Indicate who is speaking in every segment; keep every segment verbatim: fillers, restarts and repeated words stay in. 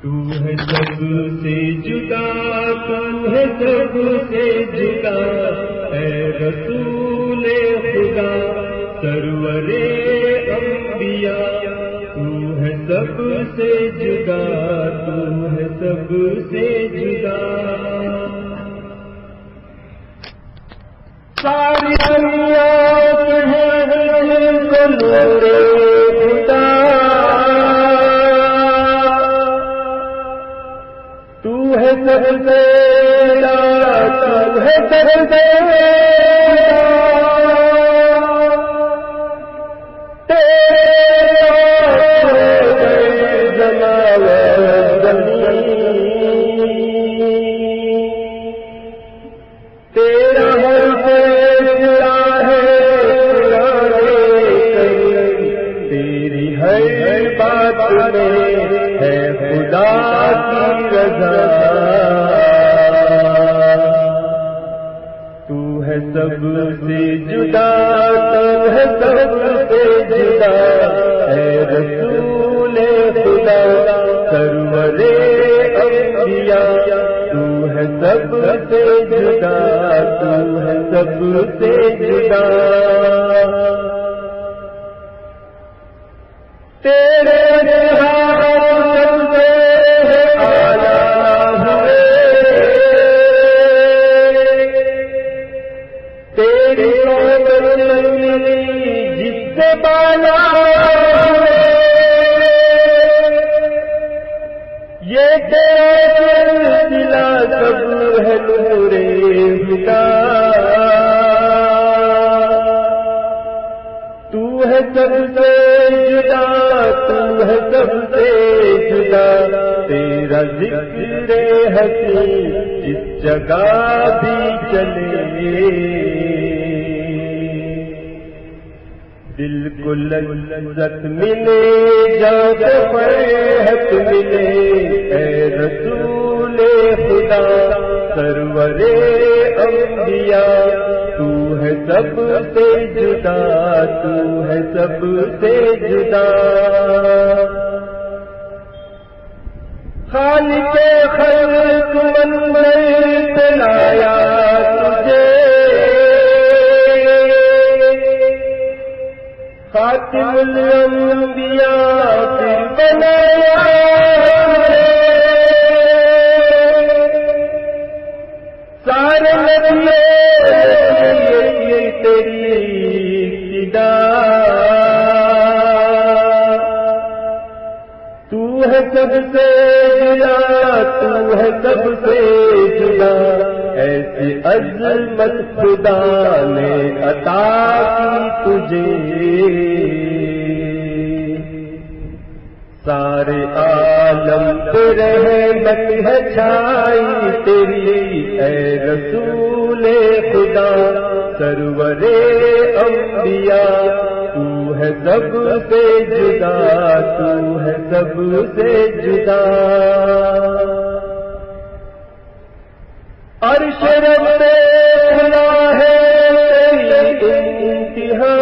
Speaker 1: تو ہے سب سے جدا، تو ہے سب سے جدا، اے رسول خدا سرور انبیاء، تو ہے سب سے جدا، تو ہے سب سے جدا۔ ساری دنیا تو ہے سب سے بڑا، تو ہے سب سے تیرا ہر فیصلہ ہے تیری ہر بات میں ہے خدا کی رضا، تو ہے سب سے جدا، تو ہے سب سے جدا، اے رسول خدا سرور انبیاء، تو ہے سب سے جدا، تو ہے سب سے جدا۔ تیرے جس سے بالا یہ سلسلہ سب ہے نور ہدا، تو ہے سب سے جدا، تو ہے سب سے جدا، تیرا ذکر حسین اس جگہ بھی چلے، دل کو لذت ملے جب فرحت ملے، اے رسول خدا سرور انبیاء، تو ہے سب سے جدا، تو ہے سب سے جدا۔ خالق خلق منظر دلایا تجھے، خاتم الانبیاء پھر بنایا، سارے نبی تیری ابتدا، تو ہے سب سے جدا، تو ہے سب سے جدا، ایسی عظمت خدا نے عطا کی تجھے، سارے عالم پہ رحمت ہے چھائی تیری، اے رسول خدا سرور انبیاء، تو ہے سب سے جدا، تو ہے سب سے جدا۔ عرش رب پہ کھلا ہے تیری انتہا،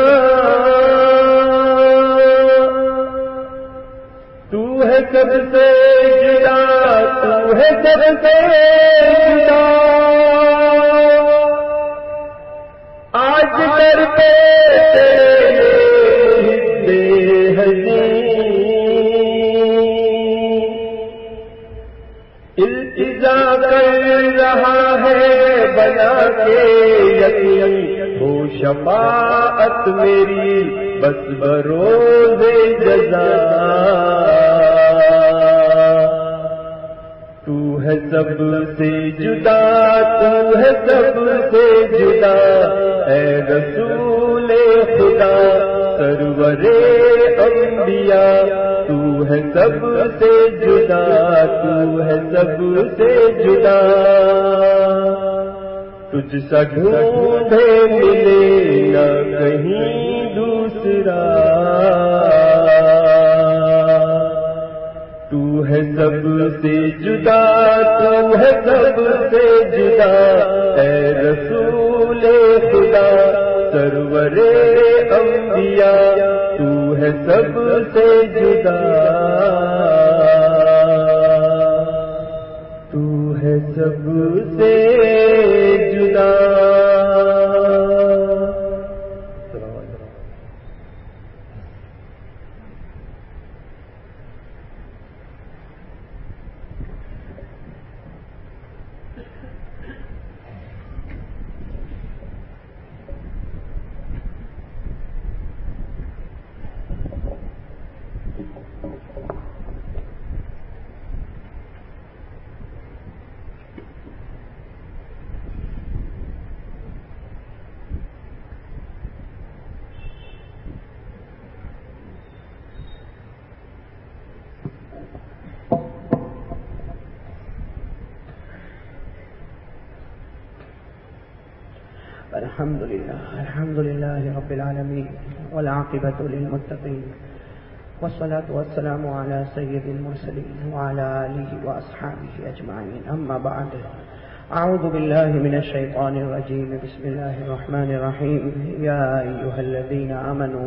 Speaker 1: تو ہے سب سے جدا، تو ہے سب سے جدا، آج در پہ تیرے التجا کر رہا ہے بنا کے یقین، ہو شفاعت میری بس بروز جزا، تو ہے سب سے جدا، تو ہے سب سے جدا، اے رسول خدا سرور انبیاء، تو ہے سب سے جدا، تو ہے سب سے جدا۔ تجھ سا ڈھونڈے ملے نہ کہیں دوسرا، تو ہے سب سے جدا، تو ہے سب سے جدا، اے رسول خدا سرور انبیاء، تو ہے سب سے جدا۔ سے جدا.
Speaker 2: الحمد لله الحمد لله رب العالمين والعاقبة للمتقين والصلاة والسلام على سيد المرسلين وعلى آله وأصحابه أجمعين. أما بعد، أعوذ بالله من الشيطان الرجيم. بسم الله الرحمن الرحيم. يا أيها الذين آمنوا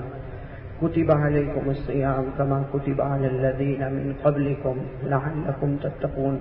Speaker 2: كتب عليكم الصيام كما كتب على الذين من قبلكم لعلكم تتقون.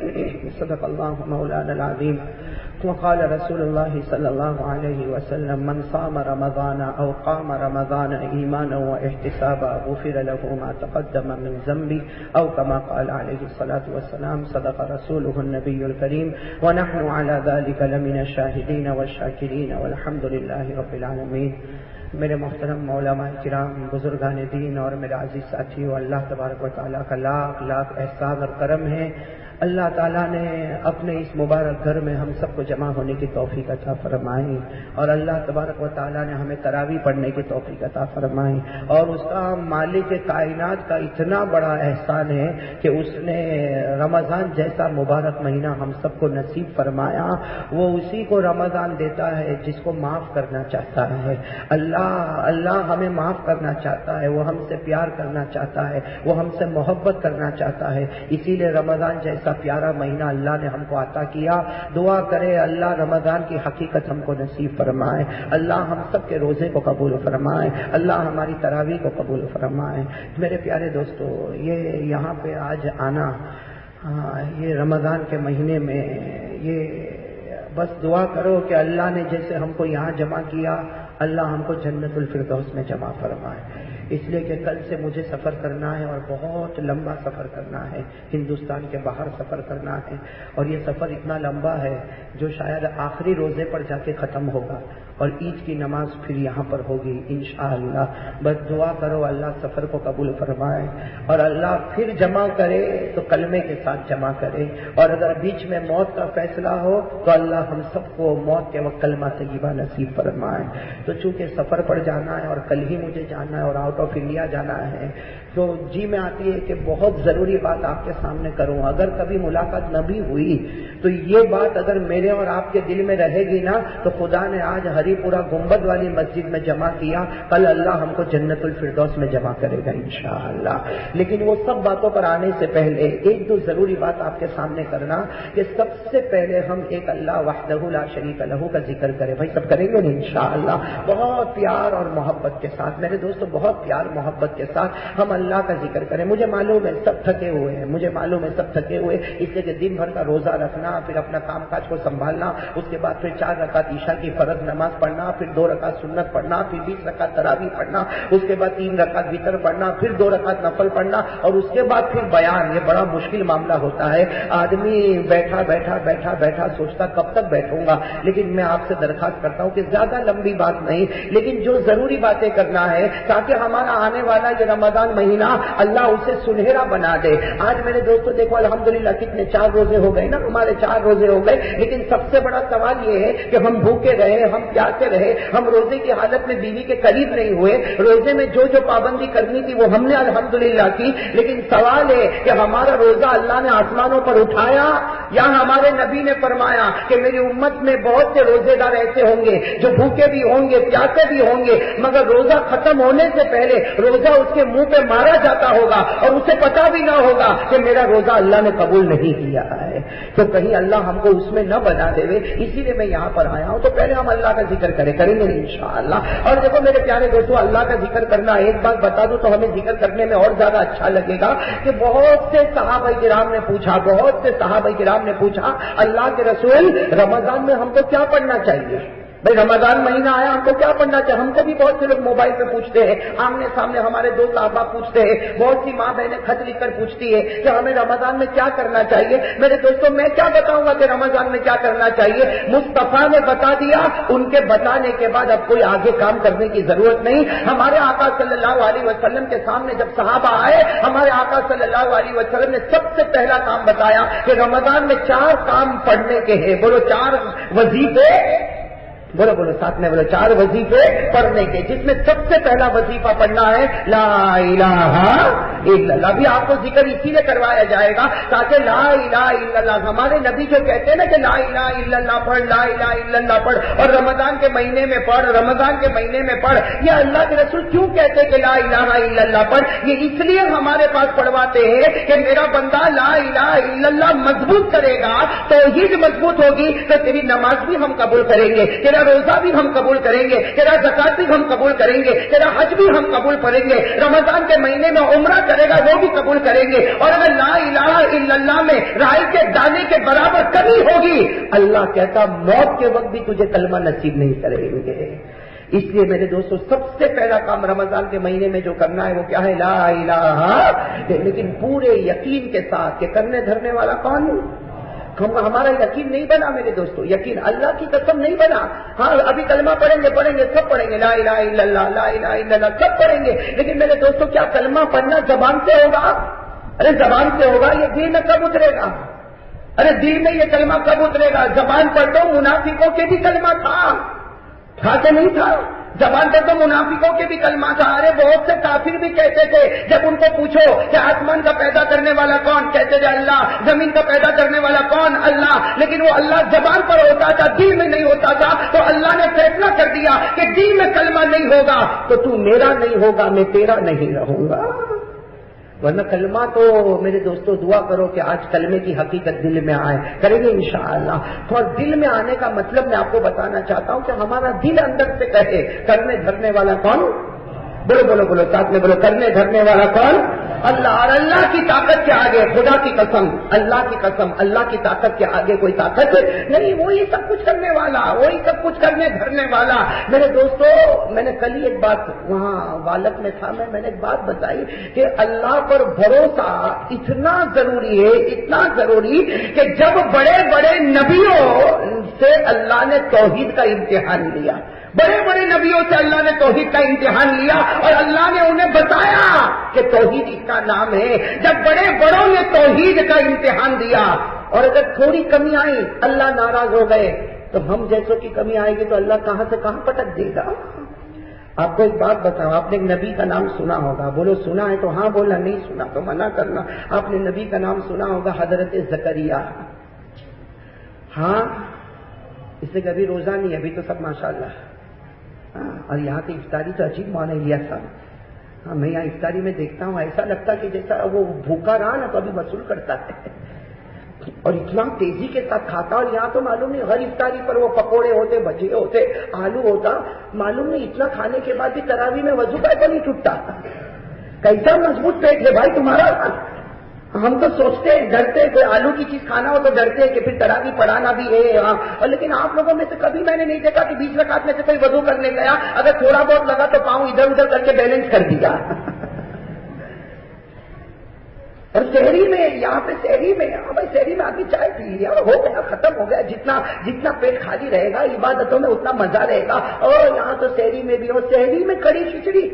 Speaker 2: صدق الله مولانا العظيم. وقال رسول الله صلى الله عليه وسلم: من صام رمضان أو قام رمضان إيمانا واحتسابا غفر له ما تقدم من ذنبه أو كما قال عليه الصلاة والسلام. صدق رسوله النبي الكريم ونحن على ذلك لمن الشاهدين والشاكرين والحمد لله رب العالمين. میرے محترم علماء کرام، بزرگان دین اور میرے عزیز ساتھیو، اللہ تبارک و تعالیٰ کا لاکھ لاکھ احسان اور کرم ہے. اللہ تعالیٰ نے اپنے اس مبارک گھر میں ہم سب کو جمع ہونے کی توفیق عطا فرمائی، اور اللہ تبارک و تعالیٰ نے ہمیں تراویح پڑھنے کی توفیق عطا فرمائی. اور اس کا مالک کائنات کا اتنا بڑا احسان ہے کہ اس نے رمضان جیسا مبارک مہینہ ہم سب کو نصیب فرمایا. وہ اسی کو رمضان دیتا ہے جس کو معاف کرنا چاہتا ہے. اللہ اللہ ہمیں معاف کرنا چاہتا ہے، وہ ہم سے پیار کرنا چاہتا ہے، وہ ہم سے محبت کرنا چاہتا ہے. اسی لیے رمضان جیسا پیارا مہینہ اللہ نے ہم کو عطا کیا. دعا کرے اللہ رمضان کی حقیقت ہم کو نصیب فرمائے، اللہ ہم سب کے روزے کو قبول فرمائے، اللہ ہماری تراویح کو قبول فرمائے. میرے پیارے دوستو، یہ یہاں پہ آج آنا، یہ رمضان کے مہینے میں، یہ بس دعا کرو کہ اللہ نے جیسے ہم کو یہاں جمع کیا، اللہ ہم کو جنت الفردوس میں جمع فرمائے. اس لیے کہ کل سے مجھے سفر کرنا ہے، اور بہت لمبا سفر کرنا ہے، ہندوستان کے باہر سفر کرنا ہے. اور یہ سفر اتنا لمبا ہے جو شاید آخری روزے پر جا کے ختم ہوگا، اور عید کی نماز پھر یہاں پر ہوگی انشاءاللہ. بس دعا کرو اللہ سفر کو قبول فرمائے، اور اللہ پھر جمع کرے تو کلمے کے ساتھ جمع کرے. اور اگر بیچ میں موت کا فیصلہ ہو تو اللہ ہم سب کو موت کے وقت کلمہ طیبہ نصیب فرمائے. تو چونکہ سفر پر جانا ہے اور کل ہی مجھے جانا ہے اور آؤٹ آف انڈیا جانا ہے، تو جی میں آتی ہے کہ بہت ضروری بات آپ کے سامنے کروں. اگر کبھی ملاقات نہ بھی ہوئی تو یہ بات اگر میرے اور آپ کے دل میں رہے گی نا، تو خدا نے آج ہری پورا گنبد والی مسجد میں جمع کیا، کل اللہ ہم کو جنت الفردوس میں جمع کرے گا انشاءاللہ. لیکن وہ سب باتوں پر آنے سے پہلے ایک دو ضروری بات آپ کے سامنے کرنا کہ سب سے پہلے ہم ایک اللہ وحدہ لا شریک لہ کا ذکر کریں. بھائی سب کریں گے نا انشاءاللہ، بہت پیار اور محبت کے ساتھ. میرے دوستو بہت پیار محبت کے ساتھ ہم اللہ کا ذکر کریں. مجھے معلوم ہے سب تھکے ہوئے ہیں، مجھے معلوم ہے سب تھکے ہوئے، اس لیے کہ دن بھر کا روزہ رکھنا، پھر اپنا کام کاج کو سنبھالنا، اس کے بعد پھر چار رکعت عشاء کی فرض نماز پڑھنا، پھر دو رکعت سنت پڑھنا، پھر بیس رکعت تراویح پڑھنا، اس کے بعد تین رکعت وتر پڑھنا، پھر دو رکعت نفل پڑھنا، اور اس کے بعد پھر بیان. یہ بڑا مشکل معاملہ ہوتا ہے. آدمی بیٹھا بیٹھا بیٹھا بیٹھا سوچتا کب تک بیٹھوں گا. لیکن میں آپ سے درخواست کرتا ہوں کہ زیادہ لمبی بات نہیں، لیکن جو ضروری باتیں کرنا ہے تاکہ ہمارا آنے والا یہ رمضان مہینہ اللہ اسے سنہرا بنا دے. آج میرے دوستو دیکھو الحمدللہ کتنے چار روزے ہو گئے نا، ہمارے چار روزے ہو گئے. لیکن سب سے بڑا سوال یہ ہے کہ ہم بھوکے رہے، ہم پیاسے رہے، ہم روزے کی حالت میں بیوی کے قریب نہیں ہوئے. روزے میں جو جو پابندی کرنی تھی وہ ہم نے الحمدللہ کی. لیکن سوال ہے کہ ہمارا روزہ اللہ نے آسمانوں پر اٹھایا، یا ہمارے نبی نے فرمایا کہ میری امت میں بہت سے روزے دار ایسے ہوں گے جو بھوکے بھی ہوں گے، پیاسے بھی ہوں گے، مگر روزہ ختم ہونے سے پہلے روزہ اس کے منہ پہ مارا جاتا ہوگا اور اسے پتا بھی نہ ہوگا کہ میرا روزہ اللہ نے قبول نہیں کیا ہے. تو کہیں اللہ ہم کو اس میں نہ بنا دے. اسی لیے میں یہاں پر آیا ہوں. تو پہلے ہم اللہ کا ذکر کرے کریں گے انشاءاللہ. اور دیکھو میرے پیارے دوستوں, اللہ کا ذکر کرنا ایک بات بتا دوں تو ہمیں ذکر کرنے میں اور زیادہ اچھا لگے گا کہ بہت سے صحابہ کرام نے پوچھا بہت سے صحابہ کرام نے پوچھا اللہ کے رسول رمضان میں ہم کو کیا پڑھنا چاہیے؟ بھائی رمضان مہینہ آیا, ہم کو کیا پڑھنا چاہیے؟ ہم کو بھی بہت سے لوگ موبائل پہ پوچھتے ہیں, آمنے سامنے ہمارے دوست احباب پوچھتے ہیں, بہت سی ماں بہنیں خط لکھ کر پوچھتی ہے کہ ہمیں رمضان میں کیا کرنا چاہیے. میرے دوستوں میں کیا بتاؤں گا کہ رمضان میں کیا کرنا چاہیے؟ مصطفیٰ نے بتا دیا, ان کے بتانے کے بعد اب کوئی آگے کام کرنے کی ضرورت نہیں. ہمارے آقا صلی اللہ علیہ وسلم کے سامنے جب صحابہ آئے, ہمارے آقا صلی اللہ علیہ وسلم نے سب سے پہلا کام بتایا کہ رمضان میں چار کام پڑھنے کے ہیں. بولو چار وظیفے, بولو بولو ساتھ میں بولو چار وظیفے پڑھنے کے, جس میں سب سے پہلا وظیفہ پڑھنا ہے لا الہ الا اللہ. ابھی آپ کو ذکر اسی لیے کروایا جائے گا تاکہ لا الہ الا اللہ, ہمارے نبی جو کہتے ہیں نا کہ لا الہ الا اللہ پڑھ, لا الہ الا اللہ پڑھ, اور رمضان کے مہینے میں پڑھ, رمضان کے مہینے میں پڑھ, یہ اللہ کے رسول کیوں کہتے ہیں کہ لا الہ الا اللہ پڑھ؟ یہ اس لیے ہمارے پاس پڑھواتے ہیں کہ میرا بندہ لا الہ الا اللہ مضبوط کرے گا, توحید مضبوط ہوگی تو تیری نماز بھی ہم قبول کریں گے, تیرا روزہ بھی ہم قبول کریں گے, تیرا زکات بھی ہم قبول کریں گے, تیرا حج بھی ہم قبول کریں گے, رمضان کے مہینے میں عمرہ کرے گا وہ بھی قبول کریں گے. اور اگر لا الہ الا اللہ میں رائی کے دانے کے برابر کمی ہوگی, اللہ کہتا موت کے وقت بھی تجھے کلمہ نصیب نہیں کریں گے. اس لیے میرے دوستوں سب سے پہلا کام رمضان کے مہینے میں جو کرنا ہے وہ کیا ہے؟ لا الہ, لیکن پورے یقین کے ساتھ کہ کرنے دھرنے والا کون ہے. ہمارا یقین نہیں بنا میرے دوستوں, یقین اللہ کی قسم نہیں بنا. ہاں ابھی کلمہ پڑھیں گے پڑھیں گے سب پڑھیں گے لا الہ الا اللہ لا الہ الا اللہ سب پڑھیں گے, لیکن میرے دوستوں کیا کلمہ پڑھنا زبان سے ہوگا؟ ارے زبان سے ہوگا, یہ دل میں کب اترے گا؟ ارے دل میں یہ کلمہ کب اترے گا؟ زبان پر تو منافقوں کے بھی کلمہ تھا, تھا کہ نہیں تھا؟ زبان پر تو منافقوں کے بھی کلمہ تھا. ارے بہت سے کافر بھی کہتے تھے, جب ان کو پوچھو کہ آسمان کا پیدا کرنے والا کون, کہتے تھے اللہ, زمین کا پیدا کرنے والا کون, اللہ, لیکن وہ اللہ زبان پر ہوتا تھا, دل میں نہیں ہوتا تھا. تو اللہ نے فیصلہ کر دیا کہ دل میں کلمہ نہیں ہوگا تو تو میرا نہیں ہوگا, میں تیرا نہیں رہوں گا. ورنہ کلمہ تو میرے دوستو دعا کرو کہ آج کلمے کی حقیقت دل میں آئے, کریں گے انشاءاللہ. تو دل میں آنے کا مطلب میں آپ کو بتانا چاہتا ہوں کہ ہمارا دل اندر سے کہے کرنے دھرنے والا کون؟ بولو بولو بولو ساتھ میں بولو, کرنے دھرنے والا کون؟ اللہ. اور اللہ کی طاقت کے آگے, خدا کی قسم, اللہ کی قسم, اللہ کی طاقت کے آگے کوئی طاقت نہیں. وہی سب کچھ کرنے والا, وہی سب کچھ کرنے دھرنے والا. میرے دوستو میں نے کل ہی ایک بات وہاں والد میں تھا, میں میں نے ایک بات بتائی کہ اللہ پر بھروسہ اتنا ضروری ہے, اتنا ضروری کہ جب بڑے بڑے نبیوں سے اللہ نے توحید کا امتحان لیا, بڑے بڑے نبیوں سے اللہ نے توحید کا امتحان لیا اور اللہ نے انہیں بتایا کہ توحید اس کا نام ہے. جب بڑے بڑوں نے توحید کا امتحان دیا اور اگر تھوڑی کمی آئی اللہ ناراض ہو گئے, تو ہم جیسوں کی کمی آئے گی تو اللہ کہاں سے کہاں پٹک دے گا. آپ کو ایک بات بتاؤ, آپ نے ایک نبی کا نام سنا ہوگا, بولو سنا ہے تو ہاں بولنا, نہیں سنا تو منع کرنا. آپ نے نبی کا نام سنا ہوگا حضرت زکریا. ہاں اس سے کبھی روزہ نہیں, ابھی تو سب ماشاءاللہ. اور یہاں کی افطاری تو عجیب مانے لیا سب. ہاں میں یہاں افطاری میں دیکھتا ہوں ایسا لگتا کہ جیسا وہ بھوکا رہا نا تو ابھی وصول کرتا ہے اور اتنا تیزی کے ساتھ کھاتا. اور یہاں تو معلوم نہیں ہر افطاری پر وہ پکوڑے ہوتے, بھجے ہوتے, آلو ہوتا, معلوم نہیں اتنا کھانے کے بعد بھی تراویح میں وضو کا تو نہیں ٹوٹتا. کیسا مضبوط پیٹ ہے بھائی تمہارا. ہم تو سوچتے ہیں, ڈرتے, کوئی آلو کی چیز کھانا ہو تو ڈرتے ہیں کہ پھر تراویح پڑھانا بھی ہے. ہاں, اور لیکن آپ لوگوں میں سے کبھی میں نے نہیں دیکھا کہ بیس رکعت میں سے کوئی وضو کرنے گیا, اگر تھوڑا بہت لگا تو پاؤں ادھر ادھر کر کے بیلنس کر دیا. اور شہری میں, یہاں پہ شہری میں, ہاں بھائی شہری میں آدمی چائے پی لیا, ہو گیا, ختم ہو گیا. جتنا جتنا پیٹ خالی رہے گا عبادتوں میں اتنا مزہ رہے گا. اور یہاں تو شہری میں بھی, اور شہری میں کڑی کھچڑی.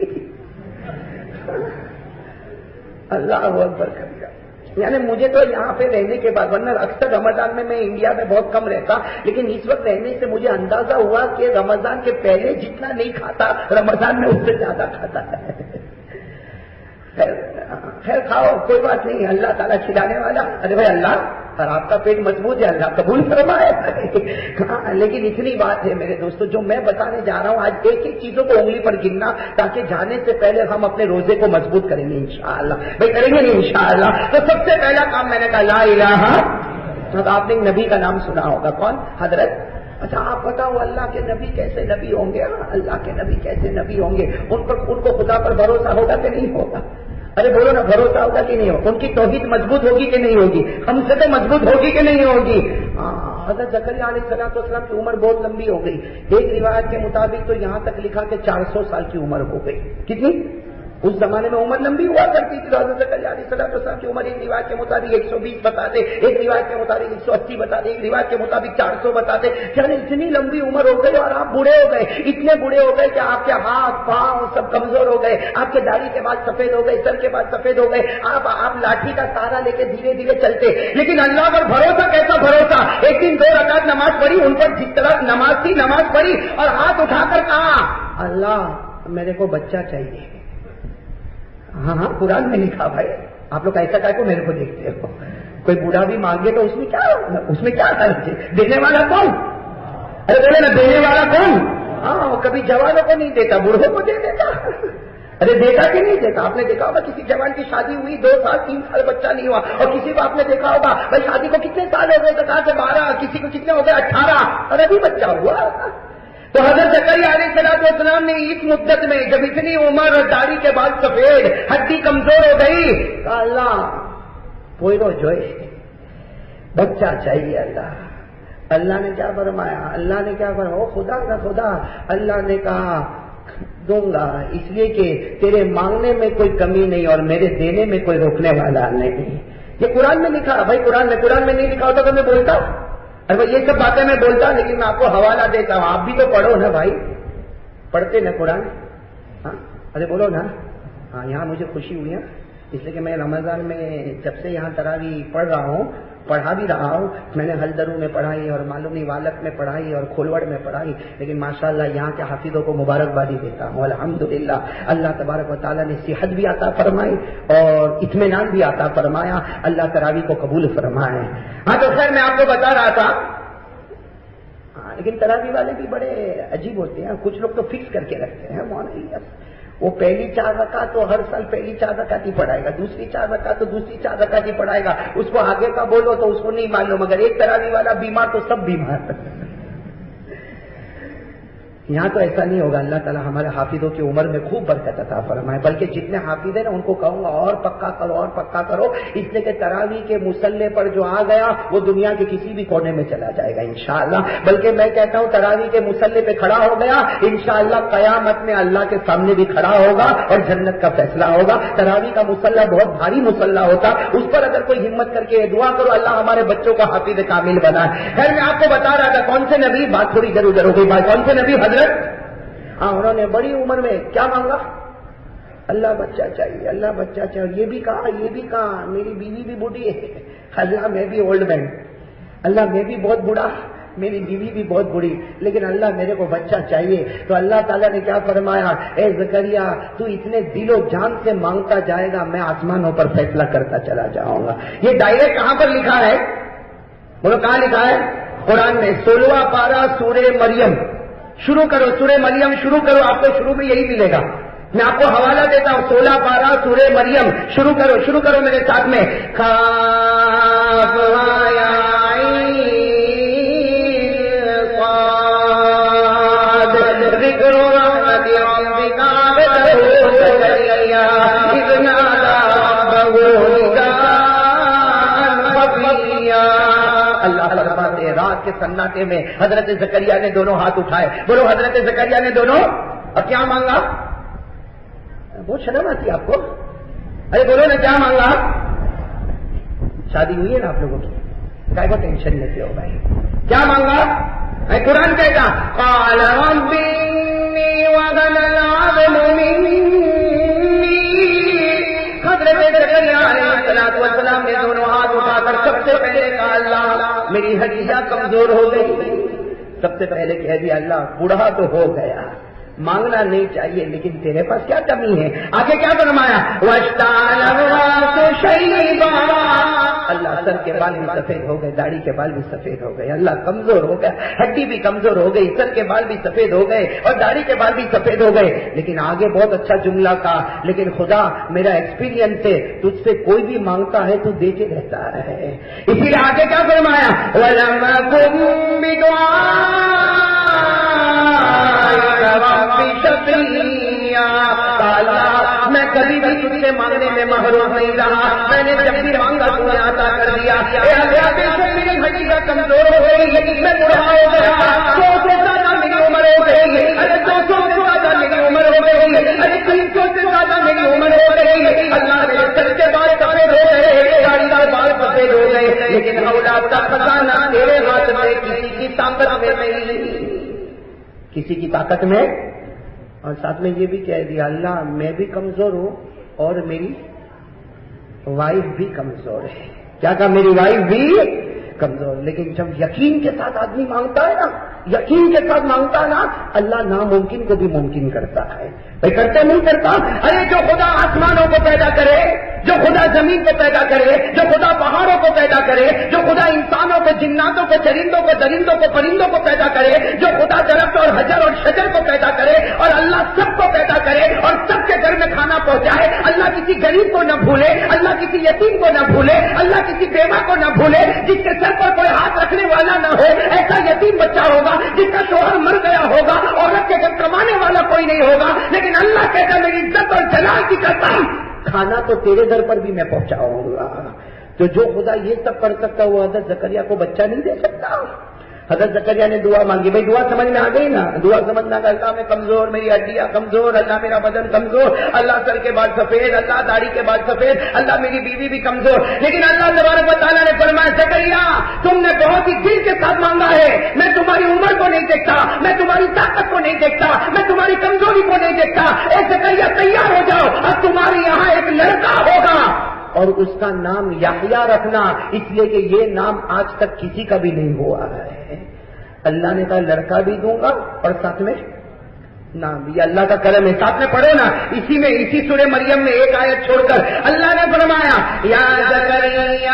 Speaker 2: اللہ اکبر کر دیا. یعنی مجھے تو یہاں پہ رہنے کے بعد, ورنہ اکثر رمضان میں میں انڈیا میں بہت کم رہتا, لیکن اس وقت رہنے سے مجھے اندازہ ہوا کہ رمضان کے پہلے جتنا نہیں کھاتا رمضان میں اس سے زیادہ کھاتا ہے. خیر کھاؤ, کوئی بات نہیں, اللہ تعالیٰ کھلانے والا. ارے بھائی اللہ, اور آپ کا پیٹ مضبوط ہے, اللہ قبول فرمائے. لیکن اتنی بات ہے میرے دوستوں, جو میں بتانے جا رہا ہوں آج ایک ایک چیزوں کو انگلی پر گننا, تاکہ جانے سے پہلے ہم اپنے روزے کو مضبوط کریں گے انشاءاللہ. بھائی کریں گے نہیں انشاءاللہ. تو سب سے پہلا کام میں نے کہا لا الہ. آپ نے ایک نبی کا نام سنا ہوگا, کون؟ حضرت اچھا آپ بتاؤ اللہ کے نبی کیسے نبی ہوں گے؟ اللہ کے نبی کیسے نبی ہوں گے؟ ان پر ان کو خدا پر بھروسہ ہوگا کہ نہیں ہوگا؟ ارے بولو نا، بھروسہ ہوگا کہ نہیں ہوگا؟ ان کی توحید مضبوط ہوگی کہ نہیں ہوگی؟ ہم سے تو مضبوط ہوگی کہ نہیں ہوگی؟ ہاں، حضرت زکریا علیہ الصلوۃ والسلام کی عمر بہت لمبی ہو گئی. ایک روایت کے مطابق تو یہاں تک لکھا کہ چار سو سال کی عمر ہو گئی. کتنی؟ اس زمانے میں عمر لمبی ہوا کرتی تھی. حضرت زکریا علیہ الصلوۃ والسلام کی عمر ایک روایت کے مطابق ایک سو بیس بتاتے، ایک روایت کے مطابق ایک سو اسی بتاتے، ایک روایت کے مطابق چار سو بتاتے. یعنی اتنی لمبی عمر ہو گئی اور آپ بوڑھے ہو گئے، اتنے بوڑھے ہو گئے کہ آپ کے ہاتھ پاؤں سب کمزور ہو گئے، آپ کے داڑھی کے بعد سفید ہو گئے، سر کے بعد سفید ہو گئے، آپ آپ لاٹھی کا سہارا لے کے دھیرے دھیرے چلتے. لیکن اللہ پر بھروسہ کیسا بھروسہ؟ ایک دن دو رکعت نماز پڑھی، ان پر جس طرح نماز تھی نماز پڑھی اور ہاتھ اٹھا کر کہا اللہ میرے کو بچہ چاہیے. ہاں ہاں قرآن میں لکھا. بھائی آپ لوگ ایسا کہہ کو میرے کو دیکھتے ہو؟ کوئی بوڑھا بھی مانگے تو اس میں کیا اس میں کیا کرنا؟ دینے والا کون؟ ارے بولے نا دینے والا کون؟ ہاں کبھی جوانوں کو نہیں دیتا، بوڑھوں کو دے دیتا. ارے دیکھا کہ نہیں دیکھا؟ آپ نے دیکھا ہوگا کسی جوان کی شادی ہوئی دو سال تین سال بچہ نہیں ہوا، اور کسی کو آپ نے دیکھا ہوگا بھائی شادی کو کتنے سال ہو گئے تو کہا کہ بارہ، کسی کو کتنے ہو گئے اٹھارہ، اور ابھی بچہ ہوا. تو حضرت زکریا علیہ الصلوۃ والسلام نے اس مدت میں جب اتنی عمر اور داڑھی کے بعد سفید، ہڈی کمزور ہو گئی، کہا اللہ پوئرو جوئے بچہ چاہیے. اللہ اللہ نے کیا فرمایا؟ اللہ نے کیا فرمایا؟ خدا کا خدا اللہ نے کہا دوں گا، اس لیے کہ تیرے مانگنے میں کوئی کمی نہیں اور میرے دینے میں کوئی روکنے والا نہیں. یہ قرآن میں لکھا. بھائی قرآن میں قرآن میں نہیں لکھا ہوتا تو میں بولتا. ارے یہ سب باتیں میں بولتا، لیکن میں آپ کو حوالہ دیتا ہوں. آپ بھی تو پڑھو نا بھائی، پڑھتے نا قرآن؟ ہاں ارے بولو نا. ہاں یہاں مجھے خوشی ہوئی ہے اس لیے کہ میں رمضان میں جب سے یہاں تراویح پڑھ رہا ہوں، پڑھا بھی رہا ہوں. میں نے ہلدرو میں پڑھائی اور معلومی والک میں پڑھائی اور کھولوڑ میں پڑھائی، لیکن ماشاءاللہ یہاں کے حافظوں کو مبارکبادی دیتا ہوں. الحمدللہ اللہ تبارک و تعالیٰ نے صحت بھی عطا فرمائی اور اطمینان بھی عطا فرمایا. اللہ تراویح کو قبول فرمائے. ہاں تو خیر میں آپ کو بتا رہا تھا، ہاں لیکن تراویح والے بھی بڑے عجیب ہوتے ہیں. کچھ لوگ تو فکس کر کے رکھتے ہیں مولانا، وہ پہلی چار رکعت تو ہر سال پہلی چار رکعت ہی پڑھائے گا، دوسری چار رکعت تو دوسری چار رکعت ہی پڑھائے گا. اس کو آگے کا بولو تو اس کو نہیں معلوم. مگر ایک تراویح والا بیمار تو سب بیمار. یہاں تو ایسا نہیں ہوگا. اللہ تعالیٰ ہمارے حافظوں کی عمر میں خوب برکت عطا فرمائے. بلکہ جتنے حافظ ہیں نا ان کو کہوں گا اور پکا کرو اور پکا کرو، اس لیے کہ تراویح کے مصلے پر جو آ گیا وہ دنیا کے کسی بھی کونے میں چلا جائے گا انشاءاللہ. بلکہ میں کہتا ہوں تراویح کے مصلے پہ کھڑا ہو گیا انشاءاللہ قیامت میں اللہ کے سامنے بھی کھڑا ہوگا اور جنت کا فیصلہ ہوگا. تراویح کا مصلہ بہت بھاری مصلہ ہوتا، اس پر اگر کوئی ہمت کر کے دعا کرو اللہ ہمارے بچوں کا حافظ کامل بنائے. خیر میں آپ کو بتا رہا تھا کون سے نبی، بات تھوڑی ادھر ادھر ہو گئی بھائی. کون سے نبی؟ حضرت ہاں انہوں نے بڑی عمر میں کیا مانگا؟ اللہ بچہ چاہیے، اللہ بچہ چاہیے. یہ بھی کہا یہ بھی کہا میری بیوی بھی بوڑھی ہے، اللہ میں بھی اولڈ مین، اللہ میں بھی بہت بوڑھا، میری بیوی بھی بہت بوڑھی، لیکن اللہ میرے کو بچہ چاہیے. تو اللہ تعالیٰ نے کیا فرمایا؟ اے زکریا تو اتنے دل و جان سے مانگتا جائے گا میں آسمانوں پر فیصلہ کرتا چلا جاؤں گا. یہ ڈائریکٹ کہاں پر لکھا ہے؟ بولو کہاں لکھا ہے؟ قرآن میں سولہواں پارہ سورہ مریم. شروع کرو سورہ مریم شروع کرو، آپ کو شروع میں یہی ملے گا. میں آپ کو حوالہ دیتا ہوں سولہ پارہ سورہ مریم. شروع کرو شروع کرو میرے ساتھ میں. کاف یا عین صاد ذکر رحمت ربک عبدہ زکریا اذ نادى ربہ نداء خفیا. اللہ فرماتے رات کے سناٹے میں حضرت زکریا نے دونوں ہاتھ اٹھائے. بولو حضرت زکریا نے دونوں. اب کیا مانگا؟ بہت شرم آتی آپ کو. ارے بولو نا کیا مانگا؟ شادی ہوئی ہے نا آپ لوگوں کی، کائے کو ٹینشن لیتے ہو بھائی. کیا مانگا؟ قرآن کہتا قال رب انی وهن العظم منی. حضرت زکریا علیہ السلام نے دونوں ہاتھ اٹھا کر سب سے پہلے کہا اللہ میری ہڈیاں کمزور ہو گئی. سب سے پہلے کہہ دیا اللہ بوڑھا تو ہو گیا، مانگنا نہیں چاہیے لیکن تیرے پاس کیا کمی ہے. آگے کیا فرمایا؟ واشتعل الراس شیبا. اللہ سر کے بال بھی سفید ہو گئے، داڑھی کے بال بھی سفید ہو گئے. اللہ کمزور ہو گیا، ہڈی بھی کمزور ہو گئی، سر کے بال بھی سفید ہو گئے اور داڑھی کے بال بھی سفید ہو گئے. لیکن آگے بہت اچھا جملہ کہا، لیکن خدا میرا ایکسپیرینس ہے تجھ سے کوئی بھی مانگتا ہے تو دے کے رہتا ہے. اسی لیے آگے کیا فرمایا؟ وَلَمْ أَكُن بِدُعَاءِ زکریا، اللہ میں کبھی بھی تجھ سے مانگنے میں محروم نہیں رہا، میں نے جب بھی مانگا تو نے عطا کر دیا۔ اے اللہ بے شک میری ہڈیاں کمزور ہو گئی، میں بوڑھا ہو گیا، سو سے زیادہ میری عمر ہو گئی، ارے دو سو سے زیادہ میری عمر ہو گئی، ارے تین سو سے زیادہ میری عمر ہو گئی۔ اللہ میرے سر کے بال سفید ہو گئے، داڑھی کے بال سفید ہو گئے، لیکن اولاد کا خزانہ تیرے ہاتھ میں، کسی کی طاقت میں نہیں، کسی کی طاقت میں۔ اور ساتھ میں یہ بھی کہہ دیا اللہ میں بھی کمزور ہوں اور میری وائف بھی کمزور ہے۔ کیا کہا؟ میری وائف بھی کمزور، لیکن جب یقین کے ساتھ آدمی مانگتا ہے نا، یقین کے ساتھ مانگتا ہے نا، اللہ ناممکن کو بھی ممکن کرتا ہے۔ بھائی کرتے نہیں کرتا؟ ارے جو خدا آسمانوں کو پیدا کرے، جو خدا زمین کو پیدا کرے، جو خدا پہاڑوں کو پیدا کرے، جو خدا انسانوں کو، جناتوں کو، چرندوں کو، درندوں کو، پرندوں کو پیدا کرے، جو خدا درخت اور حجر اور شجر کو پیدا کرے، اور اللہ سب کو پیدا کرے اور سب کے گھر میں کھانا پہنچائے، اللہ کسی غریب کو نہ بھولے، اللہ کسی یتیم کو نہ بھولے، اللہ کسی بیوہ کو نہ بھولے، جس کے سر پر کوئی ہاتھ رکھنے والا نہ ہو، ایسا یتیم بچہ ہوگا جس کا شوہر مر گیا ہوگا، عورت کے گھر کمانے والا کوئی نہیں ہوگا، لیکن اللہ کہتا میری عزت اور جلال کی قسم کھانا تو تیرے گھر پر بھی میں پہنچاؤں گا۔ تو جو خدا یہ سب کر سکتا وہ حضرت زکریا کو بچہ نہیں دے سکتا؟ حضرت زکریا نے دعا مانگی، بھائی دعا سمجھ میں آ گئی نا؟ دعا سمجھنا کہ اللہ میں کمزور، میری ہڈیاں کمزور، اللہ میرا بدن کمزور، اللہ سر کے بال سفید، اللہ داڑھی کے بال سفید، اللہ میری بیوی بھی کمزور۔ لیکن اللہ تبارک و تعالیٰ نے فرمایا زکریا تم نے بہت ہی دل کے ساتھ مانگا ہے، میں تمہاری عمر کو نہیں دیکھتا، میں تمہاری طاقت کو نہیں دیکھتا، میں تمہاری کمزوری کو نہیں دیکھتا، اے زکریا تیار ہو جاؤ، اب تمہارے یہاں ایک لڑکا ہوگا اور اس کا نام یحییٰ رکھنا، اس لیے کہ یہ نام آج تک کسی کا بھی نہیں ہوا ہے۔ اللہ نے کہا لڑکا بھی دوں گا اور ساتھ میں نام بھی، اللہ کا کرم ہے۔ ساتھ میں پڑھو نا، اسی میں اسی سورہ مریم میں ایک آیت چھوڑ کر اللہ نے فرمایا یا زکریا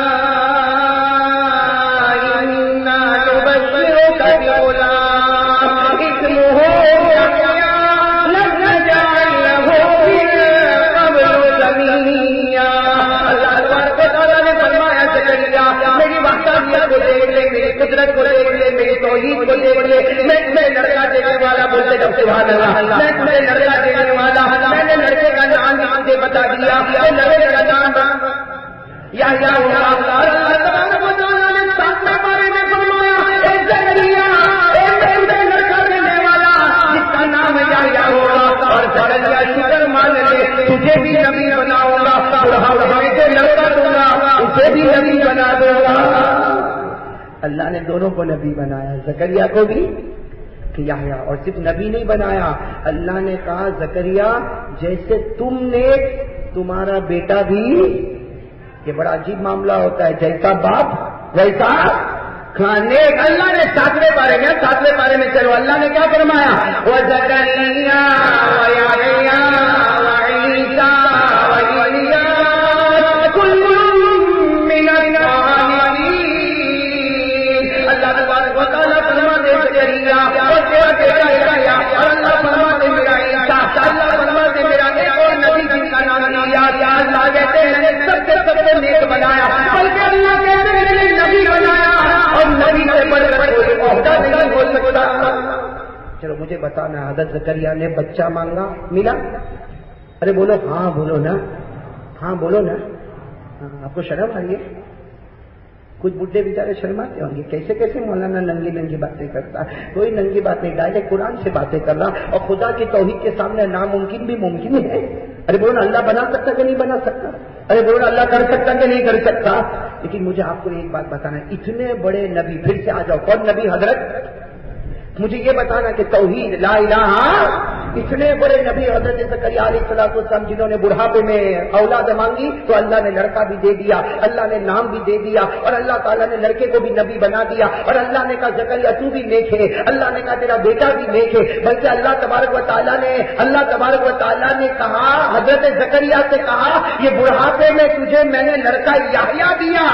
Speaker 2: انا نبشرک بغلام اسمہ یحییٰ لم نجعل لہ من قبل سمیہ۔ اللہ تبارک و تعالیٰ نے فرمایا زکریا میری وحدانیت کو دیکھ لے، میری قدرت کو دیکھ لے، میری توحید کو دیکھ لے، میں تمہیں لڑکا دینے والا، بولتے جب سبحان اللہ، میں تمہیں لڑکا دینے والا، میں نے لڑکے کا نام تجھے بتا دیا، لڑکے کا نام یحییٰ ہوگا۔ اللہ تبارک و تعالیٰ نے ساتویں بارے میں فرمایا اے زکریا اے میں تمہیں لڑکا دینے والا جس کا نام یحییٰ ہوگا، اور زکریا شکر مان لے تجھے بھی نبی بناؤں گا، بڑھاپے سے لڑکا دوں گا، اسے بھی نبی بنا دوں گا۔ اللہ نے دونوں کو نبی بنایا، زکریا کو بھی یحییٰ، اور صرف نبی نہیں بنایا، اللہ نے کہا زکریا جیسے تم نے تمہارا بیٹا بھی، یہ بڑا عجیب معاملہ ہوتا ہے، جیسا باپ ویسا کھانے۔ اللہ نے ساتویں بارے میں ساتویں بارے میں چلو اللہ نے کیا فرمایا وزکریا ویحییٰ وعیسیٰ وإلیاس کل من الصالحین۔ اللہ تبارک و تعالیٰ فرماتے زکریا اور تیرا بیٹا یحییٰ، اور اللہ فرماتے میرا عیسیٰ، اللہ فرماتے میرا ایک اور نبی جن کا نام الیاس۔ اللہ کہتے ہیں سب سے سب کو نیک بنایا، بلکہ اللہ کہتے ہیں نبی بنایا، اور نبی سے بڑھ کر کوئی عہدہ نہیں ہو سکتا۔ چلو مجھے بتانا حضرت زکریا نے بچہ مانگا ملا؟ ارے بولو ہاں، بولو نا، ہاں بولو نا، آپ کو شرم آ رہی ہے؟ کچھ بڈھے بیچارے شرماتے ہوں گے، کیسے کیسے مولانا ننگی ننگی باتیں کرتا ہے؟ کوئی ننگی بات نہیں، ڈائریکٹ قرآن سے باتیں کر رہا، اور خدا کی توحید کے سامنے ناممکن بھی ممکن ہے۔ ارے بولو اللہ بنا سکتا کہ نہیں بنا سکتا؟ ارے بولو اللہ کر سکتا کہ نہیں کر سکتا؟ لیکن مجھے آپ کو ایک بات بتانا ہے، اتنے بڑے نبی، پھر سے آ جاؤ، کون نبی حضرت؟ مجھے یہ بتانا کہ توحید لا الہ، اتنے بڑے نبی حضرت زکریا علیہ الصلوۃ والسلام جنہوں نے بڑھاپے میں اولاد مانگی تو اللہ نے لڑکا بھی دے دیا، اللہ نے نام بھی دے دیا، اور اللہ تعالیٰ نے لڑکے کو بھی نبی بنا دیا، اور اللہ نے کہا زکریا تو بھی نیک ہے، اللہ نے کہا تیرا بیٹا بھی نیک ہے، بلکہ اللہ تبارک و تعالیٰ نے اللہ تبارک و تعالیٰ نے کہا حضرت زکریا سے کہا یہ بڑھاپے میں تجھے میں نے لڑکا یحییٰ دیا،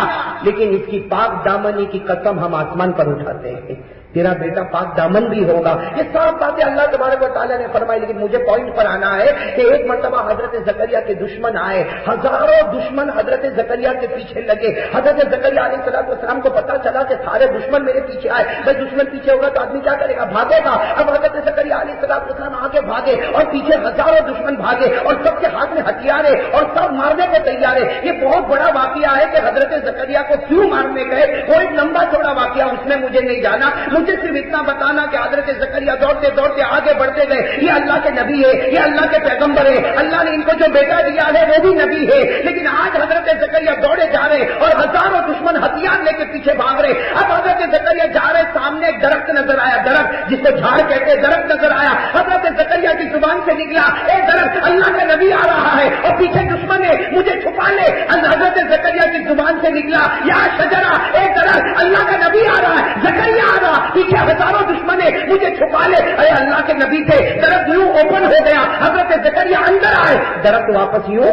Speaker 2: لیکن اس کی پاک دامنی کی قسم ہم آسمان پر اٹھاتے ہیں، تیرا بیٹا پاک دامن بھی ہوگا. یہ سب باتیں اللہ تبارک و تعالیٰ نے فرمائی. لیکن مجھے پوائنٹ پر آنا ہے کہ ایک مرتبہ حضرت زکریا کے دشمن آئے، ہزاروں دشمن حضرت زکریا کے پیچھے لگے. حضرت زکریا علیہ السلام والسلام کو پتا چلا کہ سارے دشمن میرے پیچھے آئے. بھائی دشمن پیچھے ہوگا تو آدمی کیا کرے گا؟ بھاگے گا. اب حضرت زکریا علیہ السلام والسلام آگے بھاگے اور پیچھے ہزاروں دشمن بھاگے اور سب کے ہاتھ میں ہتھیار ہے اور سب مارنے کو تیار ہے. یہ بہت بڑا واقعہ ہے کہ حضرت زکریا کو کیوں مارنے گئے، وہ ایک لمبا چوڑا واقعہ، اس میں مجھے نہیں جانا. مجھے صرف اتنا بتانا کہ حضرت زکریا دوڑتے دوڑتے آگے بڑھتے گئے. یہ اللہ کے نبی ہے، یہ اللہ کے پیغمبر ہے، اللہ نے ان کو جو بیٹا دیا ہے وہ بھی نبی ہے. لیکن آج حضرت زکریا دوڑے جا رہے اور ہزاروں دشمن ہتھیار لے کے پیچھے بھاگ رہے. اب حضرت زکریا جا رہے، سامنے ایک درخت نظر آیا، درخت جس کو جھاڑ کہتے، درخت نظر آیا. حضرت زکریا کی زبان سے نکلا، اے درخت اللہ کا نبی آ رہا ہے اور پیچھے دشمن ہے، مجھے چھپا لے. حضرت زکریا کی زبان سے نکلا، یا شجرہ، اے درخت اللہ کا نبی آ رہا ہے، زکریا آ رہا، پیچھے ہزاروں دشمن ہے، مجھے چھپا لے. اے اللہ کے نبی تھے. درخت یوں اوپن ہو گیا، حضرت زکریا اندر آئے، درخت واپس یوں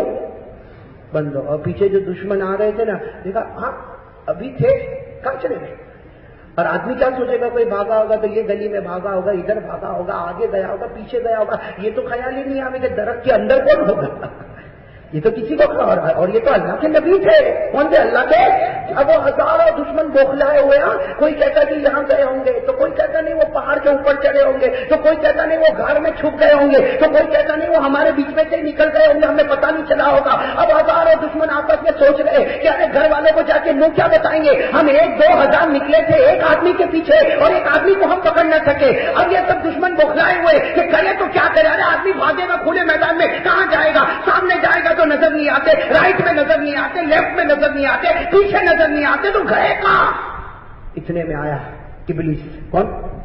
Speaker 2: بند ہو. اور پیچھے جو دشمن آ رہے تھے نا، دیکھا ہاں ابھی تھے، کہاں چلے گئے؟ اور آدمی کیا سوچے گا؟ کوئی بھاگا ہوگا تو یہ گلی میں بھاگا ہوگا، ادھر بھاگا ہوگا، آگے گیا ہوگا، پیچھے گیا ہوگا. یہ تو خیال ہی نہیں آئے کہ درخت کے اندر کون ہوگا. یہ تو کسی کو کھا رہا ہے. اور یہ تو اللہ کے نبی تھے. کون تھے؟ اللہ کے. اب وہ ہزاروں دشمن بوکھلائے ہوئے ہیں. کوئی کہتا کہ یہاں گئے ہوں گے، تو کوئی کہتا نہیں وہ پہاڑ کے اوپر چڑھے ہوں گے، تو کوئی کہتا نہیں وہ گھر میں چھپ گئے ہوں گے، تو کوئی کہتا نہیں وہ ہمارے بیچ میں سے نکل گئے ہوں گے، ہمیں پتہ نہیں چلا ہوگا. اب ہزاروں دشمن آپس میں سوچ رہے کہ ارے گھر والوں کو جا کے منہ کیا بتائیں گے، ہم ایک دو ہزار نکلے تھے ایک آدمی کے پیچھے اور ایک آدمی کو ہم پکڑ نہ سکے. اب یہ سب دشمن بوکھلائے ہوئے کہ کرے تو کیا کرے. ارے آدمی بھاگے گا کھلے میدان میں، کہاں جائے گا؟ سامنے جائے گا تو نظر نہیں آتے، رائٹ میں نظر نہیں آتے، لیفٹ میں نظر نہیں آتے، پیچھے نظر نہیں آتے، تو گئے کہاں؟ اتنے میں آیا ابلیس. کون؟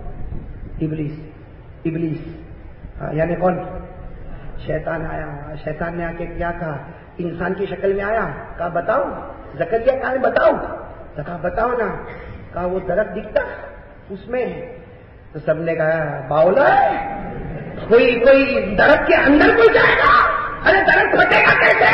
Speaker 2: ابلیس. ابلیس یعنی کون؟ شیطان آیا. شیطان نے آ کے کیا کہا؟ انسان کی شکل میں آیا، کہا بتاؤ زکریا کہاں ہے، بتاؤ. کہا بتاؤ نا. کہا وہ درخت دکھتا اس میں. تو سب نے کہا باولا کوئی کوئی درخت کے اندر کوئی جائے گا؟ ارے درخت پھٹے گا کیسے؟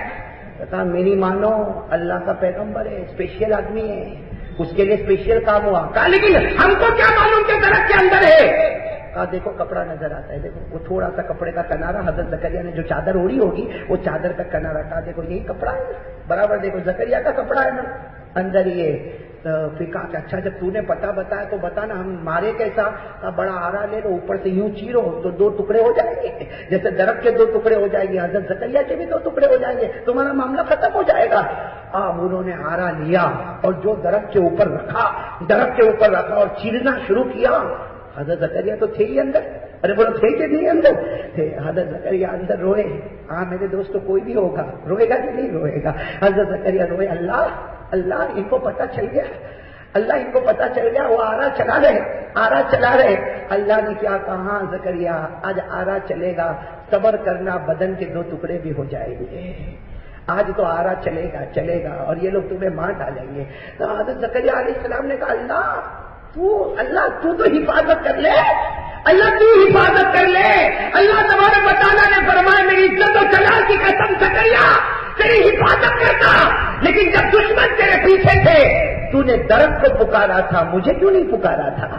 Speaker 2: کہا میری مانو اللہ کا پیغمبر ہے، اسپیشل آدمی ہے، اس کے لیے اسپیشل کام ہوا. کہا لیکن ہم کو کیا معلوم کہ درخت کے اندر ہے؟ کہا دیکھو کپڑا نظر آتا ہے، دیکھو وہ تھوڑا سا کپڑے کا کنارا. حضرت زکریا نے جو چادر اوڑھی ہوگی وہ چادر کا کنارا. کہا دیکھو یہی کپڑا ہے برابر، دیکھو زکریا کا کپڑا ہے نا اندر یہ. تو پھر کہا کہ اچھا جب تو نے پتا بتایا تو بتانا ہم مارے کیسا. کہا بڑا آرا لے لو، اوپر سے یوں چیرو تو دو ٹکڑے ہو جائیں گے، جیسے درخت کے دو ٹکڑے ہو جائیں گے، حضرت زکریا کے بھی دو ٹکڑے ہو جائیں گے، تمہارا معاملہ ختم ہو جائے گا. اب انہوں نے آرا لیا اور جو درخت کے اوپر رکھا، درخت کے اوپر رکھا اور چیرنا شروع کیا. حضرت زکریا تو تھے ہی اندر. ارے بولو تھے کہ نہیں اندر تھے؟ حضرت زکریا اندر روئے. ہاں میرے دوست کوئی بھی ہوگا روئے گا کہ نہیں روئے گا؟ حضرت زکریا روئے. اللہ اللہ ان کو پتہ چل گیا، اللہ ان کو پتا چل گیا، وہ آرا چلا رہے آرا چلا رہے اللہ نے کیا کہا زکریا آج آرا چلے گا، صبر کرنا، بدن کے دو ٹکڑے بھی ہو جائیں گے. آج تو آرا چلے گا چلے گا اور یہ لوگ تمہیں مار ڈالیں گے. تو حضرت زکریا علیہ السلام نے کہا اللہ تو اللہ تو تو حفاظت کر لے، اللہ تو حفاظت کر لے. اللہ تبارک و تعالیٰ نے فرمایا میری عزت و جلال کی قسم زکریا تیری حفاظت کرتا، لیکن جب دشمن تیرے پیچھے تھے تو نے درخت کو پکارا تھا، مجھے کیوں نہیں پکارا تھا؟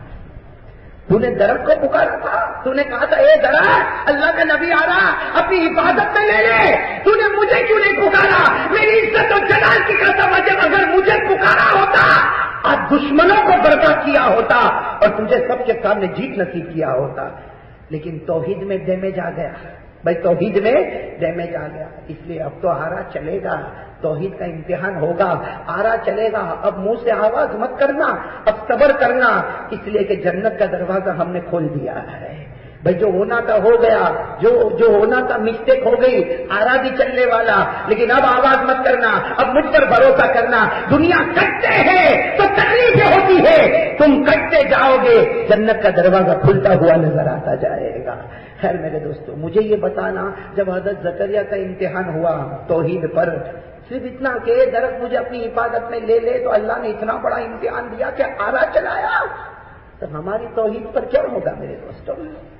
Speaker 2: تو نے درخت کو پکارا تھا، تو نے کہا تھا اے درخت اللہ کا نبی آ رہا اپنی حفاظت میں لے لے. تو نے مجھے کیوں نہیں پکارا؟ میری عزت و جلال کی قسم جب اگر مجھے پکارا ہوتا آج دشمنوں کو برباد کیا ہوتا اور تجھے سب کے سامنے جیت نصیب کیا ہوتا. لیکن توحید میں ڈیمیج آ گیا بھائی، توحید میں ڈیمیج آ گیا. اس لیے اب تو آرا چلے گا، توحید کا امتحان ہوگا، آرا چلے گا. اب منہ سے آواز مت کرنا، اب صبر کرنا، اس لیے کہ جنت کا دروازہ ہم نے کھول دیا ہے. بھائی جو ہونا تھا ہو گیا، جو جو ہونا تھا مسٹیک ہو گئی، آرا بھی چلنے والا. لیکن اب آواز مت کرنا، اب مجھ پر بھروسہ کرنا. دنیا کٹتے ہیں تو تکلیفیں ہوتی ہے، تم کٹتے جاؤ گے جنت کا دروازہ کھلتا ہوا نظر آتا جائے گا. خیر میرے دوستو مجھے یہ بتانا جب حضرت زکریا کا امتحان ہوا توحید پر، صرف اتنا کہ درخت مجھے اپنی حفاظت میں لے لے تو اللہ نے اتنا بڑا امتحان دیا کہ آرا چلایا، تو ہماری توحید پر کیا ہوگا میرے دوستوں؟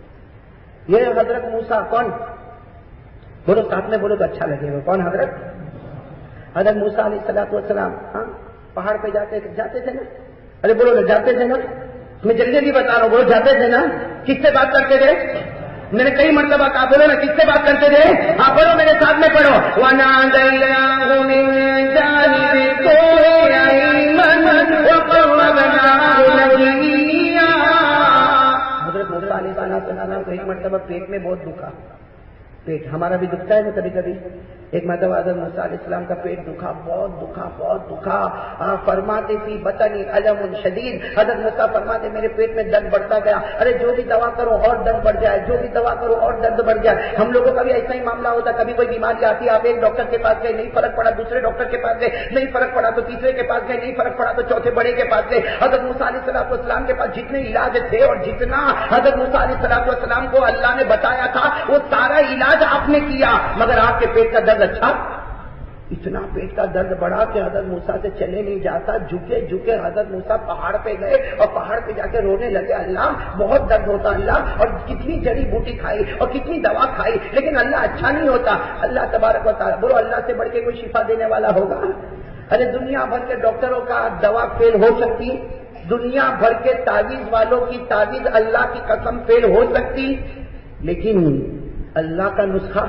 Speaker 2: یہ حضرت موسیٰ کون؟ بولو ساتھ میں بولو تو اچھا لگے گا. کون حضرت؟ حضرت موسیٰ علیہ الصلوۃ والسلام ہاں پہاڑ پہ جاتے تھے جاتے تھے نا؟ ارے بولو نا جاتے تھے نا؟ میں جلدی جلدی بتا رہا ہوں، بولو جاتے تھے نا؟ کس سے بات کرتے تھے؟ میں نے کئی مرتبہ کہا، بولو نا کس سے بات کرتے تھے؟ ہاں بولو میرے ساتھ میں پڑھو، وَنَادَيْنَاهُ مِن جَانِبِ الطُّورِ أَيْمَنَ وَقَرَّبْنَاهُ نَجِيًّا۔ حضرت موسیٰ علیہ السلام کو ایک مرتبہ پیٹ میں بہت دکھا، پیٹ ہمارا بھی دکھتا ہے نا کبھی کبھی، ایک مرتبہ حضرت موسیٰ علیہ السلام کا پیٹ دکھا، بہت دکھا بہت دکھا فرماتے فی بطنی علم شدید، حضرت موسیٰ فرماتے میرے پیٹ میں درد بڑھتا گیا، ارے جو بھی دوا کرو اور درد بڑھ جائے، جو بھی دوا کرو اور درد بڑھ جائے۔ ہم لوگوں کا بھی ایسا ہی معاملہ ہوتا، کبھی کوئی بیماری آتی ہے، آپ ایک ڈاکٹر کے پاس گئے نہیں فرق پڑا، دوسرے ڈاکٹر کے پاس گئے نہیں فرق پڑا، تو تیسرے کے پاس گئے نہیں فرق پڑا، تو چوتھے بڑے کے پاس گئے۔ حضرت موسیٰ علیہ السلام کے پاس جتنے علاج تھے اور جتنا حضرت موسیٰ علیہ السلام کو اللہ نے بتایا تھا وہ سارا علاج آپ نے کیا، مگر آپ کے پیٹ کا درد اچھا، اتنا پیٹ کا درد بڑھا کہ حضرت موسیٰ سے چلے نہیں جاتا، جھکے جھکے حضرت موسیٰ پہاڑ پہ گئے اور پہاڑ پہ جا کے رونے لگے، اللہ بہت درد ہوتا اللہ، اور کتنی جڑی بوٹی کھائی اور کتنی دوا کھائی لیکن اللہ اچھا نہیں ہوتا۔ اللہ تبارک و تعالیٰ، بولو اللہ سے بڑھ کے کوئی شفا دینے والا ہوگا؟ ارے دنیا بھر کے ڈاکٹروں کا دوا فیل ہو سکتی، دنیا بھر کے تعویذ والوں کی تعویذ اللہ کی قسم فیل ہو سکتی، لیکن اللہ کا نسخہ،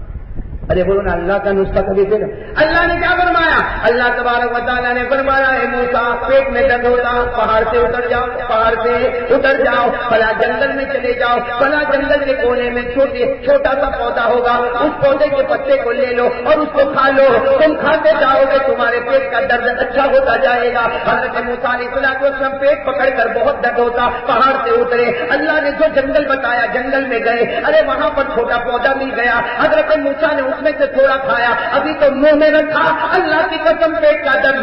Speaker 2: ارے بولو نا اللہ کا نسخہ کبھی پھر اللہ نے کیا فرمایا؟ اللہ تبارک و تعالیٰ نے فرمایا اے موسیٰ پیٹ میں درد ہوتا پہاڑ سے اتر جاؤ، پہاڑ سے اتر جاؤ، فلاں جنگل میں چلے جاؤ، فلاں جنگل کے کونے میں چھوٹے چھوٹا سا پودا ہوگا، اس پودے کے پتے کو لے لو اور اس کو کھا لو، تم کھاتے جاؤ گے تمہارے پیٹ کا درد اچھا ہوتا جائے گا۔ حضرت موسیٰ علیہ السلام پیٹ پکڑ کر بہت درد ہوتا، پہاڑ سے اترے، اللہ نے جو جنگل بتایا جنگل میں گئے، ارے وہاں پر چھوٹا پودا مل گیا، حضرت موسیٰ نے میں سے تھوڑا کھایا، ابھی تو منہ میں رکھا، اللہ کی قسم پیٹ کا درد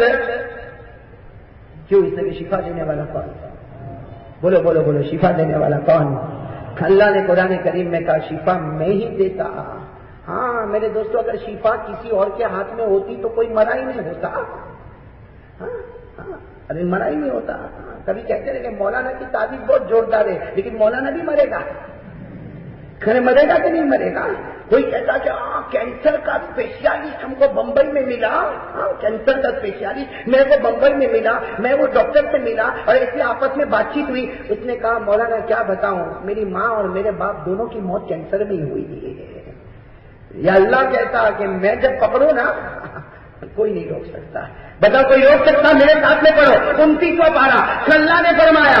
Speaker 2: کیوں؟ اس نے شفا دینے والا کون؟ بولو بولو بولو شفا دینے والا کون؟ اللہ نے قرآن کریم میں کہا شفا میں ہی دیتا۔ ہاں میرے دوستو، اگر شفا کسی اور کے ہاتھ میں ہوتی تو کوئی مرا ہی نہیں ہوتا، ہاں ہاں ارے مرا ہی نہیں ہوتا۔ کبھی کہتے ہیں کہ مولانا کی تعریف بہت زوردار ہے، لیکن مولانا بھی مرے گا، گھر مرے گا کہ نہیں مرے گا؟ کوئی کہتا کہ ہاں کینسر کا اسپیشلسٹ ہم کو بمبئی میں ملا، ہاں کینسر کا اسپیشلسٹ میرے کو بمبئی میں ملا، میں وہ ڈاکٹر سے ملا اور اس لیے آپس میں بات چیت ہوئی، اس نے کہا مولانا کیا بتاؤں، میری ماں اور میرے باپ دونوں کی موت کینسر میں ہوئی ہے۔ یا اللہ کہتا کہ میں جب پکڑوں نا کوئی نہیں روک سکتا، بتا کوئی روک سکتا؟ میرے ساتھ میں پڑھو انتیسواں پارہ، اللہ نے فرمایا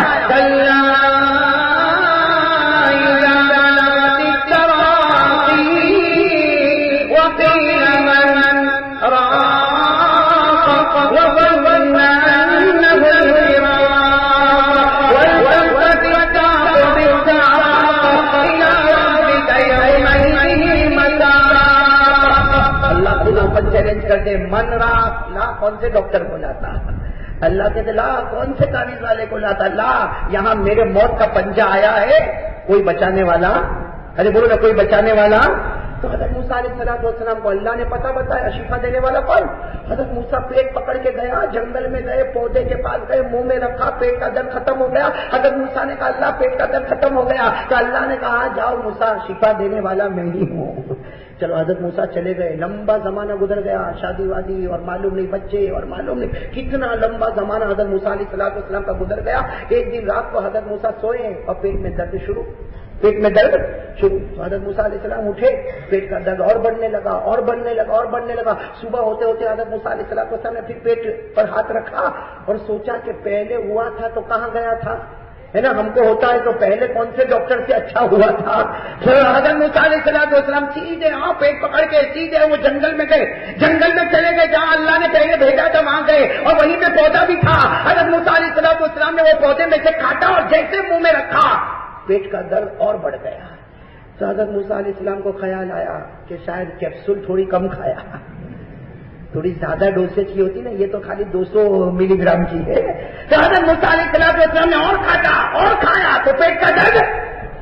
Speaker 2: چیلنج کرتے من را لا کون سے ڈاکٹر کو لاتا، اللہ کہتے لا کون سے تعویذ والے کو لاتا، لا یہاں میرے موت کا پنجہ آیا ہے، کوئی بچانے والا، ارے بولو نا کوئی بچانے والا۔ تو حضرت موسیٰ علیہ السلام کو اللہ نے پتہ بتایا شفا دینے والا کون؟ حضرت موسیٰ پیٹ پکڑ کے گیا، جنگل میں گئے، پودے کے پاس گئے، منہ میں رکھا، پیٹ کا درد ختم ہو گیا۔ حضرت موسیٰ نے کہا اللہ پیٹ کا درد ختم ہو گیا، تو اللہ نے کہا جاؤ موسیٰ شفا دینے والا میں ہی ہوں۔ چلو حضرت موسیٰ چلے گئے، لمبا زمانہ گزر گیا، شادی وادی اور معلوم نہیں بچے اور معلوم نہیں کتنا لمبا زمانہ حضرت موسیٰ علیہ السلام کا گزر گیا۔ ایک دن رات کو حضرت موسیٰ سوئے اور پیٹ میں درد شروع، پیٹ میں درد شروع، تو حضرت موسیٰ علیہ السلام اٹھے، پیٹ کا درد اور بڑھنے لگا اور بڑھنے لگا اور بڑھنے لگا۔ صبح ہوتے ہوتے حضرت موسیٰ علیہ السلام نے پھر پیٹ پر ہاتھ رکھا اور سوچا کہ پہلے ہوا تھا تو کہاں گیا تھا، ہے نا، ہم کو ہوتا ہے تو پہلے کون سے ڈاکٹر سے اچھا ہوا تھا۔ حضرت موسیٰ علیہ السلام سیدھے ہاں پیٹ پکڑ کے سیدھے وہ جنگل میں گئے، جنگل میں چلے گئے جہاں اللہ نے پہلے بھیجا تھا وہاں گئے، اور وہیں پہ پودا بھی تھا۔ حضرت موسیٰ علیہ السلام نے وہ پودے میں سے کاٹا اور جیسے منہ میں رکھا پیٹ کا درد اور بڑھ گیا۔ تو حضرت موسیٰ علیہ السلام کو خیال آیا کہ شاید کیپسول تھوڑی کم کھایا، تھوڑی زیادہ ڈوسیج کی ہوتی نا، یہ تو خالی دو سو ملی گرام کی ہے۔ تو حضرت موسیٰ علیہ السلام نے اور کھاتا اور کھایا تو پیٹ کا درد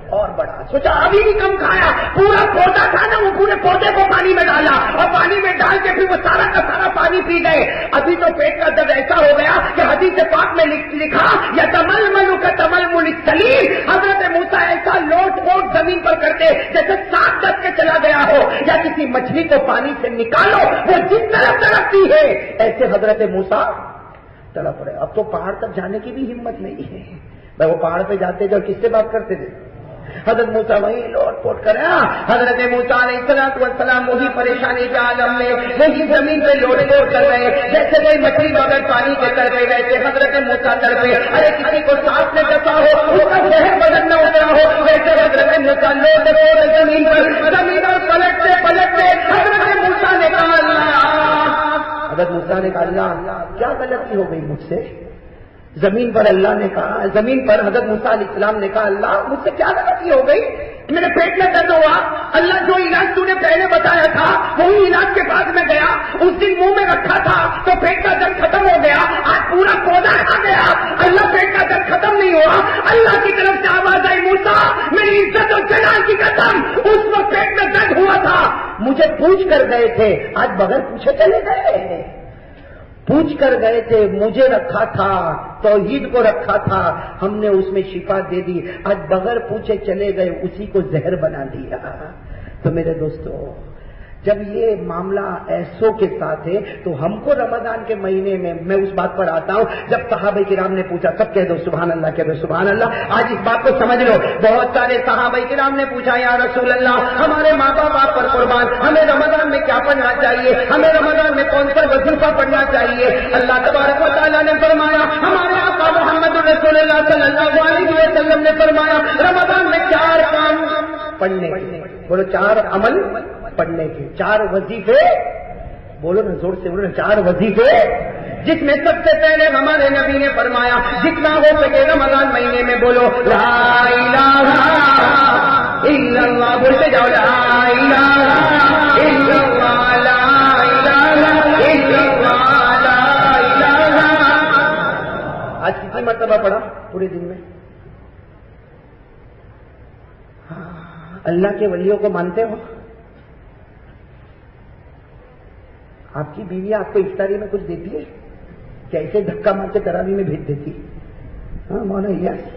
Speaker 2: اور بڑا سوچا ابھی بھی کم کھایا, پورا پودا تھا نا وہ پورے پودے کو پانی میں ڈالا اور پانی میں ڈال کے پھر وہ سارا کا سارا پانی پی گئے. ابھی تو پیٹ کا درد ایسا ہو گیا کہ حدیث پاک میں لکھا یا تمل ملو کا تمل مل سلیم, حضرت موسیٰ ایسا لوٹ پوٹ زمین پر کرتے جیسے سانپ ڈس کے چلا گیا ہو یا کسی مچھلی کو پانی سے نکالو وہ جس طرح تڑپتی ہے ایسے حضرت موسیٰ تڑپ رہے. اب تو پہاڑ تک جانے کی بھی ہمت نہیں ہے. بھائی وہ پہاڑ پہ جاتے تھے اور کس سے بات کرتے تھے؟ حضرت موسیٰ وہیں لوٹ پوٹ کر حضرت موسیٰ علیہ الصلوۃ والسلام وہی پریشانی کے عالم میں وہی زمین پہ لوٹ پوٹ کر رہے جیسے گئی مچھلی بغیر پانی کے کر گئے ویسے حضرت موسیٰ کر گئے. ارے کسی کو سانس میں ڈسا ہو اس کا زہر بدن نہ اترا ہو ویسے حضرت موسیٰ لوٹ پوٹ زمین پر زمین پر پلٹتے پلٹتے حضرت موسیٰ نے کہا اللہ حضرت موسیٰ نے کہا اللہ کیا غلطی ہو گئی مجھ سے؟ زمین پر اللہ نے کہا زمین پر حضرت موسیٰ علیہ السلام نے کہا اللہ مجھ سے کیا غلطی ہو گئی؟ میرے پیٹ میں درد ہوا, اللہ جو علاج تو نے پہلے بتایا تھا وہی علاج کے بعد میں گیا, اس دن منہ میں رکھا تھا تو پیٹ کا درد ختم ہو گیا, آج پورا پودا کھا گیا, اللہ پیٹ کا درد ختم نہیں ہوا. اللہ کی طرف سے آواز آئی موسیٰ میری عزت اور جلال کی قسم اس وقت پیٹ میں درد ہوا تھا مجھے پوچھ کر گئے تھے, آج بغیر پوچھے چلے گئے. پوچھ کر گئے تھے, مجھے رکھا تھا, توحید کو رکھا تھا, ہم نے اس میں شفا دے دی, آج بغیر پوچھے چلے گئے اسی کو زہر بنا دیا. تو میرے دوستو جب یہ معاملہ ایسوں کے ساتھ ہے تو ہم کو رمضان کے مہینے میں میں اس بات پر آتا ہوں جب صحابہ کرام نے پوچھا, سب کہہ دو سبحان اللہ, کہہ دو سبحان اللہ. آج اس بات کو سمجھ لو, بہت سارے صحابہ کرام نے پوچھا یا رسول اللہ ہمارے ماں باپ آپ پر قربان, ہمیں رمضان میں کیا پڑھنا چاہیے, ہمیں رمضان میں کون سا وظیفہ پڑھنا چاہیے؟ اللہ تبارک و تعالیٰ نے فرمایا, ہمارے آقا محمد رسول اللہ صلی اللہ علیہ وسلم نے فرمایا رمضان میں چار کام پڑھنے, بولو چار عمل پڑھنے کے, چار وظیفے, بولو نا زور سے بولو نا, چار وظیفے جس میں سب سے پہلے ہمارے نبی نے فرمایا جتنا ہو سکے رمضان مہینے میں بولو لا الہ الا اللہ, بولتے جاؤ لا الہ الا اللہ, لا الہ الا اللہ, لا الہ. آج کتنی مرتبہ پڑھا پورے دن میں؟ اللہ کے ولیوں کو مانتے ہو؟ آپ کی بیوی آپ کو افطاری میں کچھ دیتی ہے کہ ایسے دھکا مار کے تراویح میں بھیج دیتی؟ ہاں مولا یس,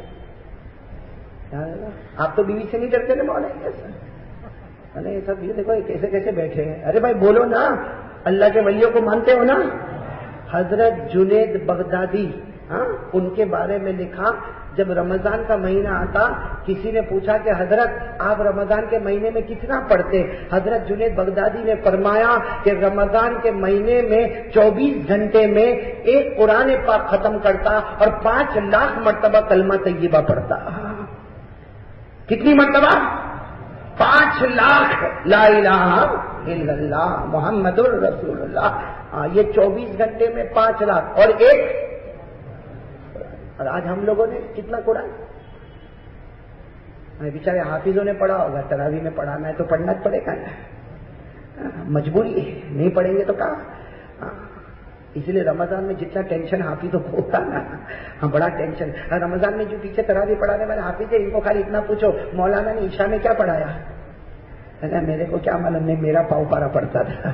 Speaker 2: آپ تو بیوی سے نہیں ڈرتے نا مولا یس. ارے یہ سب یہ دیکھو کیسے کیسے بیٹھے ہیں. ارے بھائی بولو نا, اللہ کے ولیوں کو مانتے ہو نا؟ حضرت جنید بغدادی, ہاں ان کے بارے میں لکھا جب رمضان کا مہینہ آتا کسی نے پوچھا کہ حضرت آپ رمضان کے مہینے میں کتنا پڑھتے؟ حضرت جنید بغدادی نے فرمایا کہ رمضان کے مہینے میں چوبیس گھنٹے میں ایک قرآن پاک ختم کرتا اور پانچ لاکھ مرتبہ کلمہ طیبہ پڑھتا. کتنی مرتبہ؟ پانچ لاکھ. لا الہ الا اللہ محمد الرسول اللہ. یہ چوبیس گھنٹے میں پانچ لاکھ اور ایک. اور آج ہم لوگوں نے کتنا قرآن, بیچارے حافظوں نے پڑھا ہوگا, تراویح میں پڑھانا ہے تو پڑھنا پڑے گا نا, مجبوری ہے, نہیں پڑھیں گے تو کہاں. اس لیے رمضان میں جتنا ٹینشن حافظوں کو ہوتا نا, ہاں بڑا ٹینشن. رمضان میں جو پیچھے تراویح پڑھانے والے حافظ ہیں ان کو خالی اتنا پوچھو مولانا نے عشاء میں کیا پڑھایا, میرے کو کیا معلوم, نہیں میرا پاؤ پارا پڑتا تھا.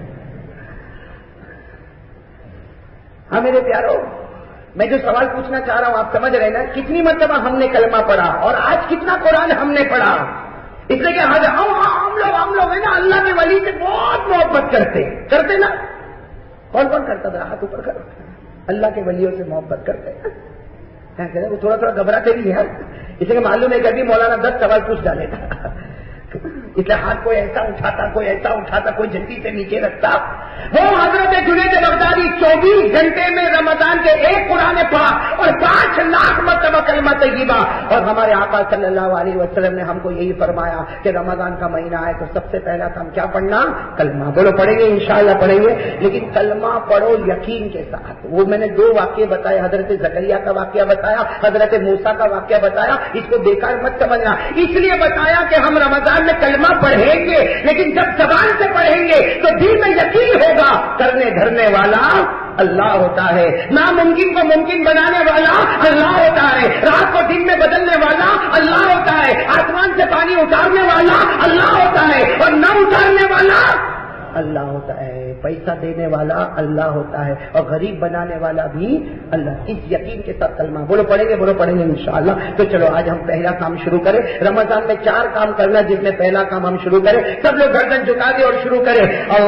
Speaker 2: ہاں میرے پیارو, میں جو سوال پوچھنا چاہ رہا ہوں آپ سمجھ رہے نا, کتنی مرتبہ ہم نے کلمہ پڑھا اور آج کتنا قرآن ہم نے پڑھا. اس لیے کہ ہم لوگ ہم لوگ ہیں نا اللہ کے ولی سے بہت محبت کرتے کرتے نا. کون کون کرتا تھا, ہاتھ اوپر کرو. اللہ کے ولیوں سے محبت کرتے ہیں, وہ تھوڑا تھوڑا گھبراتے بھی ہیں, اس لیے معلوم ہے کہ ابھی مولانا دس سوال پوچھ ڈالے تھا. اس لیے ہاتھ کوئی ایسا اٹھاتا کوئی ایسا اٹھاتا کوئی جلدی سے نیچے رکھتا. وہ حضرت جنید بغدادی چوبیس گھنٹے میں رمضان کے ایک قرآن پاک اور پانچ لاکھ مرتبہ کلمہ طیبہ. اور ہمارے آقا صلی اللہ علیہ وسلم نے ہم کو یہی فرمایا کہ رمضان کا مہینہ آئے تو سب سے پہلا کام کیا پڑھنا؟ کلمہ. بولو پڑھیں گے انشاءاللہ پڑھیں گے, لیکن کلمہ پڑھو یقین کے ساتھ. وہ میں نے دو واقعے بتائے, حضرت زکریا کا واقعہ بتایا, حضرت موسیٰ کا واقعہ بتایا. اس کو بیکار مت سمجھنا, اس لیے بتایا کہ ہم رمضان میں کلمہ پڑھیں گے, لیکن جب زبان سے پڑھیں گے تو دل میں یقین ہوگا, کرنے دھرنے والا اللہ ہوتا ہے، ناممکن کو ممکن بنانے والا اللہ ہوتا ہے، رات کو دن میں بدلنے والا اللہ ہوتا ہے، آسمان سے پانی اتارنے والا اللہ ہوتا ہے اور نہ اتارنے والا اللہ ہوتا ہے، پیسہ دینے والا اللہ ہوتا ہے اور غریب بنانے والا بھی اللہ۔ اس یقین کے ساتھ کلمہ بولو پڑھیں گے، بولو پڑھیں گے انشاءاللہ۔ تو چلو آج ہم پہلا کام شروع کریں۔ رمضان میں چار کام کرنا، جس میں پہلا کام ہم شروع کریں، سب لوگ گردن جھکا دیں اور شروع کریں۔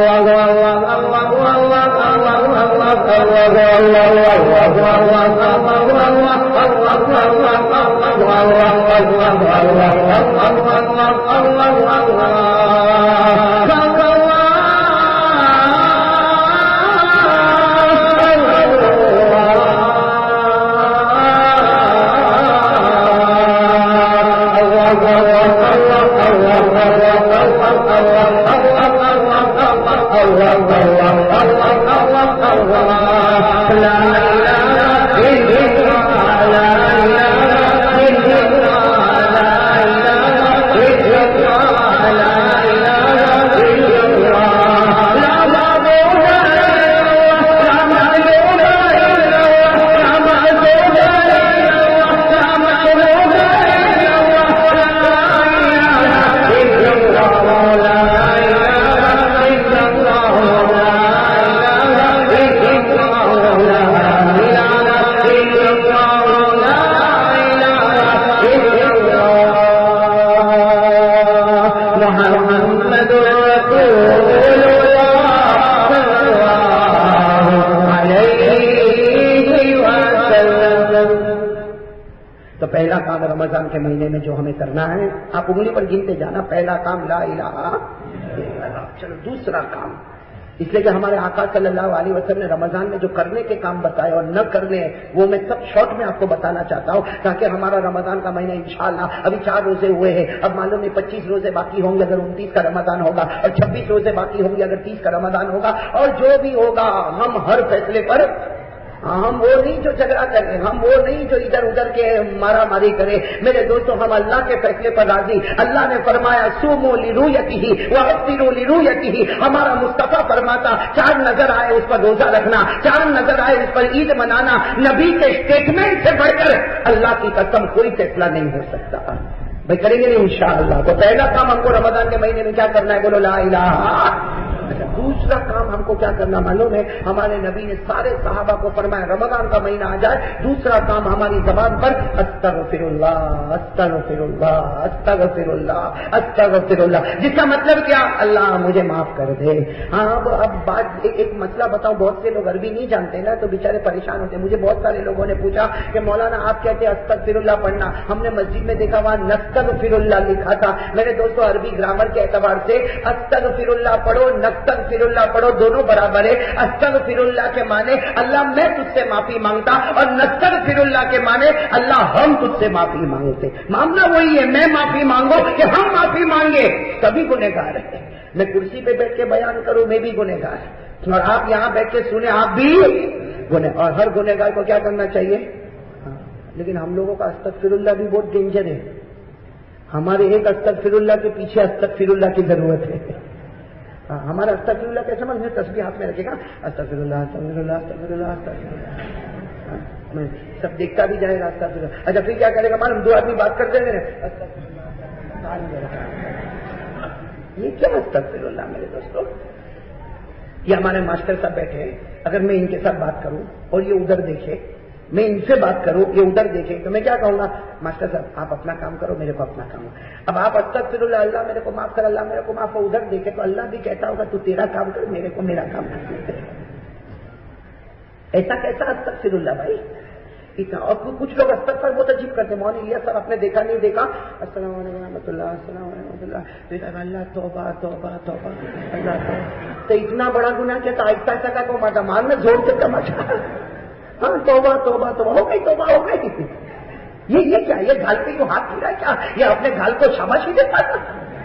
Speaker 2: تو پہلا کام رمضان کے مہینے میں جو ہمیں کرنا ہے، آپ انگلی پر گنتے جانا، پہلا کام لا الہ الا اللہ۔ چلو دوسرا کام، اس لیے کہ ہمارے آقا صلی اللہ علیہ وسلم نے رمضان میں جو کرنے کے کام بتائے اور نہ کرنے، وہ میں سب شارٹ میں آپ کو بتانا چاہتا ہوں، تاکہ ہمارا رمضان کا مہینہ انشاءاللہ ابھی چار روزے ہوئے ہیں، اب معلوم نہیں پچیس روزے باقی ہوں گے اگر انتیس کا رمضان ہوگا، اور چھبیس روزے باقی ہوں گے اگر تیس کا رمضان ہوگا، اور جو بھی ہوگا ہم ہر فیصلے پر ہم وہ نہیں جو جھگڑا کریں، ہم وہ نہیں جو ادھر ادھر کے مارا ماری کرے۔ میرے دوستوں، ہم اللہ کے فیصلے پر راضی۔ اللہ نے فرمایا سومو لرؤیتہ وافطروا لرؤیتہ، ہمارا مصطفیٰ فرماتا چاند نظر آئے اس پر روزہ رکھنا، چاند نظر آئے اس پر عید منانا۔ نبی کے اسٹیٹمنٹ سے بڑھ کر اللہ کی قسم کوئی فیصلہ نہیں ہو سکتا۔ بھائی کریں گے نہیں انشاءاللہ؟ تو پہلا کام ہم کو رمضان کے مہینے میں کیا کرنا ہے؟ بولو لا الہ۔ دوسرا کام ہم کو کیا کرنا معلوم ہے؟ ہمارے نبی نے سارے صحابہ کو فرمایا رمضان کا مہینہ آ جائے، دوسرا کام ہماری زبان پر استغفر اللہ استغفر اللہ استغفر اللہ استغفر اللہ، جس کا مطلب کیا؟ اللہ مجھے معاف کر دے۔ ہاں اب اب بات ایک, ایک مسئلہ بتاؤں، بہت سے لوگ عربی نہیں جانتے نا، تو بیچارے پریشان ہوتے ہیں۔ مجھے بہت سارے لوگوں نے پوچھا کہ مولانا آپ کہتے ہیں استغفر اللہ پڑھنا، ہم نے مسجد میں دیکھا وہاں نستغفر اللہ لکھا تھا۔ میرے دوستوں، عربی گرامر کے اعتبار سے استغفر اللہ پڑھو، نستغفر اللہ پڑھو، دونوں برابر ہے۔ استغفر اللہ کے معنی اللہ میں تجھ سے معافی مانگتا، اور نستغفر اللہ کے معنی اللہ ہم تجھ سے معافی مانگتے۔ معاملہ وہی ہے، میں معافی مانگو کہ ہم معافی مانگے، سبھی گنہگار ہیں۔ میں کرسی پہ بیٹھ کے بیان کروں، میں بھی گنہگار، اور آپ یہاں بیٹھ کے سنیں، آپ بھی گنہ، اور ہر گنہگار کو کیا کرنا چاہیے؟ لیکن ہم لوگوں کا استغفر اللہ بھی بہت ڈینجر ہے۔ ہمارے ایک استغفر اللہ کے پیچھے استغفر اللہ کی ضرورت ہے۔ ہمارا استغفر اللہ کیسے سمجھ میں؟ تسبیح ہاتھ میں رکھے گا، استغفر اللہ استغفر اللہ استغفر اللہ استغفر اللہ، میں سب دیکھتا بھی جائے گا استغفر اللہ۔ اچھا پھر کیا کرے گا؟ معلوم دو آدمی بات کرتے ہیں، یہ کیا استغفر اللہ میرے دوستوں؟ یہ ہمارے ماسٹر صاحب بیٹھے ہیں، اگر میں ان کے ساتھ بات کروں اور یہ ادھر دیکھے، میں ان سے بات کروں یہ ادھر دیکھے، تو میں کیا کہوں گا؟ ماسٹر صاحب آپ اپنا کام کرو، میرے کو اپنا کام ہو۔ اب آپ استغفر اللہ اللہ میرے کو معاف کر، اللہ میرے کو معاف ہو، ادھر دیکھے تو اللہ بھی کہتا ہوگا تو تیرا کام کر، میرے کو میرا کام کر۔ ایسا کیسا استغفر اللہ بھائی اتنا؟ اور کچھ لوگ استغفر بہت عجیب کرتے ہیں، مولوی لیا صاحب آپ نے دیکھا نہیں دیکھا، السلام علیکم ورحمۃ اللہ، السلام علیکم ورحمۃ اللہ، اللہ توبہ توبہ توبہ اللہ توبہ۔ تو اتنا بڑا گناہ کیا تھا؟ آہستہ آہستہ کا کو ماتا مان میں زور سے تماشا، ہاں توبہ توبہ توبہ ہو گئی، توبہ ہو گئی۔ یہ یہ کیا؟ یہ گھال پہ جو ہاتھ پھرا کیا؟ یہ اپنے گھال کو شاباشی دیتا تھا؟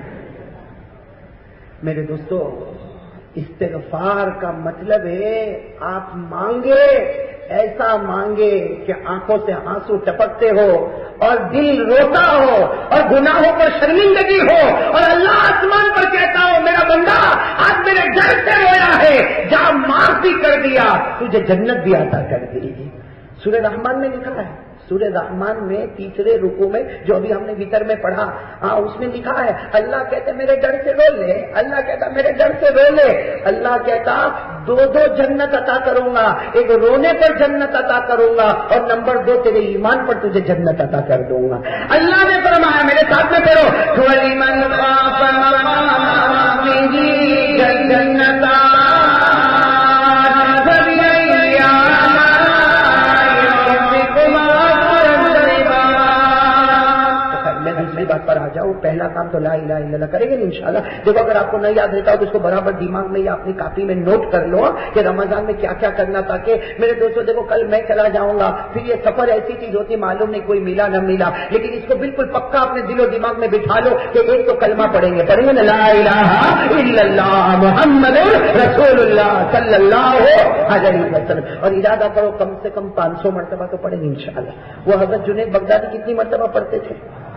Speaker 2: میرے دوستو، استغفار کا مطلب ہے آپ مانگے ایسا مانگے کہ آنکھوں سے آنسو ٹپکتے ہو اور دل روتا ہو اور گناہوں پر شرمندگی ہو اور اللہ آسمان پر کہتا ہو میرا بندہ آج میرے ڈر سے رویا ہے، جا معاف بھی کر دیا، تجھے جنت بھی عطا کر دی۔ سورہ رحمان میں لکھا ہے، سورہ رحمان میں تیسرے رکوع میں جو ابھی ہم نے وطر میں پڑھا، ہاں اس میں لکھا ہے اللہ کہتے میرے ڈر سے رو لے، اللہ کہتا میرے ڈر سے رو لے، اللہ کہتا دو دو جنت عطا کروں گا، ایک رونے پر جنت عطا کروں گا اور نمبر دو تیرے ایمان پر تجھے جنت عطا کر دوں گا۔ اللہ نے فرمایا، میرے ساتھ میں پڑھو، وَلِمَنْ خَافَ مَقَامَ رَبِّهِ جَنَّتَانِ بات پر آ جاؤ۔ پہلا کام تو لا الہ الا اللہ کریں گے انشاءاللہ۔ دیکھو اگر آپ کو نہیں یاد رہتا ہو تو اس کو برابر دماغ میں یا اپنی کاپی میں نوٹ کر لو کہ رمضان میں کیا کیا کرنا، تاکہ میرے دوستوں دیکھو کل میں چلا جاؤں گا، پھر یہ سفر ایسی چیز ہوتی معلوم نہیں کوئی ملا نہ ملا، لیکن اس کو بالکل پکا اپنے دل و دماغ میں بٹھا لو کہ ایک تو کلمہ پڑھیں گے پڑھیں گے نا، لا الہ الا اللہ محمد رسول اللہ صلی اللہ علیہ وسلم، اور ارادہ کرو کم سے کم پانچ سو مرتبہ تو پڑھیں گے انشاءاللہ۔ وہ حضرت جنید بغدادی کتنی مرتبہ پڑھتے تھے؟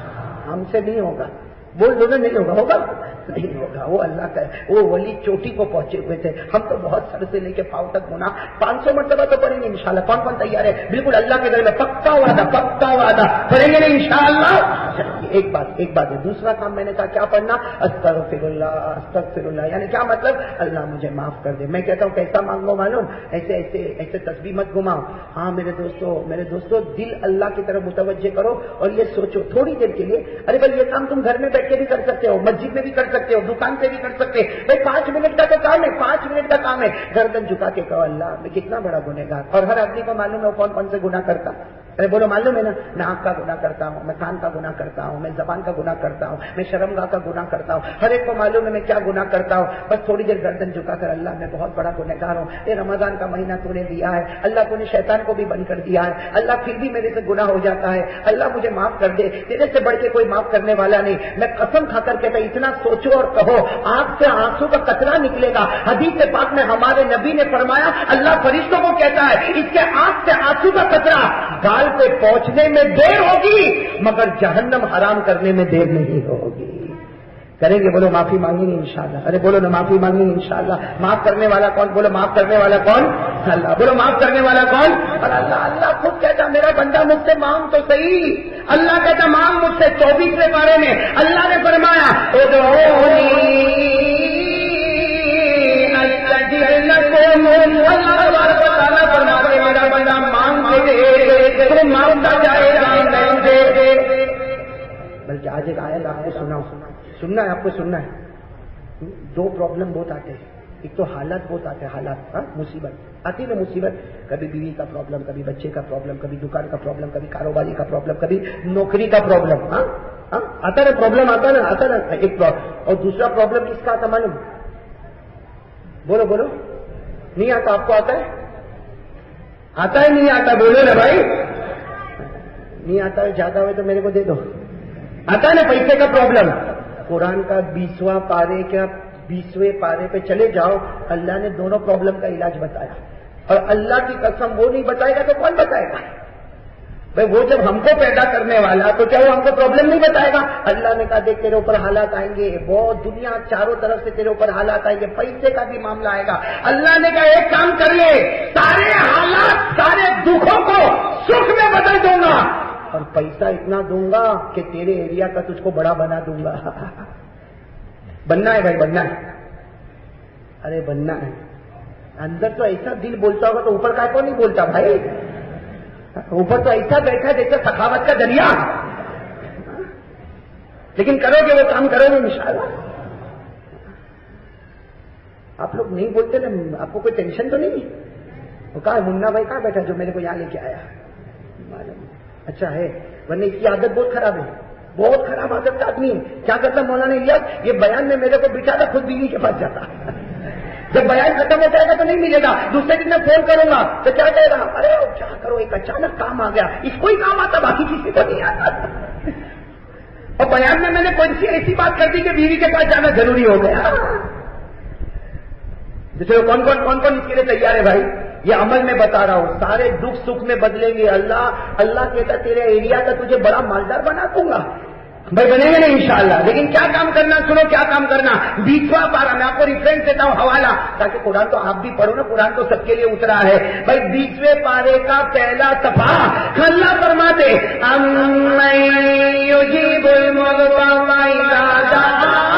Speaker 2: ہم سے نہیں ہوگا، بول دو نہیں ہوگا، ہوگا نہیں ہوگا، وہ اللہ کا ہے، وہ ولی چوٹی کو پہنچے ہوئے تھے، ہم تو بہت سر سے لے کے پاؤں تک گنا پانچ سو مرتبہ تو پڑھیں گے انشاءاللہ۔ کون کون تیار ہے؟ بالکل اللہ کے گھر میں پکا وعدہ، پکا وعدہ پڑھیں گے انشاءاللہ۔ ایک بات ایک بات ہے، دوسرا کام میں نے کہا کیا پڑھنا؟ استغفر اللہ استغفر اللہ، یعنی کیا مطلب؟ اللہ مجھے معاف کر دے۔ میں کہتا ہوں کیسا مانگو معلوم؟ ایسے ایسے ایسے تسبیح مت گھماؤ، ہاں میرے دوستو میرے دوستو دل اللہ کی طرف متوجہ کرو اور یہ سوچو تھوڑی دیر کے لیے، ارے بھائی یہ کام تم گھر میں بیٹھ کے بھی کر سکتے ہو، مسجد میں بھی کر سکتے ہو، دکان پہ بھی کر سکتے ہیں، بھائی پانچ منٹ کا تو کام ہے، پانچ منٹ کا کام ہے، گردن جھکا کے کہو اللہ میں کتنا بڑا گنہگار، اور ہر آدمی کو معلوم ہے کون کون سے گناہ کرتا، ارے بولو معلوم ہے نا، میں آنکھ کا گناہ کرتا ہوں، میں کان کا گناہ کرتا ہوں، میں زبان کا گناہ کرتا ہوں، میں شرمگاہ کا گناہ کرتا ہوں، ہر ایک کو معلوم ہے میں کیا گناہ کرتا ہوں، بس تھوڑی دیر گردن جھکا کر اللہ میں بہت بڑا گنہگار ہوں، یہ رمضان کا مہینہ تو نے دیا ہے اللہ، تو نے شیطان کو بھی بند کر دیا ہے اللہ، پھر بھی میرے سے گناہ ہو جاتا ہے اللہ مجھے معاف کر دے، تیرے سے بڑھ کے کوئی معاف کرنے والا نہیں، میں قسم کھا کر کہتا اتنا سوچو اور کہو آنکھ سے آنسو کا قطرہ نکلے گا۔ حدیث پاک میں ہمارے نبی نے فرمایا اللہ فرشتوں کو کہتا ہے اس کے آنکھ سے آنسو کا قطرہ گال پہ پہنچنے میں دیر ہوگی مگر جہنم حرام کرنے میں دیر نہیں ہوگی۔ کریں گے؟ بولو معافی مانگیں گے انشاءاللہ، ارے بولو نا معافی مانگیں گے انشاءاللہ۔ معاف کرنے والا کون؟ بولو معاف کرنے والا کون؟ اللہ۔ بولو معاف کرنے والا کون؟ اور اللہ اللہ خود کہتا میرا بندہ مجھ سے مانگ تو صحیح، اللہ کہتا مانگ مجھ سے۔ چوبیسویں پارے میں اللہ نے فرمایا میرا بندہ مانگ تو مانگتا جائے گا، بلکہ آج ایک آیت آپ کو سنا سننا ہے آپ کو سننا ہے۔ دو پرابلم بہت آتے ہیں، ایک تو حالات بہت آتے ہیں، حالات ہاں مصیبت آتی ہے، مصیبت کبھی بیوی کا پرابلم، کبھی بچے کا پرابلم، کبھی دکان کا پرابلم، کبھی کاروباری کا پرابلم، کبھی نوکری کا پرابلم، ہاں ہاں آتا نا پرابلم، آتا نا آتا نا ایک پرابلم۔ اور دوسرا پرابلم کس کا آتا معلوم؟ بولو بولو، نہیں آتا؟ آپ کو آتا ہے؟ آتا ہے نہیں آتا؟ بولو نا بھائی، نہیں آتا ہے زیادہ ہوئے تو میرے کو دے دو۔ آتا ہے نا پیسے کا پرابلم؟ قرآن کا بیسواں پارے کیا بیسویں پارے پہ چلے جاؤ، اللہ نے دونوں پرابلم کا علاج بتایا، اور اللہ کی قسم وہ نہیں بتائے گا تو کون بتائے گا؟ بھائی وہ جب ہم کو پیدا کرنے والا تو کیا وہ ہم کو پرابلم نہیں بتائے گا؟ اللہ نے کہا دیکھ تیرے اوپر حالات آئیں گے، بہت دنیا چاروں طرف سے تیرے اوپر حالات آئیں گے، پیسے کا بھی معاملہ آئے گا۔ اللہ نے کہا ایک کام کر لے، سارے حالات سارے دکھوں کو سکھ میں بدل دوں گا اور پیسہ اتنا دوں گا کہ تیرے ایریا کا تجھ کو بڑا بنا دوں گا۔ بننا ہے بھائی، بننا ہے، ارے بننا ہے۔ اندر تو ایسا دل بولتا ہوگا تو اوپر کا کو نہیں بولتا بھائی، اوپر تو ایسا بیٹھا جیسے سخاوت کا دریا، لیکن کرو گے وہ کام کرو گے انشاءاللہ۔ آپ لوگ نہیں بولتے نا، آپ کو کوئی ٹینشن تو نہیں؟ وہ کہا منا بھائی کہاں بیٹھا جو میرے کو یہاں لے کے آیا؟ اچھا ہے، ورنہ اس کی عادت بہت خراب ہے، بہت خراب عادت کا آدمی ہے۔ کیا کرتا مولانا الیاس؟ یہ بیان میں میرے کو بٹھاتا، خود بیوی کے پاس جاتا، جب بیان ختم ہو جائے گا تو نہیں ملے گا، دوسرے دن میں فون کروں گا تو کیا کہے گا؟ ارے کیا کرو ایک اچانک کام آ گیا، اس کو ہی کام آتا باقی کسی کو نہیں آتا۔ اور بیان میں میں نے کوئی سی ایسی بات کر دی کہ بیوی کے پاس جانا ضروری ہو گیا۔ چلو کون کون کون کون اس کے لیے تیار ہے بھائی؟ یہ عمل میں بتا رہا ہوں، سارے دکھ سکھ میں بدلیں گے. اللہ اللہ کہتا تیرے ایریا کا تجھے بڑا مالدار بنا دوں گا. بھائی بنے گے نہیں انشاءاللہ، لیکن کیا کام کرنا؟ سنو کیا کام کرنا. بیسواں پارہ میں آپ کو ریفرنس دیتا ہوں حوالہ، تاکہ قرآن تو آپ بھی پڑھو نا، قرآن تو سب کے لیے اترا ہے. بھائی بیسویں پارے کا پہلا صفحہ اللہ فرماتے امن یجیب المضطر اذا دعا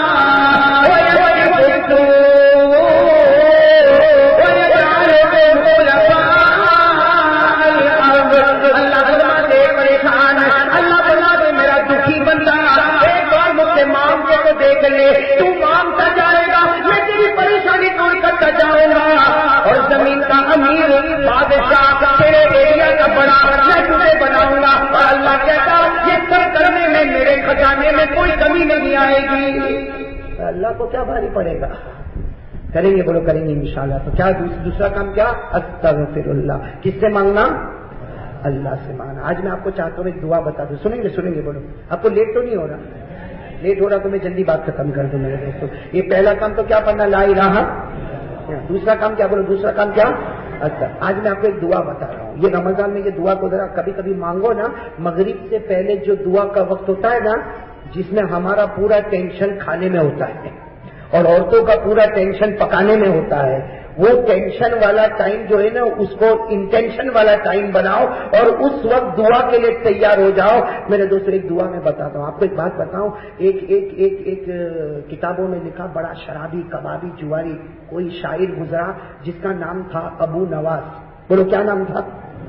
Speaker 2: دیکھ لے، تو مانگتا جائے گا میں تیری پریشانی دور کرتا جاؤں گا. اور زمین کا امیر بادشاہ تیرے ایریا کا بڑا میں تجھے بناؤں گا. اور اللہ کہتا یہ سب کرنے میں میرے خزانے میں کوئی کمی نہیں آئے گی. اللہ کو کیا بھاری پڑے گا؟ کریں گے، بولو کریں گے انشاءاللہ. تو کیا دوسرا کام کیا؟ استغفر اللہ. کس سے مانگنا؟ اللہ سے مانگنا. آج میں آپ کو چاہتا ہوں ایک دعا بتا دوں. سنیں گے سنیں گے بولو. آپ کو لیٹ تو نہیں ہو رہا؟ لیٹ ہو رہا تو میں جلدی بات ختم کر دوں میرے دوستوں. یہ پہلا کام تو کیا پڑھنا؟ لا الہ. دوسرا کام کیا؟ بولو دوسرا کام کیا؟ اچھا آج میں آپ کو ایک دعا بتا رہا ہوں. یہ رمضان میں یہ دعا کو ذرا کبھی کبھی مانگو نا. مغرب سے پہلے جو دعا کا وقت ہوتا ہے نا، جس میں ہمارا پورا ٹینشن کھانے میں ہوتا ہے اور عورتوں کا پورا ٹینشن پکانے میں ہوتا ہے، وہ ٹینشن والا ٹائم جو ہے نا اس کو انٹینشن والا ٹائم بناؤ اور اس وقت دعا کے لیے تیار ہو جاؤ. میرے دوست ایک دعا میں بتاتا ہوں آپ کو. ایک بات بتاؤں، ایک ایک ایک ایک کتابوں میں لکھا بڑا شرابی کبابی جواری کوئی شاعر گزرا جس کا نام تھا ابو نواز. بولو کیا نام تھا؟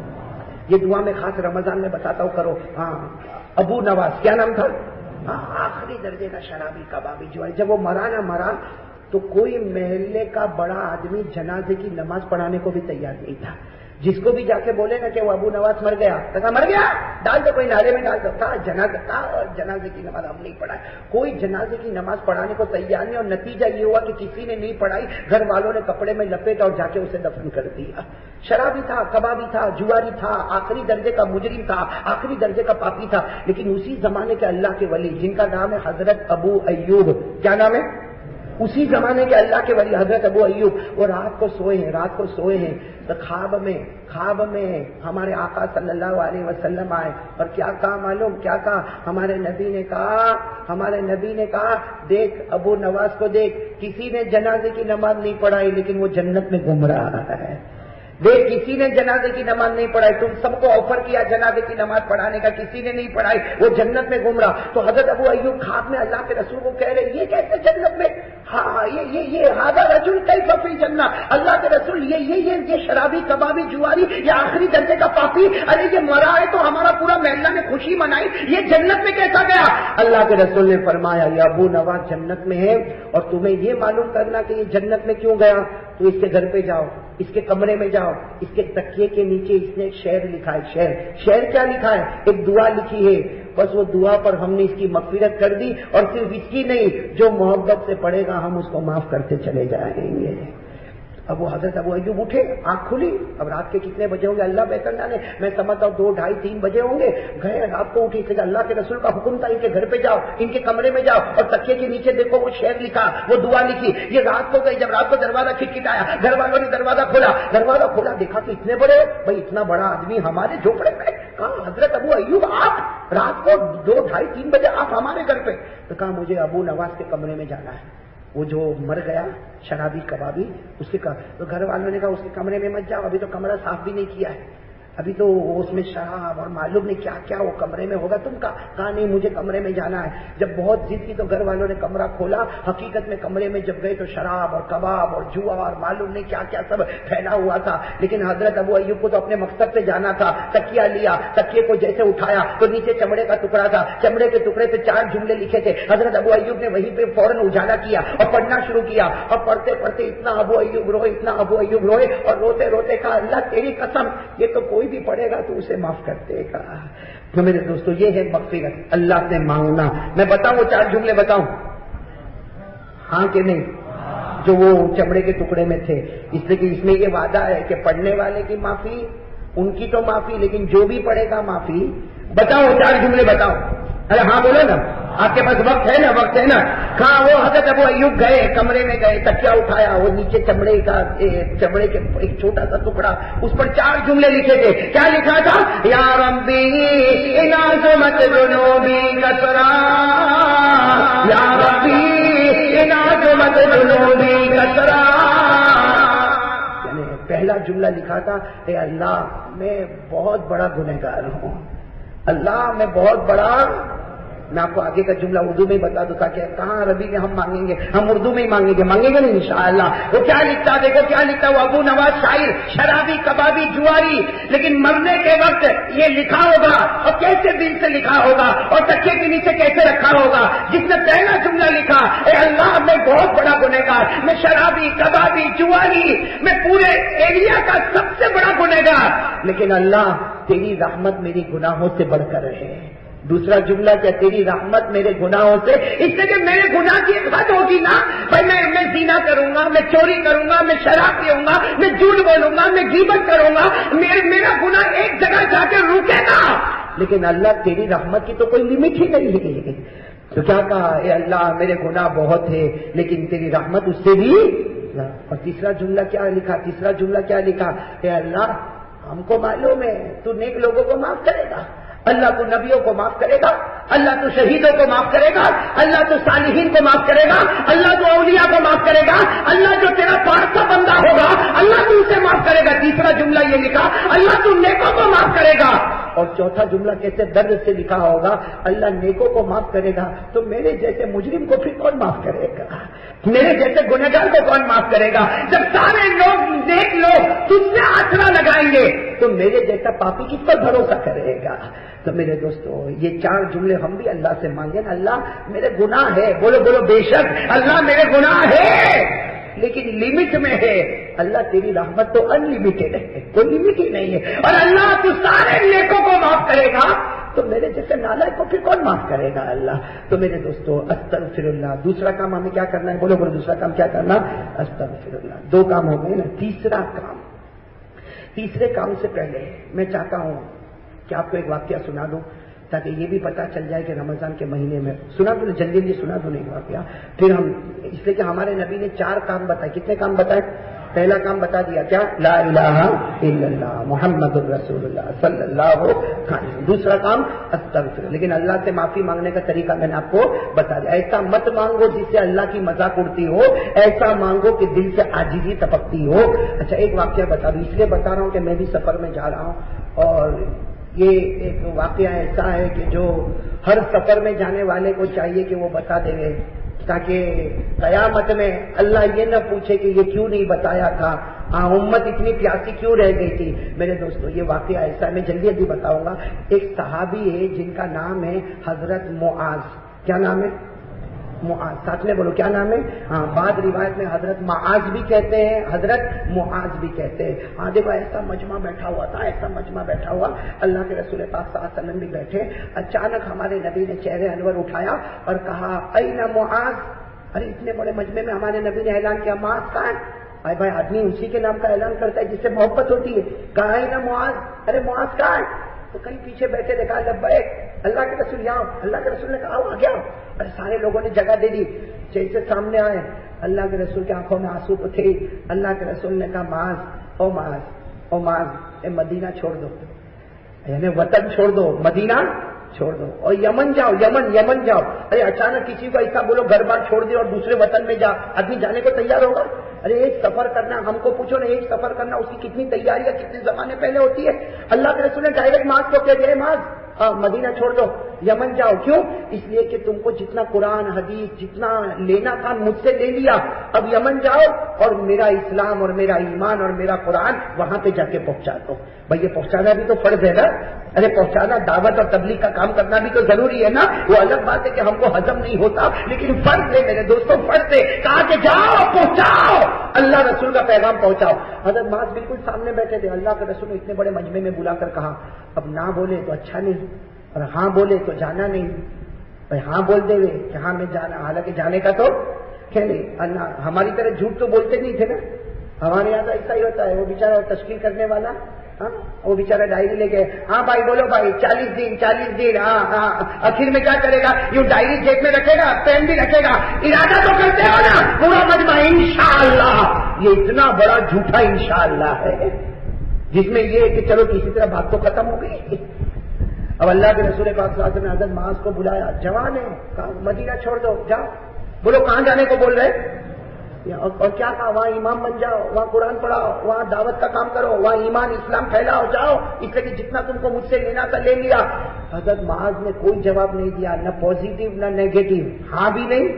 Speaker 2: یہ دعا میں خاص رمضان میں بتاتا ہوں، کرو. ہاں ابو نواز کیا نام تھا؟ آخری درجے کا شرابی کبابی جواری. جب وہ مرا نہ مرا تو کوئی محلے کا بڑا آدمی جنازے کی نماز پڑھانے کو بھی تیار نہیں تھا. جس کو بھی جا کے بولے نا کہ وہ ابو نواز مر گیا، تو کہا مر گیا ڈال دو کوئی نالے میں ڈال دو. کہا جنازہ تھا اور جنازے کی نماز ہم نہیں پڑھائے. کوئی جنازے کی نماز پڑھانے کو تیار نہیں، اور نتیجہ یہ ہوا کہ کسی نے نہیں پڑھائی. گھر والوں نے کپڑے میں لپیٹا اور جا کے اسے دفن کر دیا. شرابی تھا، کبابی تھا، جواری تھا، آخری درجے کا مجرم تھا، آخری درجے کا پاپی تھا. لیکن اسی زمانے کے اللہ کے ولی جن کا نام ہے حضرت ابو ایوب. کیا نام ہے؟ اسی زمانے کے اللہ کے ولی حضرت ابو ایوب. وہ رات کو سوئے ہیں رات کو سوئے ہیں تو خواب میں خواب میں ہمارے آقا صلی اللہ علیہ وسلم آئے اور کیا کہا معلوم؟ کیا کہا؟ ہمارے نبی نے کہا ہمارے نبی نے کہا دیکھ ابو نواز کو دیکھ، کسی نے جنازے کی نماز نہیں پڑھائی لیکن وہ جنت میں گھوم رہا ہے. دیکھ کسی نے جنازے کی نماز نہیں پڑھائی، تم سب کو آفر کیا جنازے کی نماز پڑھانے کا، کسی نے نہیں پڑھائی، وہ جنت میں گھوم رہا. تو حضرت ابو ایوب خواب میں اللہ کے رسول کو کہہ رہے یہ کیسے جنت میں؟ ہاں یہ یہ یہ ہذا رجل کیف فی الجنہ. اللہ کے رسول یہ یہ یہ یہ شرابی کبابی جواری یہ آخری درجے کا پاپی، ارے یہ مرا ہے تو ہمارا پورا محلہ نے خوشی منائی، یہ جنت میں کیسا گیا؟ اللہ کے رسول نے فرمایا یہ ابو نواز جنت میں ہے اور تمہیں یہ معلوم کرنا کہ یہ جنت میں کیوں گیا تو اس کے گھر پہ جاؤ، اس کے کمرے میں جاؤ، اس کے تکیے کے نیچے اس نے ایک شعر لکھا ہے. شعر شعر کیا لکھا ہے؟ ایک دعا لکھی ہے. بس وہ دعا پر ہم نے اس کی مغفرت کر دی اور صرف اس کی نہیں، جو محبت سے پڑھے گا ہم اس کو معاف کرتے چلے جائیں گے. اب وہ حضرت ابو ایوب اٹھے، آنکھ کھلی. اب رات کے کتنے بجے ہوں گے اللہ بہتر جانے، میں سمجھتا ہوں دو ڈھائی تین بجے ہوں گے. گئے رات کو اٹھی کہ اللہ کے رسول کا حکم تھا ان کے گھر پہ جاؤ، ان کے کمرے میں جاؤ اور تکیے کے نیچے دیکھو وہ شعر لکھا، وہ دعا لکھی. یہ رات کو گئی، جب رات کو دروازہ کھٹکھٹایا، گھر والوں نے دروازہ کھولا دروازہ کھولا دیکھا کہ اتنے بڑے بھائی اتنا بڑا آدمی ہمارے جھوپڑے میں. کہا حضرت ابو ایوب آپ رات کو دو ڈھائی تین بجے آپ ہمارے گھر پہ؟ تو کہا مجھے ابو نواز کے کمرے میں جانا ہے، وہ جو مر گیا شرابی کبابی اس کے. تو گھر والوں نے کہا اس کے کمرے میں مت جاؤ، ابھی تو کمرہ صاف بھی نہیں کیا ہے، ابھی تو اس میں شراب اور معلوم نہیں کیا کیا وہ کمرے میں ہوگا. تم کا کہا نہیں مجھے کمرے میں جانا ہے. جب بہت ضد کی تو گھر والوں نے کمرہ کھولا. حقیقت میں کمرے میں جب گئے تو شراب اور کباب اور جوا اور معلوم نہیں کیا کیا سب پھیلا ہوا تھا. لیکن حضرت ابو ایوب کو تو اپنے مقصد پہ جانا تھا. تکیہ لیا، تکیے کو جیسے اٹھایا تو نیچے چمڑے کا ٹکڑا تھا، چمڑے کے ٹکڑے پہ چار جملے لکھے تھے. حضرت ابو ایوب نے وہیں پہ فوراً اجالا کیا اور پڑھنا شروع کیا. اور پڑھتے پڑھتے اتنا ابو ایوب روئے اتنا ابو ایوب روئے اور روتے روتے کہا اللہ تیری قسم یہ تو کوئی بھی پڑھے گا تو اسے معاف کرتے گا. تو میرے دوستو یہ ہے مغفرت، اللہ سے مانگنا. میں بتاؤں وہ چار جملے بتاؤں؟ ہاں کہ نہیں؟ جو وہ چمڑے کے ٹکڑے میں تھے، اس لیے کہ اس میں یہ وعدہ ہے کہ پڑھنے والے کی معافی، ان کی تو معافی، لیکن جو بھی پڑھے گا معافی. بتاؤ چار جملے بتاؤ. ارے ہاں بولو نا. آپ کے پاس وقت ہے نا؟ وقت ہے نا؟ کہاں وہ حضرت ابو ایوب گئے، کمرے میں گئے، تکیا اٹھایا، وہ نیچے چمڑے کا چمڑے کے ایک چھوٹا سا ٹکڑا، اس پر چار جملے لکھے تھے. کیا لکھا تھا؟ یا ربی ان عظمت جنوبی کسرا، یا ربی ان عظمت جنوبی کسرا. پہلا جملہ لکھا تھا اے اللہ میں بہت بڑا گنہگار ہوں، اللہ میں بہت بڑا. میں آپ کو آگے کا جملہ اردو میں بتا دوں تاکہ کہاں عربی میں ہم مانگیں گے، ہم اردو میں ہی مانگیں گے، مانگیں گے نہیں انشاءاللہ. وہ کیا لکھتا، دیکھو کیا لکھتا، وہ ابو نواز شاعر، شرابی، کبابی، جواری، لیکن مرنے کے وقت یہ لکھا ہوگا اور کیسے دل سے لکھا ہوگا اور تکیے کے نیچے کیسے رکھا ہوگا. جس نے پہلا جملہ لکھا اے اللہ میں بہت بڑا گنہگار، میں شرابی، کبابی، جواری، میں پورے ایریا کا سب سے بڑا گنہگار، لیکن اللہ تیری رحمت میری گناہوں سے بڑھ کر ہے. دوسرا جملہ کیا، تیری رحمت میرے گناہوں سے، اس سے کہ میرے گناہ کی حد ہوگی نا بھائی، میں میں زنا کروں گا، میں چوری کروں گا، میں شراب پیوں گا، میں جھوٹ بولوں گا، میں غیبت کروں گا، میرا گناہ ایک جگہ جا کے رکے گا، لیکن اللہ تیری رحمت کی تو کوئی لمٹ ہی نہیں ہے. تو کیا کہا، اے اللہ میرے گناہ بہت ہے لیکن تیری رحمت اس سے بھی. اور تیسرا جملہ کیا لکھا، تیسرا جملہ کیا لکھا، اے اللہ ہم کو معلوم ہے تو نیک لوگوں کو معاف کرے گا، اللہ تو نبیوں کو معاف کرے گا، اللہ تو شہیدوں کو معاف کرے گا، اللہ تو صالحین کو معاف کرے گا، اللہ تو اولیاء کو معاف کرے گا، اللہ جو تیرا پارسا بندہ ہوگا اللہ تو اسے معاف کرے گا. تیسرا جملہ یہ لکھا، اللہ تو نیکوں کو معاف کرے گا. اور چوتھا جملہ کیسے درد سے لکھا ہوگا، اللہ نیکوں کو معاف کرے گا تو میرے جیسے مجرم کو پھر کون معاف کرے گا، میرے جیسے گنہگار کو کون معاف کرے گا. جب سارے لوگ نیک لوگ تجھ سے آسرا لگائیں گے تو میرے جیسا پاپی کس پر بھروسہ کرے گا. تو میرے دوستو یہ چار جملے ہم بھی اللہ سے مانگیں، اللہ میرے گناہ ہے، بولو بولو بے شک اللہ میرے گناہ ہے لیکن لمٹ میں ہے. اللہ تیری رحمت تو ان لمیٹڈ ہے، کوئی لمٹ ہی نہیں ہے. اور اللہ تو سارے نیکوں کو معاف کرے گا تو میرے جیسے نالائق کو پھر کون معاف کرے گا اللہ. تو میرے دوستو استغفر اللہ. دوسرا کام ہمیں کیا کرنا ہے، بولو بولو دوسرا کام کیا کرنا، استغفر اللہ. دو کام ہو گئے نا. تیسرا کام، تیسرے کام سے پہلے میں چاہتا ہوں کہ آپ کو ایک واقعہ سنا دوں تاکہ یہ بھی پتا چل جائے کہ رمضان کے مہینے میں سنا دوں، جلدی جلدی سنا دوں ایک واقعہ. پھر ہم اس لیے کہ ہمارے نبی نے چار کام بتائے. کتنے کام بتائے؟ پہلا کام بتا دیا کیا، لا الہ الا اللہ محمد الرسول اللہ صلی اللہ علیہ وسلم. دوسرا کام استغفر، لیکن اللہ سے معافی مانگنے کا طریقہ میں نے آپ کو بتا دیا. ایسا مت مانگو جس سے اللہ کی مذاق اڑتی ہو، ایسا مانگو کہ دل سے عاجزی ٹپکتی ہو. اچھا ایک واقعہ بتا دوں، اس لیے بتا رہا ہوں کہ میں بھی سفر میں جا رہا ہوں اور یہ ایک واقعہ ایسا ہے کہ جو ہر سفر میں جانے والے کو چاہیے کہ وہ بتا دے تاکہ قیامت میں اللہ یہ نہ پوچھے کہ یہ کیوں نہیں بتایا تھا، ہاں امت اتنی پیاسی کیوں رہ گئی تھی. میرے دوستو یہ واقعہ ایسا ہے، میں جلدی جلدی بتاؤں گا. ایک صحابی ہے جن کا نام ہے حضرت معاذ. کیا نام ہے؟ معاذ. ساتھ میں بولو کیا نام ہے؟ ہاں بعض روایت میں حضرت معاذ بھی کہتے ہیں، حضرت معاذ بھی کہتے ہیں. ہاں دیکھو ایسا مجمع بیٹھا ہوا تھا، ایسا مجمع بیٹھا ہوا، اللہ کے رسول پاک صلی اللہ علیہ وسلم بھی بیٹھے. اچانک ہمارے نبی نے چہرے انور اٹھایا اور کہا این معاذ. ارے اتنے بڑے مجمع میں ہمارے نبی نے اعلان کیا معاذ کہاں ہے؟ بھائی بھائی آدمی اسی کے نام کا اعلان کرتا ہے جس سے محبت ہوتی ہے. کہا ہے نا معاذ، ارے معاذ کہاں ہے؟ تو کہیں پیچھے بیٹھے دیکھا لبیک اللہ کے رسول یہاں. اللہ کے رسول نے کہا آ گیا. ارے سارے لوگوں نے جگہ دے دی. جیسے سامنے آئے اللہ کے رسول کی آنکھوں میں آنسو تھے. اللہ کے رسول نے کہا معاذ او معاذ او معاذ اے مدینہ چھوڑ دو، یعنی وطن چھوڑ دو، مدینہ چھوڑ دو اور یمن جاؤ، یمن یمن جاؤ. ارے اچانک کسی کو ایسا بولو گھر بار چھوڑ دے اور دوسرے وطن میں جا، آدمی جانے کو تیار ہوگا؟ ارے ایک سفر کرنا، ہم کو پوچھو نا ایک سفر کرنا اس کی کتنی تیاریاں کتنے زمانے پہلے ہوتی ہے. اللہ کے رسول نے ڈائریکٹ معاذ کو کہہ دیا معاذ مدینہ چھوڑ دو، یمن جاؤ. کیوں؟ اس لیے کہ تم کو جتنا قرآن حدیث جتنا لینا تھا مجھ سے لے لیا، اب یمن جاؤ اور میرا اسلام اور میرا ایمان اور میرا قرآن وہاں پہ جا کے پہنچا دو. بھائی یہ پہنچانا بھی تو فرض ہے نا. ارے پہنچانا، دعوت اور تبلیغ کا کام کرنا بھی تو ضروری ہے نا. وہ الگ بات ہے کہ ہم کو ہضم نہیں ہوتا لیکن فرض ہے میرے دوستوں، فرض ہے. کہا کہ جاؤ پہنچاؤ، اللہ رسول کا پیغام پہنچاؤ. حضرت معاذ بالکل سامنے بیٹھے تھے. اللہ کے رسول نے اتنے بڑے مجمع میں بلا کر کہا اب نہ بولے تو اچھا نہیں اور ہاں بولے تو جانا نہیں. بھائی ہاں بول دے ہوئے کہ ہاں میں جانا، حالانکہ جانے کا تو کیا نہیں. اللہ ہماری طرح جھوٹ تو بولتے نہیں تھے نا. ہمارے یہاں تو ایسا ہی ہوتا ہے، وہ بیچارہ تشکیل کرنے والا ہاں وہ بیچارہ ڈائری لے کے ہاں بھائی بولو بھائی چالیس دن چالیس دن ہاں ہاں آخر میں کیا کرے گا یوں ڈائری جیب میں رکھے گا پین بھی رکھے گا ارادہ تو کرتے ہو نا پورا مجمع انشاءاللہ. یہ اتنا بڑا جھوٹا انشاءاللہ ہے جس میں یہ کہ چلو کسی طرح بات تو ختم ہو گئی. اب اللہ کے رسول پاک صلی اللہ علیہ وسلم نے حضرت معاذ کو بلایا, جوان ہے, کہا مدینہ چھوڑ دو جاؤ. بولو کہاں جانے کو بول رہے؟ اور کیا کہا وہاں امام بن جاؤ, وہاں قرآن پڑھاؤ, وہاں دعوت کا کام کرو, وہاں ایمان اسلام پھیلاؤ, جاؤ. اس لیے کہ جتنا تم کو مجھ سے لینا تھا لے لیا. حضرت معاذ نے کوئی جواب نہیں دیا, نہ پازیٹیو نہ نیگیٹو, ہاں بھی نہیں,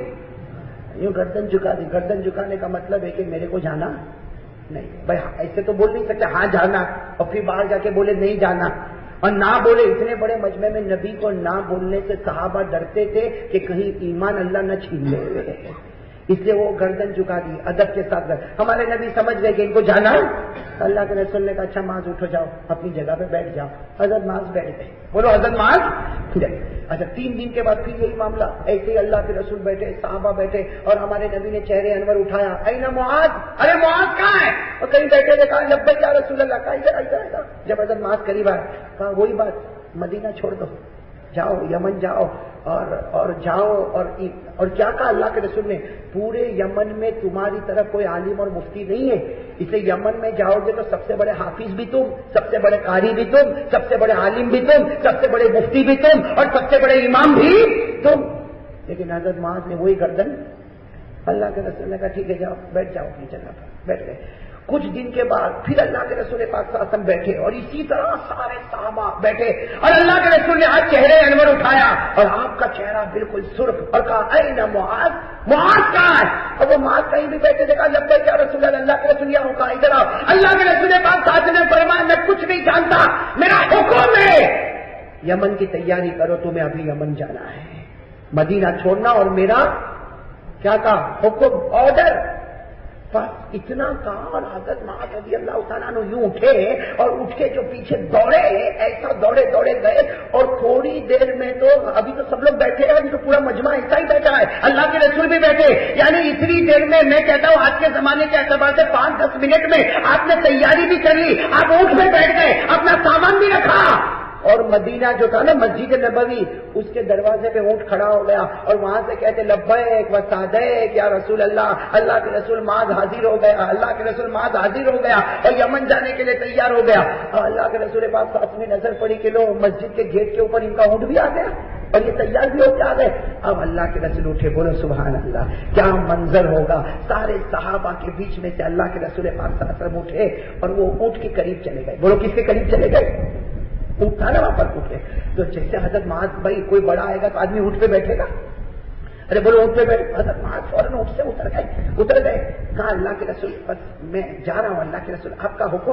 Speaker 2: یوں گردن جھکا دی. گردن جھکانے کا مطلب ہے کہ میرے کو جانا نہیں. بھائی ایسے تو بول نہیں سکتے ہاں جانا اور پھر باہر جا کے بولے نہیں جانا, اور نہ بولے. اتنے بڑے مجمع میں نبی کو نہ بولنے سے صحابہ ڈرتے تھے کہ کہیں ایمان اللہ نہ چھین لے, اس لیے وہ گردن جھکا دی ادب کے ساتھ. ہمارے نبی سمجھ گئے کہ ان کو جانا. اللہ کے رسول نے کہا اچھا معاذ اٹھو جاؤ اپنی جگہ پہ بیٹھ جاؤ. حضرت معاذ بیٹھ گئے. بولو حضرت معاذ. اچھا تین دن کے بعد پھر یہی معاملہ, ایسے ہی اللہ کے رسول بیٹھے, صحابہ بیٹھے, اور ہمارے نبی نے چہرے انور اٹھایا, اے نا معاذ, ارے معاذ کہاں ہے؟ اور کہیں بیٹھے تھے, کہا لبیک یا رسول اللہ. کہا ادھر ادھر ادھر. جب حضرت معاذ قریب آئے کہا وہی بات, مدینہ چھوڑ دو, جاؤ یمن جاؤ, اور اور جاؤ. اور اور کیا کہا اللہ کے رسول نے؟ پورے یمن میں تمہاری طرف کوئی عالم اور مفتی نہیں ہے, اس لیے یمن میں جاؤ گے تو سب سے بڑے حافظ بھی تم, سب سے بڑے قاری بھی تم, سب سے بڑے عالم بھی تم, سب سے بڑے مفتی بھی تم, اور سب سے بڑے امام بھی تم. لیکن حضرت معاذ نے وہی گردن. اللہ کے رسول نے کہا ٹھیک ہے جاؤ بیٹھ جاؤ اپنی جگہ پر. بیٹھ گئے. کچھ دن کے بعد پھر اللہ کے رسول پاک صلی اللہ علیہ وسلم بیٹھے, اور اسی طرح سارے صحابہ بیٹھے, اور اللہ کے رسول نے آج چہرے انور اٹھایا, اور آپ کا چہرہ بالکل سرخ, اور کہا اے معاذ, معاذ کہاں ہے؟ اور وہ معاذ کہیں بھی بیٹھے تھے, کہا لبیک یا رسول اللہ. اللہ کے رسول یہاں کہا ادھر آؤ. اللہ کے رسول پاک صلی اللہ علیہ وسلم نے فرمایا میں کچھ نہیں جانتا, میرا حکم ہے یمن کی تیاری کرو, تمہیں ابھی یمن جانا ہے, مدینہ چھوڑنا, اور میرا کیا کہا حکم, آرڈر. بس اتنا کہا, اور حضرت معاذ رضی اللہ تعالیٰ عنہ یوں اٹھے, اور اٹھ کے جو پیچھے دوڑے, ایسا دوڑے دوڑے گئے, اور تھوڑی دیر میں تو ابھی تو سب لوگ بیٹھے ہیں, ابھی تو پورا مجمع ایسا ہی بیٹھا ہے, اللہ کے رسول بھی بیٹھے, یعنی اتنی دیر میں میں کہتا ہوں آج کے زمانے کے اعتبار سے پانچ دس منٹ میں آپ نے تیاری بھی کر لی, آپ اونٹ میں بیٹھ گئے, اپنا سامان بھی رکھا, اور مدینہ جو تھا نا مسجد نبوی, اس کے دروازے پہ اونٹ کھڑا ہو گیا, اور وہاں سے کہتے لبیک و سعدیک یا رسول اللہ. اللہ کے رسول معاذ حاضر ہو گیا, اللہ کے رسول معاذ حاضر ہو گیا, اور یمن جانے کے لیے تیار ہو گیا. اور اللہ کے رسول پاک ساتھ میں نظر پڑی کہ لو مسجد کے گیٹ کے اوپر ان کا اونٹ بھی آ گیا, اور یہ تیار بھی ہو کے آ گئے. اب اللہ کے رسول اٹھے, بولو سبحان اللہ, کیا منظر ہوگا. سارے صحابہ کے بیچ میں سے اللہ کے رسول پاک صلی اللہ علیہ وسلم اٹھے, اور وہ اونٹ کے قریب چلے گئے. بولو کس کے قریب چلے گئے؟ اونٹ تھا نا وہاں پر اٹھے. تو جیسے حضرت معاذ, بھائی کوئی بڑا آئے گا تو آدمی اونٹ پہ بیٹھے گا, ارے بولو اونٹ پہ بیٹھ. حضرت معاذ فوراً اونٹ سے اتر گئے, اتر گئے کہا اللہ کے رسول بس میں جا رہا ہوں, اللہ کے رسول آپ کا حکم.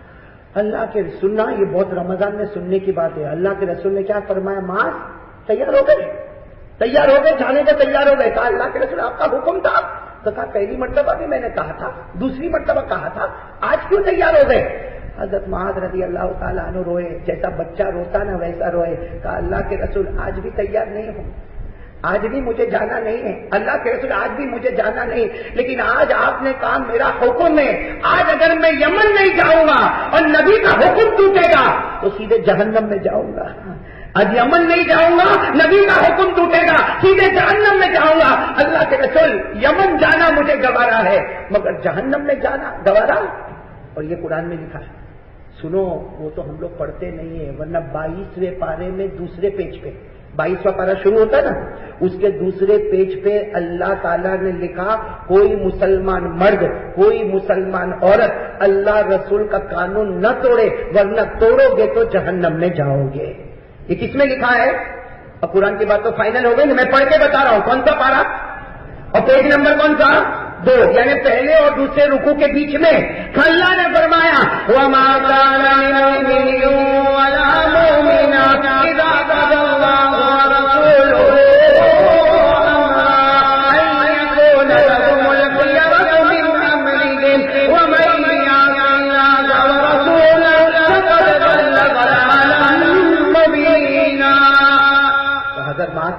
Speaker 2: اللہ کے سننا یہ بہت رمضان میں سننے کی بات ہے. اللہ کے رسول نے کیا فرمایا؟ معاذ تیار ہو گئے, تیار ہو گئے, جانے کو تیار ہو گئے. کہا اللہ کے رسول آپ کا حکم تھا. تو کہا پہلی مرتبہ بھی میں نے کہا تھا, دوسری مرتبہ کہا تھا, آج کیوں تیار ہو گئے؟ حضرت معاذ رضی اللہ تعالیٰ عنہ روئے, جیسا بچہ روتا نا ویسا روئے. کہا اللہ کے رسول آج بھی تیار نہیں ہوں, آج بھی مجھے جانا نہیں ہے. اللہ کے رسول آج بھی مجھے جانا نہیں, لیکن آج آپ نے کہا میرا حکم ہے, آج اگر میں یمن نہیں جاؤں گا اور نبی کا حکم ٹوٹے گا تو سیدھے جہنم میں جاؤں گا. آج یمن نہیں جاؤں گا, نبی کا حکم ٹوٹے گا, سیدھے جہنم میں جاؤں گا. اللہ کے رسول یمن جانا مجھے گوارا ہے, مگر جہنم میں جانا گوارا. اور یہ قرآن میں لکھا ہے, سنو وہ تو ہم لوگ پڑھتے نہیں ہیں, ورنہ بائیسویں پارے میں دوسرے پیج پہ, بائیسواں پارا شروع ہوتا ہے نا, اس کے دوسرے پیج پہ اللہ تعالیٰ نے لکھا کوئی مسلمان مرد, کوئی مسلمان عورت اللہ رسول کا قانون نہ توڑے, ورنہ توڑو گے تو جہنم میں جاؤ گے. یہ کس میں لکھا ہے؟ اور قرآن کی بات تو فائنل ہو گئی نا, میں پڑھ کے بتا رہا ہوں کون سا پارا اور پیج نمبر کون سا, دو, یعنی پہلے اور دوسرے رکوع کے بیچ میں. اللہ نے فرمایا وَمَا كَانَ لِمُؤْمِنٍ وَلَا مُؤْمِنَةٍ إِذَا قَضَى اللَّهُ وَرَسُولُهُ أَمْرًا أَن يَكُونَ لَهُمُ الْخِيَرَةُ مِنْ أَمْرِهِمْ وَمَن يَعْصِ اللَّهَ وَرَسُولَهُ فَقَدْ ضَلَّ ضَلَالًا مُبِينًا. تو حضرت معاذ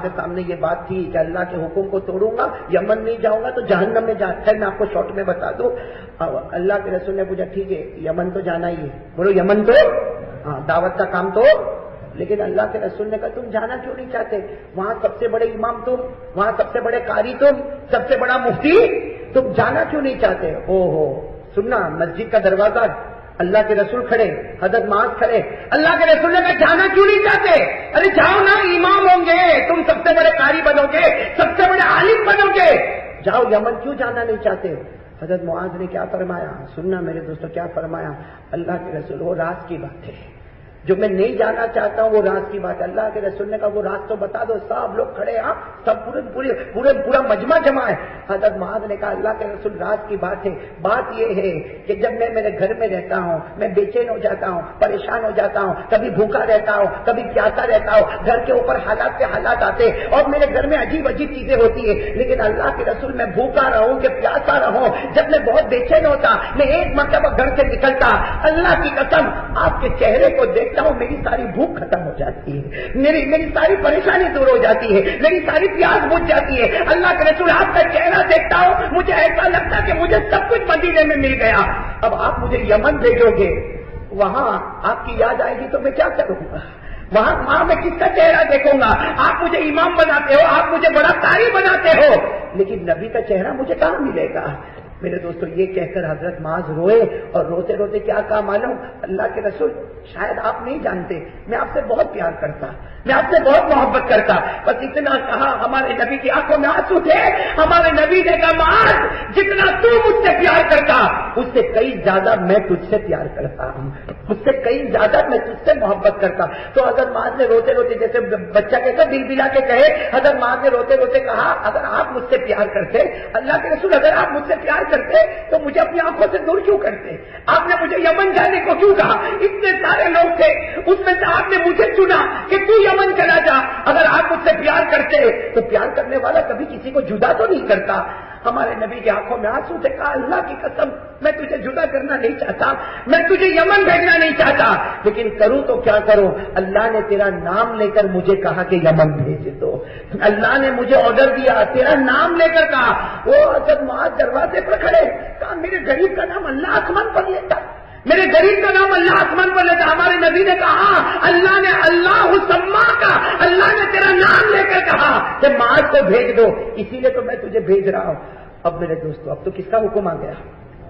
Speaker 2: کے سامنے یہ بات تھی کہ اللہ کے حکم کو توڑوں گا، یمن نہیں جاؤں گا تو جہنم میں جا. خیر میں آپ کو شارٹ میں بتا دوں. اللہ کے رسول نے پوچھا ٹھیک ہے یمن تو جانا ہی ہے. بولو یمن تو ہاں دعوت کا کام تو. لیکن اللہ کے رسول نے کہا تم جانا کیوں نہیں چاہتے؟ وہاں سب سے بڑے امام تم، وہاں سب سے بڑے قاری تم، سب سے بڑا مفتی، تم جانا کیوں نہیں چاہتے؟ او ہو سننا، مسجد کا دروازہ اللہ کے رسول کھڑے، حضرت معاذ کھڑے. اللہ کے رسول نے کہا جانا کیوں نہیں چاہتے؟ ارے جاؤ نا، امام ہوں گے، تم سب سے بڑے قاری بنو گے، سب سے بڑے عالم بنو گے، جاؤ. یمن کیوں جانا نہیں چاہتے؟ حضرت معاذ نے کیا فرمایا؟ سننا میرے دوستو کیا فرمایا اللہ کے رسول؟ وہ راز کی بات ہے، جو میں نہیں جانا چاہتا ہوں وہ راز کی بات ہے. اللہ کے رسول نے کہا وہ راز تو بتا دو. سب لوگ کھڑے ہیں، سب پورے پورے پورے پورا مجمع جمع ہے. حضرت معاذ نے کہا اللہ کے رسول راز کی بات ہے. بات یہ ہے کہ جب میں میرے گھر میں رہتا ہوں میں بے چین ہو جاتا ہوں، پریشان ہو جاتا ہوں، کبھی بھوکا رہتا ہوں، کبھی پیاسا رہتا ہوں، گھر کے اوپر حالات سے حالات آتے اور میرے گھر میں عجیب عجیب چیزیں ہوتی ہے. لیکن اللہ کے رسول میں بھوکا رہوں کہ پیاسا رہوں، جب میں بہت بے چین ہوتا میں ایک مرتبہ گھر سے نکلتا، اللہ کی قسم آپ کے چہرے کو دیکھ ہوں میری ساری بھوک ختم ہو جاتی ہے، میری میری ساری پریشانی دور ہو جاتی ہے، میری ساری پیاس بجھ جاتی ہے. اللہ کے رسول آپ کا چہرہ دیکھتا ہوں مجھے ایسا لگتا کہ مجھے سب کچھ مدینے میں مل گیا. اب آپ مجھے یمن بھیجو گے، وہاں آپ کی یاد آئے گی تو میں کیا کروں گا؟ وہاں وہاں میں کس کا چہرہ دیکھوں گا؟ آپ مجھے امام بناتے ہو، آپ مجھے بڑا قاری بناتے ہو، لیکن نبی کا چہرہ مجھے کہاں ملے گا؟ میرے دوستو یہ کہہ کر حضرت معاذ روئے اور روتے روتے کیا کہا معلوم؟ اللہ کے رسول شاید آپ نہیں جانتے میں آپ سے بہت پیار کرتا، میں آپ سے بہت محبت کرتا، بس اتنا کہا ہمارے نبی کی آنکھوں میں آنسو تھے. ہمارے نبی نے کہا معاذ جتنا تو مجھ سے پیار کرتا اس سے کئی زیادہ میں تجھ سے پیار کرتا ہوں، مجھ سے کئی زیادہ میں تجھ سے محبت کرتا. تو حضرت معاذ نے روتے روتے جیسے بچہ کہتا بل بلا کے کہے، حضرت معاذ نے روتے روتے کہا اگر آپ مجھ سے پیار کرتے اللہ کے رسول، اگر آپ مجھ سے پیار کرتے تو مجھے اپنی آنکھوں سے دور کیوں کرتے؟ آپ نے مجھے یمن جانے کو کیوں کہا؟ اتنے سارے لوگ تھے، اس میں سے آپ نے مجھے چنا کہ تو یمن چلا جا. اگر آپ مجھ سے پیار کرتے تو پیار کرنے والا کبھی کسی کو جدا تو نہیں کرتا. ہمارے نبی کی آنکھوں میں آنسو تھے. کہا اللہ کی قسم میں تجھے جدا کرنا نہیں چاہتا، میں تجھے یمن بھیجنا نہیں چاہتا، لیکن کروں تو کیا کروں؟ اللہ نے تیرا نام لے کر مجھے کہا کہ یمن بھیج دو. اللہ نے مجھے آرڈر دیا، تیرا نام لے کر کہا. وہ حضرت معاذ دروازے پر کھڑے، کہا میرے غریب کا نام اللہ آسمان پر لیتا، میرے غریب کا نام اللہ آسمان پر لیتا. ہمارے نبی نے کہا اللہ نے اللہ سما کا اللہ نے تیرا نام لے کر کہا کہ معاذ کو بھیج دو، اسی لیے تو میں تجھے بھیج رہا ہوں. اب میرے دوستو اب تو کس کا حکم آ گیا؟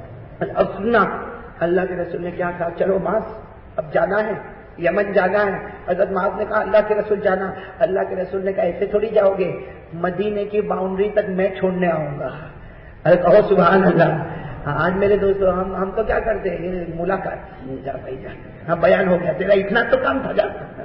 Speaker 2: اب سننا اللہ کے رسول نے کیا کہا، چلو معاذ اب جانا ہے، یمن جانا ہے. حضرت معاذ نے کہا اللہ کے رسول جانا. اللہ کے رسول نے کہا ایسے تھوڑی جاؤ گے، مدینے کی باؤنڈری تک میں چھوڑنے آؤں گا. ارے کہو سبحان اللہ. آج میرے دوستو ہم ہم تو کیا کرتے ہیں، ملاقات جا بھائی جا، ہاں بیان ہو گیا تیرا اتنا تو کام تھا، جا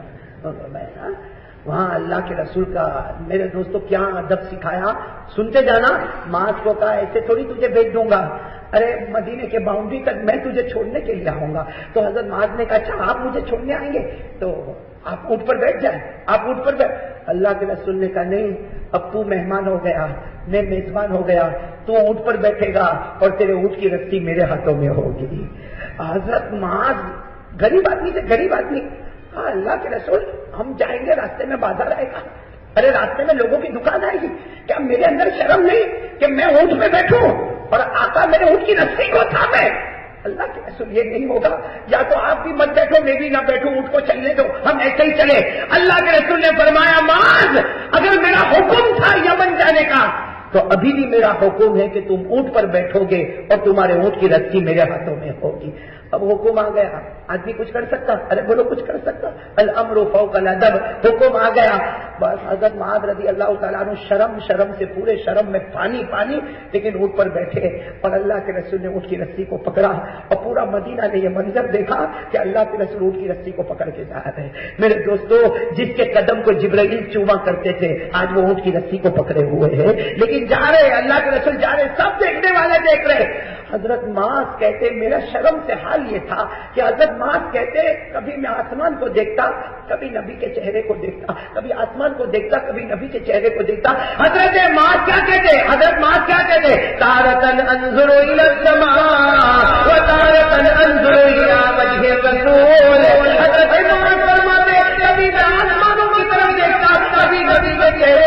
Speaker 2: وہاں اللہ کے رسول کا میرے دوستو کیا ادب سکھایا. سنتے جانا. معاذ کو کہا ایسے تھوڑی تجھے بھیج دوں گا، ارے مدینے کے باؤنڈری تک میں تجھے چھوڑنے کے لیے آؤں گا. تو حضرت معاذ نے کہا اچھا آپ مجھے چھوڑنے آئیں گے تو آپ اونٹ پر بیٹھ جائیں، آپ اونٹ پر بیٹھ. اللہ کے رسول نے کہا نہیں، اب تو مہمان ہو گیا، میں میزبان ہو گیا، تو اونٹ پر بیٹھے گا اور تیرے اونٹ کی رسی میرے ہاتھوں میں ہوگی. حضرت معاذ غریب آدمی سے غریب آدمی. ہاں اللہ کے رسول ہم جائیں گے، راستے میں بازار آئے گا، ارے راستے میں لوگوں کی دکان آئے گی، کیا میرے اندر شرم نہیں کہ میں اونٹ پہ بیٹھوں اور آقا میرے اونٹ کی رسی کو تھامے؟ اللہ کے رسول یہ نہیں ہوگا، یا تو آپ بھی مت بیٹھو میں بھی نہ بیٹھوں، اونٹ کو چلنے دو، ہم ایسے ہی چلے. اللہ کے رسول نے فرمایا معاذ اگر میرا حکم تھا یمن جانے کا تو ابھی بھی میرا حکم ہے کہ تم اونٹ پر بیٹھو گے اور تمہارے اونٹ کی رسی میرے ہاتھوں میں ہوگی. اب حکم آ گیا، آدمی کچھ کر سکتا؟ ارے بولو کچھ کر سکتا؟ الامر فوق الادب، حکم آ گیا. بس حضرت معاذ رضی اللہ تعالیٰ عنہ شرم شرم سے پورے شرم میں پانی پانی، لیکن اونٹ پر بیٹھے اور اللہ کے رسول نے اونٹ کی رسی کو پکڑا اور پورا مدینہ نے یہ منظر دیکھا کہ اللہ کے رسول اونٹ کی رسی کو پکڑ کے جا رہے ہیں. میرے دوستو جس کے قدم کو جبرائیل چوما کرتے تھے آج وہ اونٹ کی رسی کو پکڑے ہوئے ہیں، لیکن جا رہے اللہ کے رسول جا رہے، سب دیکھنے والے دیکھ رہے. حضرت معاذ کہتے میرا شرم سے حال یہ تھا کہ حضرت معاذ کہتے کبھی میں آسمان کو دیکھتا، کبھی نبی کے چہرے کو دیکھتا، کبھی آسمان کو دیکھتا، کبھی نبی کے چہرے کو دیکھتا. حضرت معاذ کیا کہتے حضرت معاذ کیا کہتے تارتن انظر الى السماء وتارتن انظر الى وجه الرسول. حضرت معاذ فرماتے کبھی میں آسمانوں کی طرف دیکھتا، کبھی نبی کے چہرے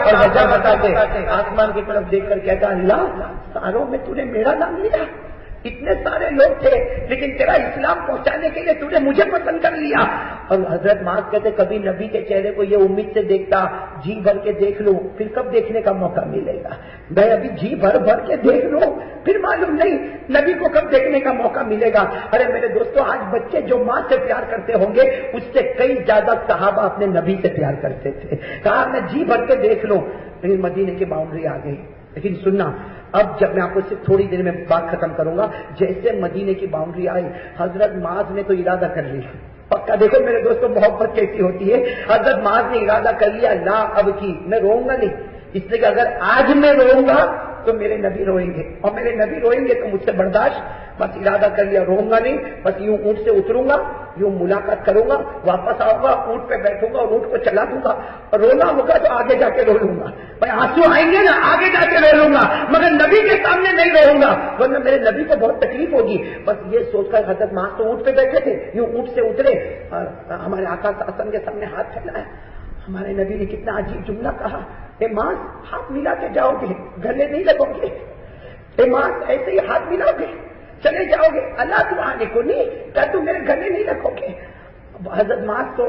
Speaker 2: اور وجہ بتاتے آسمان کی طرف دیکھ کر کہتا اللہ ساروں میں تو نے میرا نام لیا، اتنے سارے لوگ تھے لیکن تیرا اسلام پہنچانے کے لیے تو نے مجھے پسند کر لیا. اور حضرت معاذ کہتے کبھی نبی کے چہرے کو یہ امید سے دیکھتا جی بھر کے دیکھ لوں پھر کب دیکھنے کا موقع ملے گا، میں ابھی جی بھر بھر کے دیکھ لوں پھر معلوم نہیں نبی کو کب دیکھنے کا موقع ملے گا. ارے میرے دوستوں آج بچے جو ماں سے پیار کرتے ہوں گے اس سے کئی زیادہ صحابہ اپنے نبی سے پیار کرتے تھے. کہا میں جی بھر کے دیکھ لوں، لیکن مدینے کی باؤنڈری آ گئی. لیکن سننا اب جب میں آپ کو صرف تھوڑی دیر میں بات ختم کروں گا، جیسے مدینے کی باؤنڈری آئی حضرت معاذ نے تو ارادہ کر لیا پکا. دیکھو میرے دوستوں محبت کیسی ہوتی ہے. حضرت معاذ نے ارادہ کر لیا لا اب کی میں روؤں گا نہیں، اس لیے کہ اگر آج میں روؤں گا تو میرے نبی روئیں گے اور میرے نبی روئیں گے تو مجھ سے برداشت. بس ارادہ کر لیا روؤں گا نہیں، بس یوں اونٹ سے اتروں گا، یوں ملاقات کروں گا، واپس آؤں گا، اونٹ پہ بیٹھوں گا اور اونٹ کو چلا دوں گا. اور رونا ہوگا تو آگے جا کے رو لوں گا. بھائی آنسو آئیں گے نا آگے جا کے رو لوں گا، مگر نبی کے سامنے نہیں روؤں گا ورنہ میرے نبی کو بہت تکلیف ہوگی. بس یہ سوچ کر حضرت معاذ تو اونٹ پہ بیٹھے تھے، یوں اونٹ سے اترے اور ہمارے آقا حسن کے سامنے ہاتھ پھیلایا. ہمارے نبی نے کتنا عجیب جملہ کہا، اے معاذ ہاتھ ملا کے جاؤ گے گلے نہیں لگو گے، اے معاذ ایسے ہی ہاتھ ملاؤ گے چلے جاؤ گے، اللہ تو آنے کو نہیں کیا تم میرے گلے نہیں لگو گے. حضرت معاذ تو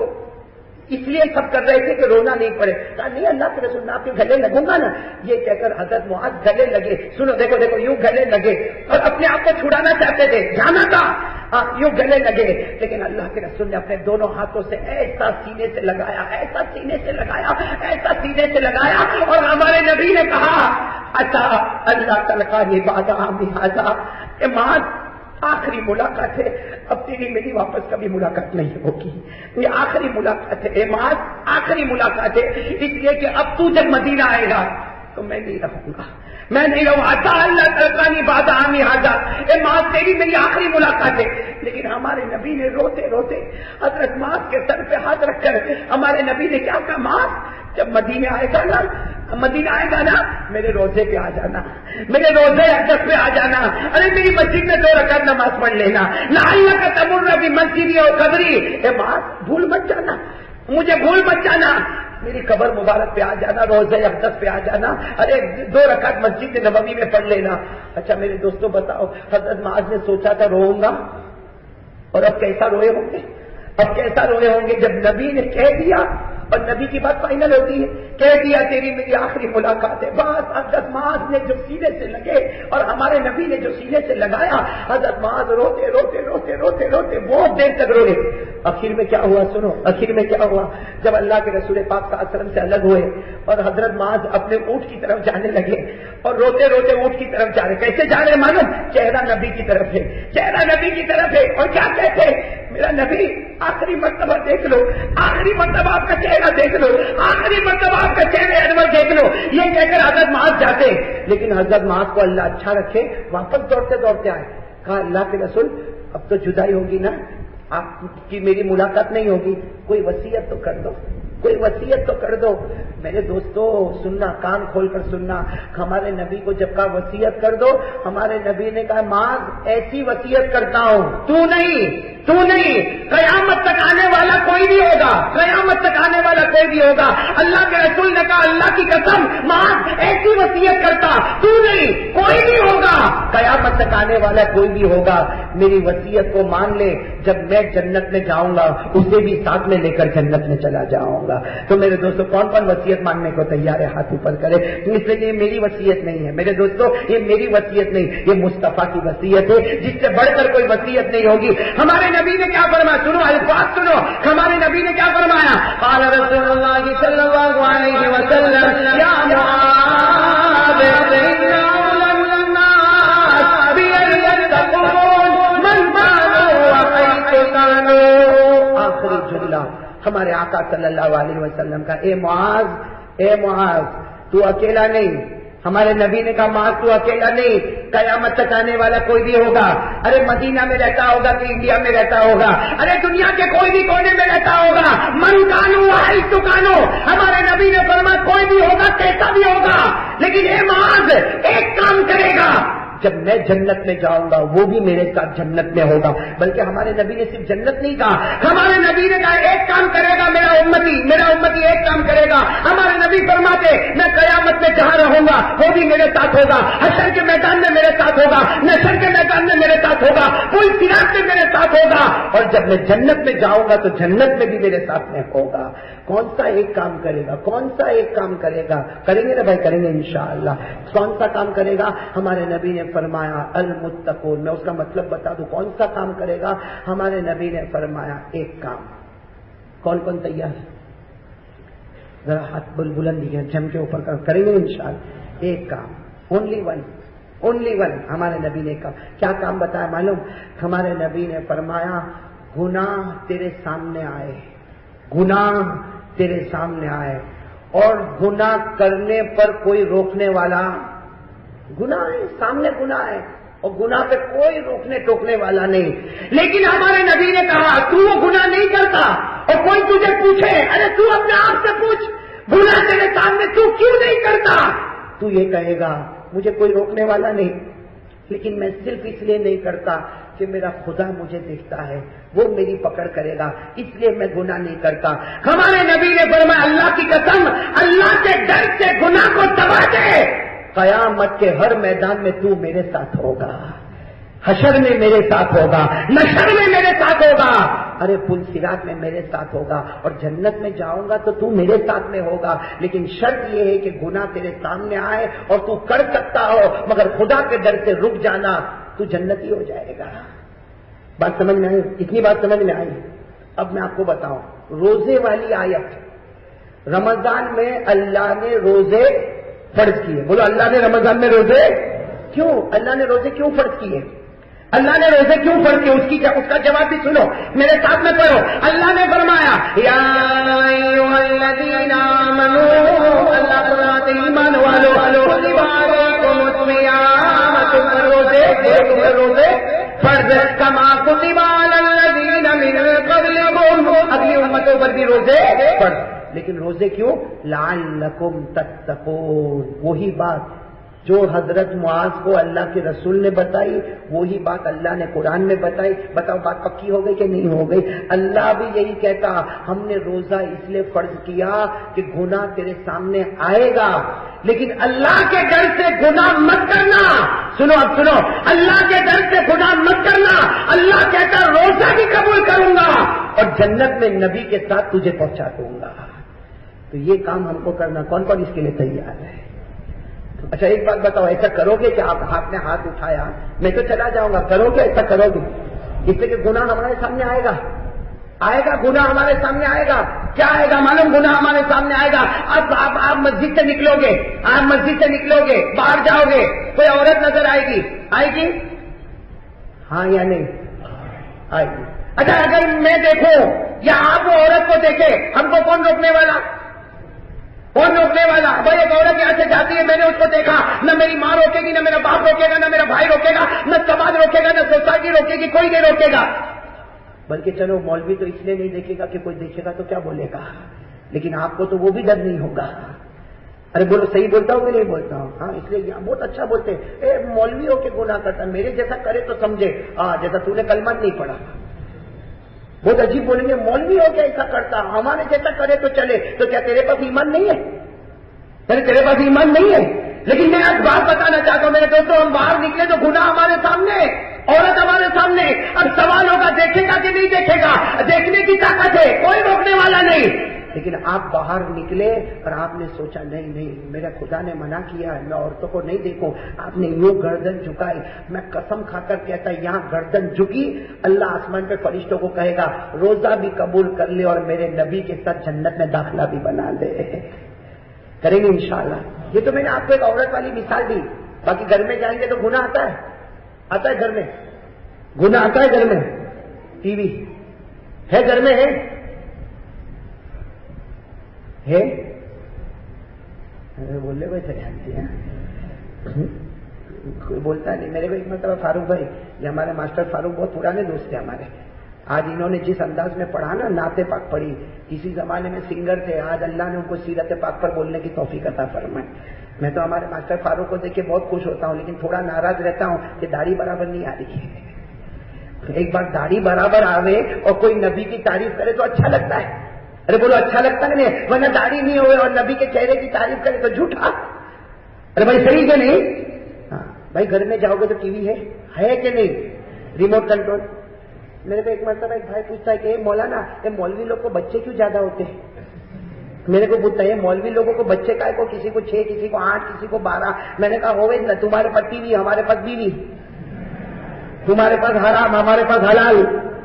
Speaker 2: اس لیے سب کر رہے تھے کہ رونا نہیں پڑے. کہا نہیں اللہ کے رسول میں آپ کے گلے لگوں گا نا. یہ کہہ کر حضرت معاذ گلے لگے. سنو دیکھو دیکھو یوں گلے لگے اور اپنے آپ کو چھڑانا چاہتے تھے، جانا تھا یوں گلے لگے. لیکن اللہ کے رسول نے اپنے دونوں ہاتھوں سے ایسا سینے سے لگایا ایسا سینے سے لگایا ایسا سینے سے لگایا اور ہمارے نبی نے کہا اچھا اللہ تلقانی بعد عامی ھذا. اے معاذ آخری ملاقات ہے، اب تیری میری واپس کبھی ملاقات نہیں ہوگی، یہ آخری ملاقات ہے. اے معاذ آخری ملاقات ہے، اس لیے کہ اب تو جب مدینہ آئے گا تو میں نہیں رہوں گا، میں نہیں رہوں گا. اللہ تلقانی بعد عامی ھذا. اے معاذ تیری میری آخری ملاقات ہے. لیکن ہمارے نبی نے روتے روتے حضرت معاذ کے سر پہ ہاتھ رکھ کر ہمارے نبی نے کیا کہا، معاذ جب مدینہ آئے گا نا مدینہ آئے گا نا میرے روزے پہ آ جانا، میرے روزے اقدس پہ آ جانا، ارے میری مسجد میں دو رکعت نماز پڑھ لینا، لعلک تمر بمسجدی اور قبری. اے معاذ بھول مت جانا، مجھے بھول مت جانا، میری قبر مبارک پہ آ جانا، روزے اقدس پہ آ جانا، ارے دو رکعت مسجد نبوی میں پڑھ لینا. اچھا میرے دوستوں بتاؤ حضرت معاذ نے سوچا تھا روؤں گا اور اب کیسا روئے ہوں گے، اب کیسا روئے ہوں گے جب نبی نے کہہ دیا. اور نبی کی بات فائنل ہوتی ہے، کہہ دیا تیری میری آخری ملاقات ہے. بس حضرت معاذ نے جو سینے سے لگے اور ہمارے نبی نے جو سینے سے لگایا، حضرت معاذ روتے روتے روتے روتے روتے بہت دیر تک روئے. آخر میں کیا ہوا سنو، آخر میں کیا ہوا جب اللہ کے رسول پاک صلی اللہ علیہ وسلم سے الگ ہوئے اور حضرت معاذ اپنے اونٹ کی طرف جانے لگے اور روتے روتے اونٹ کی طرف جا رہے. کیسے جا رہے معلوم؟ چہرہ نبی کی طرف ہے، چہرہ نبی کی طرف ہے. اور کیا کہتے میرا نبی آخری مرتبہ دیکھ لو، آخری مرتبہ آپ کا چہرہ دیکھ لو، آخری مرتبہ آپ کا چہرہ انور دیکھ لو. یہ کہہ کر حضرت معاذ جاتے. لیکن حضرت معاذ کو اللہ اچھا رکھے واپس دوڑتے دوڑتے آئے. کہا اللہ کے رسول اب تو جدائی ہوگی نا، آپ کی میری ملاقات نہیں ہوگی، کوئی وصیت تو کر دو، کوئی وصیت تو کر دو. میرے دوستو سننا، کان کھول کر سننا. ہمارے نبی کو جب کہا وصیت کر دو، ہمارے نبی نے کہا معاذ ایسی وصیت کرتا ہوں تو نہیں تو نہیں قیامت تک آنے والا کوئی بھی ہوگا، قیامت تک آنے والا کوئی بھی ہوگا. اللہ کے رسول نے کہا اللہ کی قسم معاذ ایسی وصیت کرتا تو نہیں کوئی بھی ہوگا، قیامت تک آنے والا کوئی بھی ہوگا. میری وصیت کو مان لے، جب میں جنت میں جاؤں گا اسے بھی ساتھ میں لے کر جنت میں چلا جاؤں گا. تو میرے دوستو کون کون وصیت ماننے کو تیار ہے؟ ہاتھ اوپر کرے. اس لیے یہ میری وصیت نہیں ہے میرے دوستو، یہ میری وصیت نہیں، یہ مصطفیٰ کی وصیت ہے جس سے بڑھ کر کوئی وصیت نہیں ہوگی. ہمارے نبی نے کیا فرمایا؟ سنو الفاظ سنو، ہمارے نبی نے کیا فرمایا؟ قال رسول اللہ صلی اللہ علیہ وسلم یا معاذ انا اولى الناس بیتقون من بانوا وحیث کانوا. آخری جملہ ہمارے آقا صلی اللہ علیہ وسلم کا، اے معاذ اے معاذ تو اکیلا نہیں. ہمارے نبی نے کہا معاذ تو اکیلا نہیں، قیامت تک آنے والا کوئی بھی ہوگا. ارے مدینہ میں رہتا ہوگا کہ انڈیا میں رہتا ہوگا، ارے دنیا کے کوئی بھی کونے میں رہتا ہوگا، من کانو حیث کانو. ہمارے نبی نے فرمایا کوئی بھی ہوگا کیسا بھی ہوگا، لیکن اے معاذ ایک کام کرے گا، جب میں جنت میں جاؤں گا وہ بھی میرے ساتھ جنت میں ہوگا. بلکہ ہمارے نبی نے صرف جنت نہیں کہا, ہمارے نبی نے کہا ایک کام کرے گا میرا امتی, میرا امتی ایک کام کرے گا. ہمارے نبی فرماتے میں قیامت میں جہاں رہوں گا وہ بھی میرے ساتھ ہوگا, حشر کے میدان میں میرے ساتھ ہوگا, نشر کے میدان میں میرے ساتھ ہوگا, پل صراط میں میرے ساتھ ہوگا, اور جب میں جنت میں جاؤں گا تو جنت میں بھی میرے ساتھ میں ہوگا. کون سا ایک کام کرے گا, کون سا ایک کام کرے گا؟ کریں گے نا بھائی, کریں گے انشاءاللہ. کون سا کام کرے گا؟ ہمارے نبی نے فرمایا المتقون. میں اس کا مطلب بتا دوں کون سا کام کرے گا. ہمارے نبی نے فرمایا ایک کام. کون کون تیار؟ ذرا ہاتھ بل بلند ہے, جم کے اوپر کریں گے انشاءاللہ. ایک کام, اونلی ون, اونلی ون. ہمارے نبی نے کہا, کیا کام بتایا معلوم؟ ہمارے نبی نے فرمایا گناہ تیرے سامنے آئے, گناہ تیرے سامنے آئے, اور گناہ کرنے پر کوئی روکنے والا, گناہ ہے سامنے گناہ ہے اور گناہ پہ کوئی روکنے ٹوکنے والا نہیں. لیکن ہمارے نبی نے کہا تو وہ گناہ نہیں کرتا, اور کوئی تجھے پوچھے ارے تو اپنے آپ سے پوچھ گناہ تیرے سامنے تو کیوں نہیں کرتا, تو یہ کہے گا مجھے کوئی روکنے والا نہیں, لیکن میں صرف اس لیے نہیں کرتا کہ میرا خدا مجھے دیکھتا ہے, وہ میری پکڑ کرے گا, اس لیے میں گناہ نہیں کرتا. ہمارے نبی نے فرمایا اللہ کی قسم اللہ کے ڈر سے گناہ کو دبا دے, قیامت کے ہر میدان میں تو میرے ساتھ ہوگا, حشر میں میرے ساتھ ہوگا, نشر میں میرے ساتھ ہوگا, ارے پل صراط میں میرے ساتھ ہوگا, اور جنت میں جاؤں گا تو تو میرے ساتھ میں ہوگا. لیکن شرط یہ ہے کہ گناہ تیرے سامنے آئے اور تو کر سکتا ہو, مگر خدا کے ڈر سے رک جانا, تو جنتی ہو جائے گا. بات سمجھ میں آئی؟ اتنی بات سمجھ میں آئی. اب میں آپ کو بتاؤں, روزے والی آیت, رمضان میں اللہ نے روزے فرض کیے. بولو اللہ نے رمضان میں روزے کیوں, اللہ نے روزے کیوں فرض کیے, اللہ نے روزے کیوں فرض کیے, اس کی اس کا جواب بھی سنو, میرے ساتھ میں پڑھو. اللہ نے فرمایا یا ایھا الذین آمنوا, اللہ فرماتے ایمان والو کتب علیکم الصیام, تم پر روزے تم پر روزے فرض کما کتب علی الذین من قبلکم, اگلی امتوں پر بھی روزے فرض. لیکن روزے کیوں؟ لعلکم تتقون. وہی بات جو حضرت معاذ کو اللہ کے رسول نے بتائی, وہی بات اللہ نے قرآن میں بتائی. بتاؤ بات پکی ہو گئی کہ نہیں ہو گئی؟ اللہ بھی یہی کہتا, ہم نے روزہ اس لیے فرض کیا کہ گناہ تیرے سامنے آئے گا, لیکن اللہ کے ڈر سے گناہ مت کرنا. سنو اب سنو, اللہ کے ڈر سے گناہ مت کرنا. اللہ کہتا روزہ بھی قبول کروں گا اور جنت میں نبی کے ساتھ تجھے پہنچا دوں گا. تو یہ کام ہم کو کرنا, کون کون اس کے لیے تیار ہے؟ اچھا ایک بات بتاؤ, ایسا کرو گے کہ آپ ہاتھ نے ہاتھ اٹھایا, میں تو چلا جاؤں گا, کرو گے ایسا کرو گے؟ اس سے کہ گناہ ہمارے سامنے آئے گا, آئے گا گناہ ہمارے سامنے آئے گا. کیا آئے گا معلوم؟ گناہ ہمارے سامنے آئے گا. اب آپ آپ مسجد سے نکلو گے, آپ مسجد سے نکلو گے, باہر جاؤ گے, کوئی عورت نظر آئے گی, آئے گی ہاں یا نہیں آئے گی؟ اچھا اگر میں دیکھوں یا آپ وہ عورت کو دیکھے, ہم کو کون روکنے والا, کون روکنے والا؟ بھائی ایک عورت یہاں سے جاتی ہے, میں نے اس کو دیکھا, نہ میری ماں روکے گی, نہ میرا باپ روکے گا, نہ میرا بھائی روکے گا, نہ سماج روکے گا, نہ سوسائٹی روکے گی, کوئی نہیں روکے گا. بلکہ چلو مولوی تو اس لیے نہیں دیکھے گا کہ کوئی دیکھے گا تو کیا بولے گا, لیکن آپ کو تو وہ بھی ڈر نہیں ہوگا. ارے بولو صحیح بولتا ہوں کہ نہیں بولتا ہوں؟ ہاں اس لیے بہت اچھا بولتے, اے مولوی ہو کے گناہ کرتا, میرے جیسا کرے تو سمجھے, ہاں جیسا تو نے کلمہ نہیں پڑھا. بہت عجیب بولیں گے مولوی ہو کے ایسا کرتا, ہمارے جیسا کرے تو چلے. تو کیا تیرے پاس ایمان نہیں ہے؟ تیرے پاس ایمان نہیں ہے؟ لیکن میں آج بات بتانا چاہتا ہوں میرے دوستوں, ہم باہر نکلے تو گناہ ہمارے سامنے, عورت ہمارے سامنے. اب سوال ہوگا دیکھے گا کہ نہیں دیکھے گا, دیکھنے کی طاقت ہے, کوئی روکنے والا نہیں. لیکن آپ باہر نکلے اور آپ نے سوچا نہیں نہیں میرا خدا نے منع کیا ہے, میں عورتوں کو نہیں دیکھوں, آپ نے یوں گردن جھکائی. میں قسم کھا کر کہتا یہاں گردن جھکی, اللہ آسمان پہ فرشتوں کو کہے گا روزہ بھی قبول کر لے اور میرے نبی کے ساتھ جنت میں داخلہ بھی بنا لے. کریں گے انشاءاللہ. یہ تو میں نے آپ کو ایک عورت والی مثال دی, باقی گھر میں جائیں گے تو گناہ آتا ہے, آتا ہے گھر میں, گناہ آتا ہے گھر میں. ٹی وی ہے گھر میں, ہے ہے بولے ویسے جانتی ہیں, کوئی بولتا نہیں. میرے کو ایک مرتبہ فاروق بھائی, یہ ہمارے ماسٹر فاروق بہت پرانے دوست تھے ہمارے, آج انہوں نے جس انداز میں پڑھا نا, نعت پاک پڑھی, کسی زمانے میں سنگر تھے, آج اللہ نے ان کو سیرت پاک پر بولنے کی توفیق عطا فرمائے. میں تو ہمارے ماسٹر فاروق کو دیکھ کے بہت خوش ہوتا ہوں، لیکن تھوڑا ناراض رہتا ہوں کہ داڑھی برابر نہیں آ رہی ہے۔ ایک بار داڑھی برابر آوے اور کوئی نبی کی تعریف کرے تو اچھا لگتا ہے، ارے بولو اچھا لگتا ہے نہیں، ورنہ داڑھی نہیں ہوئے اور نبی کے چہرے کی تعریف کرے تو جھوٹا۔ ارے بھائی صحیح کہ نہیں؟ ہاں بھائی گھر میں جاؤ گے تو ٹی وی ہے ہے کہ نہیں، ریموٹ کنٹرول۔ میرے کو ایک مرتبہ ایک بھائی پوچھتا ہے کہ مولانا یہ مولوی لوگ کو بچے کیوں زیادہ ہوتے ہیں؟ میرے کو پوچھتا ہے مولوی لوگوں کو بچے کا ہے، کو کسی کو چھ، کسی کو آٹھ، کسی کو بارہ۔ میں نے کہا ہوئے نہ، تمہارے پاس ٹی وی ہمارے پاس بیوی، تمہارے پاس حرام ہمارے پاس حلال۔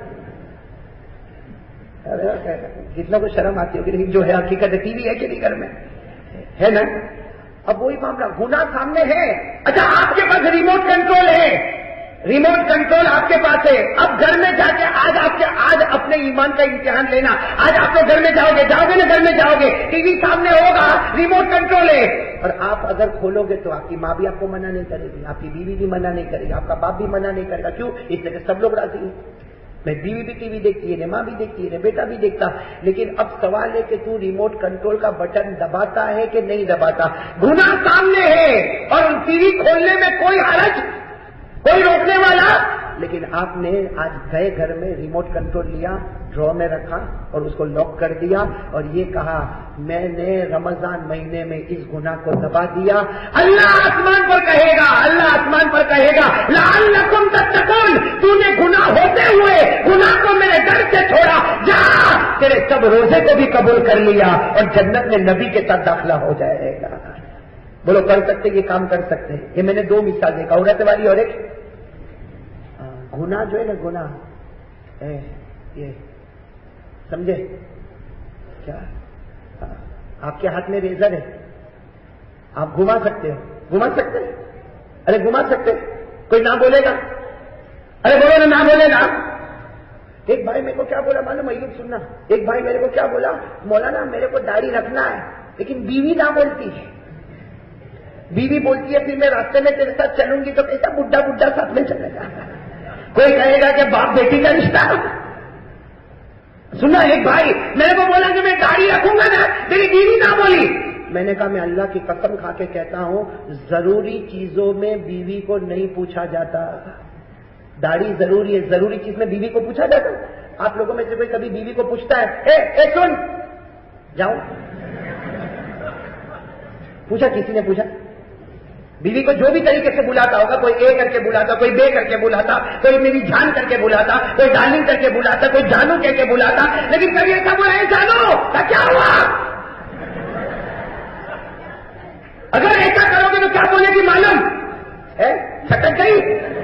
Speaker 2: جتنا کو شرم آتی ہوگی لیکن جو ہے حقیقت ہے، ٹی وی ہے کہ نہیں گھر میں ہے نا؟ اب وہی معاملہ، گناہ سامنے ہے۔ اچھا آپ کے پاس ریموٹ کنٹرول ہے، ریموٹ کنٹرول آپ کے پاس ہے، اب گھر میں جا کے آج آپ کے آج اپنے ایمان کا امتحان لینا۔ آج آپ لوگ گھر میں جاؤ گے جاؤ گے نا، گھر میں جاؤ گے، ٹی وی سامنے ہوگا، ریموٹ کنٹرول ہے، اور آپ اگر کھولو گے تو آپ کی ماں بھی آپ کو منع نہیں کرے گی، آپ کی بیوی بھی منع نہیں کرے گی، آپ کا باپ بھی منع نہیں کرے گا۔ کیوں؟ اس لیے کہ سب لوگ راضی ہیں۔ میں بیوی بھی ٹی وی دیکھتی ہے، ماں بھی دیکھتی ہے، بیٹا بھی دیکھتا، لیکن اب سوال ہے کہ تو ریموٹ کنٹرول کا بٹن دباتا ہے کہ نہیں دباتا؟ گناہ سامنے ہے اور ٹی وی کھولنے میں کوئی حرج، کوئی روکنے والا، لیکن آپ نے آج گئے گھر میں ریموٹ کنٹرول لیا، ڈرا میں رکھا اور اس کو لاک کر دیا اور یہ کہا میں نے رمضان مہینے میں اس گناہ کو دبا دیا۔ اللہ آسمان پر کہے گا، اللہ آسمان پر کہے گا لعلکم تتقون، تو نے گناہ ہوتے ہوئے گناہ کو میرے ڈر سے چھوڑا، جا تیرے سب روزے کو بھی قبول کر لیا اور جنت میں نبی کے ساتھ داخلہ ہو جائے گا۔ بولو کر سکتے، یہ کام کر سکتے ہیں۔ یہ میں نے دو مثال دیکھا، عورت والی اور ایک گناہ جو ہے نا، گناہ اے یہ سمجھے کیا؟ آپ کے ہاتھ میں ریزر ہے، آپ گھما سکتے ہو، گھما سکتے ہیں، ارے گھما سکتے، کوئی نہ بولے گا، ارے بولو نا نہ بولے گا۔ ایک بھائی میرے کو کیا بولا معلوم، ایوب سننا، ایک بھائی میرے کو کیا بولا، مولانا میرے کو داڑھی رکھنا ہے لیکن بیوی نہ بولتی ہے، بیوی بولتی ہے پھر میں راستے میں تیرے ساتھ چلوں گی تو کیسا بڈھا بڈھا ساتھ میں چلے گا، کوئی کہے گا کہ باپ بیٹی کا رشتہ۔ سننا، ایک بھائی میرے کو بولا کہ میں داڑھی رکھوں گا نا، تیری بیوی نہ بولی۔ میں نے کہا میں اللہ کی قسم کھا کے کہتا ہوں ضروری چیزوں میں بیوی کو نہیں پوچھا جاتا، داڑھی ضروری ہے، ضروری چیز میں بیوی کو پوچھا جاتا۔ آپ لوگوں میں سے کوئی کبھی بیوی کو پوچھتا ہے اے اے سن جاؤ، پوچھا؟ کسی نے پوچھا؟ بیوی کو جو بھی طریقے سے بلاتا ہوگا، کوئی اے کر کے بلاتا، کوئی بے کر کے بلاتا، کوئی میری جان کر کے بلاتا، کوئی ڈارلنگ کر کے بلاتا، کوئی جانو کہہ کے بلاتا، لیکن کبھی ایسا بولا ہے جانو کیا ہوا؟ اگر ایسا کرو گے تو کیا بولے گی معلوم ہے؟ سٹک گئی۔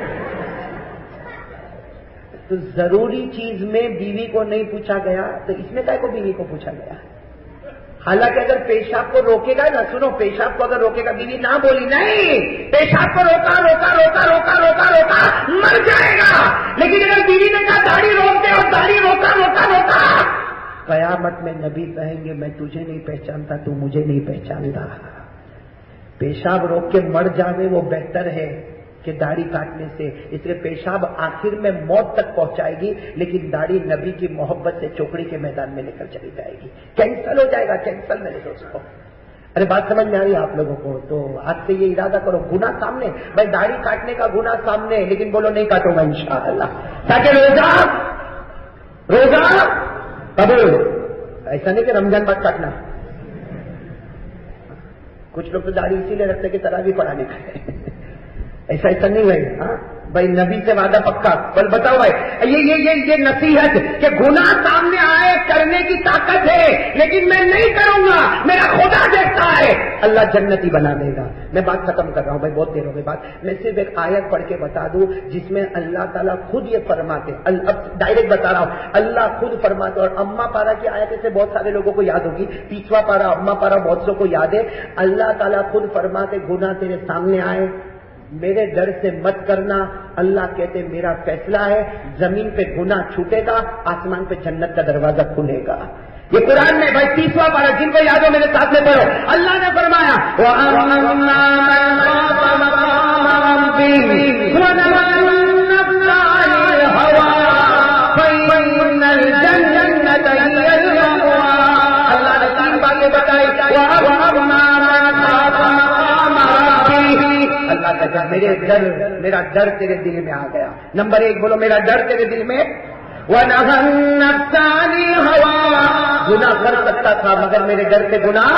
Speaker 2: تو ضروری چیز میں بیوی کو نہیں پوچھا گیا تو اس میں کیا کو بیوی کو پوچھا گیا؟ حالانکہ اگر پیشاب کو روکے گا نا، سنو، پیشاب کو اگر روکے گا، بیوی نہ بولی نہیں، پیشاب کو روکا روکا روکا روکا روکا روکا مر جائے گا، لیکن اگر بیوی نے کہا داڑھی روک دے اور داڑھی روکا روکا روکا، قیامت میں نبی کہیں گے میں تجھے نہیں پہچانتا، تو مجھے نہیں پہچانتا۔ پیشاب روک کے مر جاوے وہ بہتر ہے کہ داڑھی کاٹنے سے، اس لیے پیشاب آخر میں موت تک پہنچائے گی، لیکن داڑھی نبی کی محبت سے چوکڑی کے میدان میں لے کر چلی جائے گی، کینسل ہو جائے گا، کینسل میرے دوستوں۔ ارے بات سمجھ میں آ رہی ہے آپ لوگوں کو؟ تو آج سے یہ ارادہ کرو، گناہ سامنے، بھائی داڑھی کاٹنے کا گناہ سامنے، لیکن بولو نہیں کاٹوں گا انشاءاللہ، تاکہ روزہ روزہ قبول۔ ایسا نہیں کہ رمضان بعد کاٹنا، کچھ لوگ تو داڑھی اسی لیے رکھتے کہ تراویح پڑھانے کا ہے، ایسا ایسا نہیں بھائی، ہاں بھائی نبی سے وعدہ پکا۔ بل بتاؤ بھائی، یہ یہ یہ یہ نصیحت کہ گناہ سامنے آئے کرنے کی طاقت ہے، لیکن میں نہیں کروں گا، میرا خدا دیکھتا ہے، اللہ جنتی بنا دے گا۔ میں بات ختم کر رہا ہوں بھائی، بہت دیر ہو گئی بات، میں صرف ایک آیت پڑھ کے بتا دوں جس میں اللہ تعالیٰ خود یہ فرماتے، اب ڈائریکٹ بتا رہا ہوں، اللہ خود فرماتے، اور اما پارا کی آیت سے بہت سارے لوگوں کو یاد ہوگی، تیسواں پارا اما پارا بہت سو کو یاد ہے۔ اللہ تعالیٰ خود فرماتے گناہ تیرے سامنے آئے میرے ڈر سے مت کرنا، اللہ کہتے میرا فیصلہ ہے، زمین پہ گناہ چھوٹے گا، آسمان پہ جنت کا دروازہ کھلے گا۔ یہ قرآن میں بھائی تیسواں پارہ، جن کو یاد ہو میرے ساتھ میں پڑھو، اللہ نے فرمایا اللہ نے تین باتیں بتائی، لگا کر میرے ڈر میرا ڈر تیرے دل میں آ گیا. نمبر ایک بولو میرا ڈر تیرے دل میں. وَنَهَى النَّفْسَ عَنِ الْهَوَىٰ گناہ کر سکتا تھا مگر میرے ڈر سے گناہ.